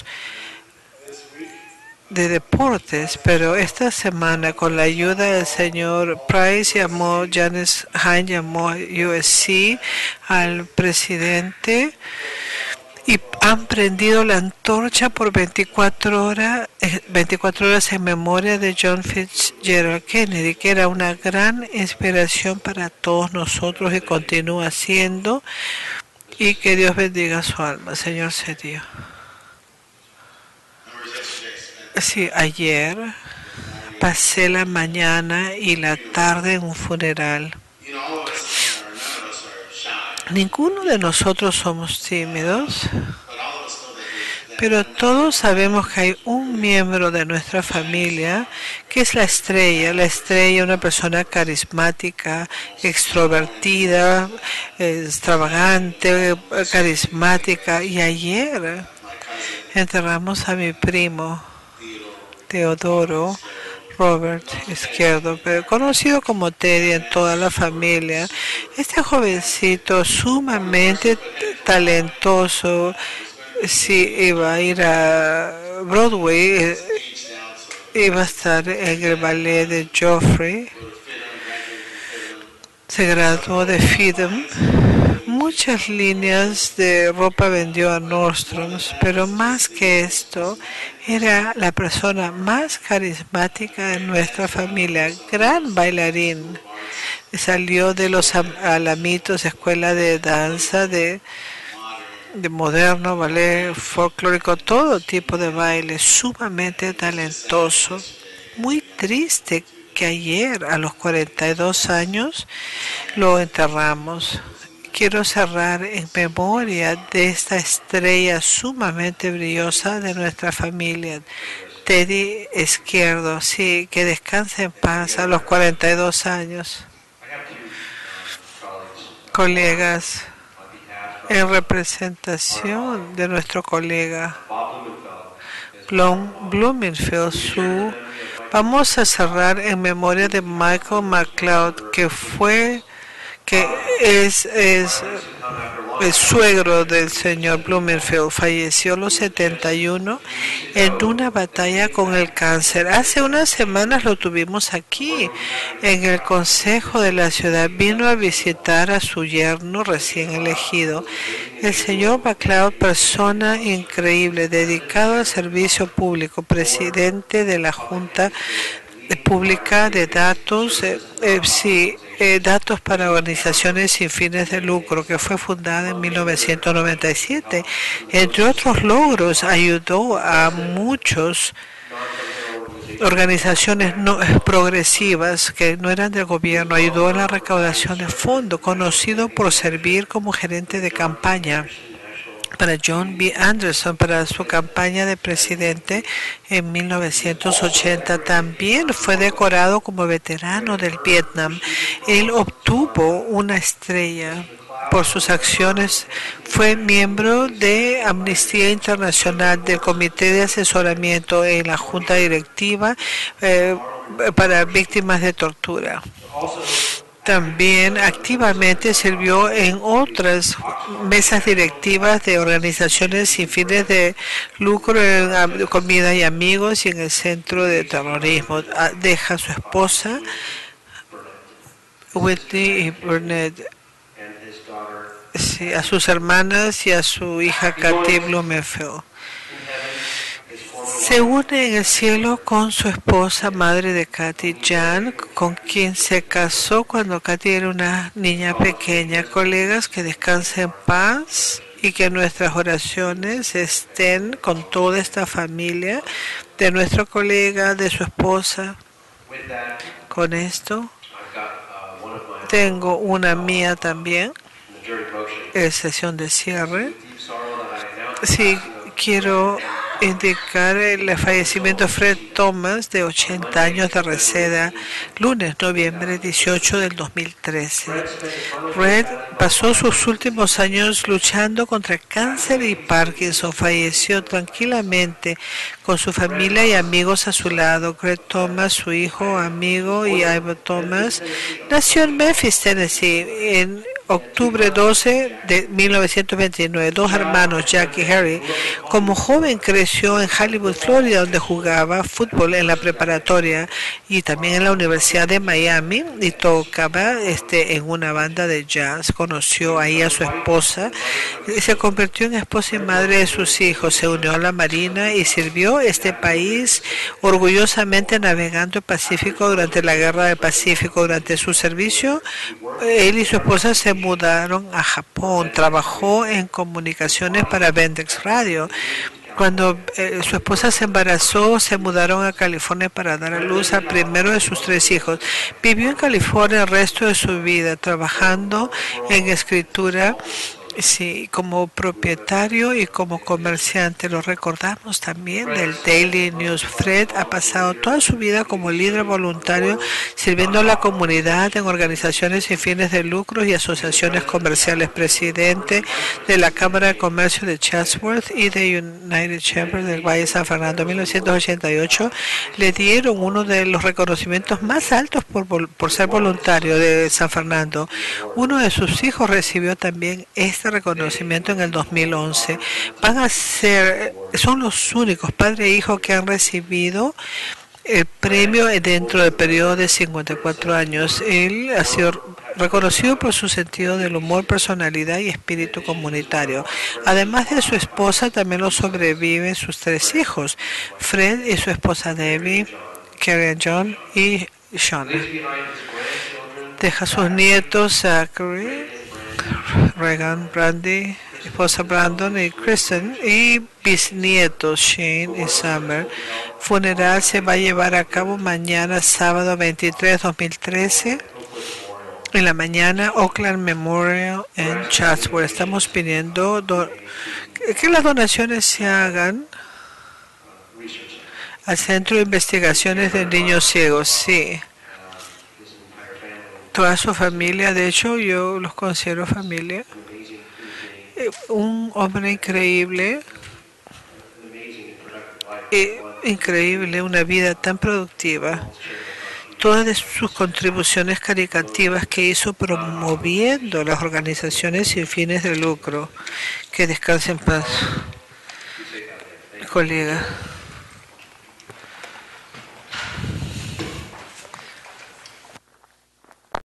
Speaker 1: de deportes, pero esta semana con la ayuda del señor Price llamó, Janice Hine llamó a U S C al presidente y han prendido la antorcha por veinticuatro horas, veinticuatro horas en memoria de John Fitzgerald Kennedy, que era una gran inspiración para todos nosotros y continúa siendo, y que Dios bendiga su alma. Señor Cedillo. Sí, ayer pasé la mañana y la tarde en un funeral. Ninguno de nosotros somos tímidos, pero todos sabemos que hay un miembro de nuestra familia que es la estrella, la estrella, una persona carismática, extrovertida, extravagante, carismática. Y ayer enterramos a mi primo Teodoro Robert Izquierdo, pero conocido como Teddy en toda la familia. Este jovencito sumamente talentoso, si iba a ir a Broadway, iba a estar en el ballet de Joffrey, se graduó de F I D E M, muchas líneas de ropa vendió a Nordstrom's, pero más que esto, era la persona más carismática de nuestra familia, gran bailarín. Salió de los Alamitos, escuela de danza, de, de moderno, ballet folclórico, todo tipo de baile, sumamente talentoso. Muy triste que ayer, a los cuarenta y dos años, lo enterramos. Quiero cerrar en memoria de esta estrella sumamente brillosa de nuestra familia, Teddy Izquierdo. Sí, que descanse en paz a los cuarenta y dos años. Colegas, en representación de nuestro colega Blum, Blumenfield, su, vamos a cerrar en memoria de Michael McLeod, que fue que es, es el suegro del señor Blumenfield. Falleció a los setenta y uno en una batalla con el cáncer. Hace unas semanas lo tuvimos aquí en el consejo de la ciudad. Vino a visitar a su yerno recién elegido. El señor McLeod, persona increíble, dedicado al servicio público, presidente de la Junta Pública de Datos, eh, eh, sí, eh, Datos para Organizaciones Sin Fines de Lucro, que fue fundada en mil novecientos noventa y siete. Entre otros logros, ayudó a muchos organizaciones no, progresivas que no eran del gobierno, ayudó en la recaudación de fondos, conocido por servir como gerente de campaña para John B. Anderson para su campaña de presidente en mil novecientos ochenta. También fue decorado como veterano del Vietnam. Él obtuvo una estrella por sus acciones. Fue miembro de Amnistía Internacional, del Comité de Asesoramiento en la Junta Directiva eh, para Víctimas de Tortura. también activamente sirvió en otras mesas directivas de organizaciones sin fines de lucro en Am- Comida y Amigos y en el Centro de Terrorismo. Ah, Deja a su esposa, Whitney y Burnett,
Speaker 4: and his daughter
Speaker 1: sí, a sus hermanas y a su hija Katy Blumenfeld.
Speaker 4: in heaven, his former
Speaker 1: Se une en el cielo con su esposa, madre de Katy, Jan, con quien se casó cuando Katy era una niña pequeña. Colegas, que descanse en paz y que nuestras oraciones estén con toda esta familia, de nuestro colega, de su esposa.
Speaker 4: with that,
Speaker 1: Con esto,
Speaker 4: I've got uh, one of my
Speaker 1: tengo una mía también,
Speaker 4: in the jury motion.
Speaker 1: en sesión de cierre.
Speaker 4: Deep sorrow that I announced
Speaker 1: Sí, quiero indicar el fallecimiento de Fred Thomas, de ochenta años, de Reseda, lunes, noviembre dieciocho del dos mil trece. Fred pasó sus últimos años luchando contra cáncer y Parkinson. Falleció tranquilamente con su familia y amigos a su lado. Greg Thomas, su hijo, amigo, y Ivo Thomas, nació en Memphis, Tennessee, en octubre doce de mil novecientos veintinueve. Dos hermanos, Jack y Harry. Como joven creció en Hollywood, Florida, donde jugaba fútbol en la preparatoria y también en la Universidad de Miami, y tocaba este, en una banda de jazz. Conoció ahí a su esposa y se convirtió en esposa y madre de sus hijos. Se unió a la Marina y sirvió este país orgullosamente navegando el Pacífico durante la Guerra del Pacífico. Durante su servicio, él y su esposa se mudaron a Japón. Trabajó en comunicaciones para Vendex Radio. Cuando eh, su esposa se embarazó, se mudaron a California para dar a luz al primero de sus tres hijos. Vivió en California el resto de su vida, trabajando en escritura, sí, como propietario y como comerciante. Lo recordamos también del Daily News. Fred ha pasado toda su vida como líder voluntario, sirviendo a la comunidad en organizaciones sin fines de lucro y asociaciones comerciales. Presidente de la Cámara de Comercio de Chatsworth y de United Chambers del Valle de San Fernando. En mil novecientos ochenta y ocho le dieron uno de los reconocimientos más altos por, vol- por ser voluntario de San Fernando. Uno de sus hijos recibió también este reconocimiento en el dos mil once. Van a ser, son los únicos padre e hijo que han recibido el premio dentro del periodo de cincuenta y cuatro años. Él ha sido reconocido por su sentido del humor, personalidad y espíritu comunitario. Además de su esposa, también lo sobreviven sus tres hijos, Fred y su esposa Debbie, Karen John y Sean. Deja sus nietos Zachary, Regan, Brandy, esposa Brandon y Kristen, y bisnietos Shane y Summer. Funeral se va a llevar a cabo mañana, sábado veintitrés, dos mil trece, en la mañana, Oakland Memorial en Chatsworth. Estamos pidiendo do- que las donaciones se hagan al Centro de Investigaciones de Niños Ciegos. Sí, toda su familia, de hecho yo los considero familia. Eh, Un hombre increíble, eh, increíble, una vida tan productiva. Todas de sus contribuciones caritativas que hizo promoviendo las organizaciones sin fines de lucro. Que descanse en paz, colega.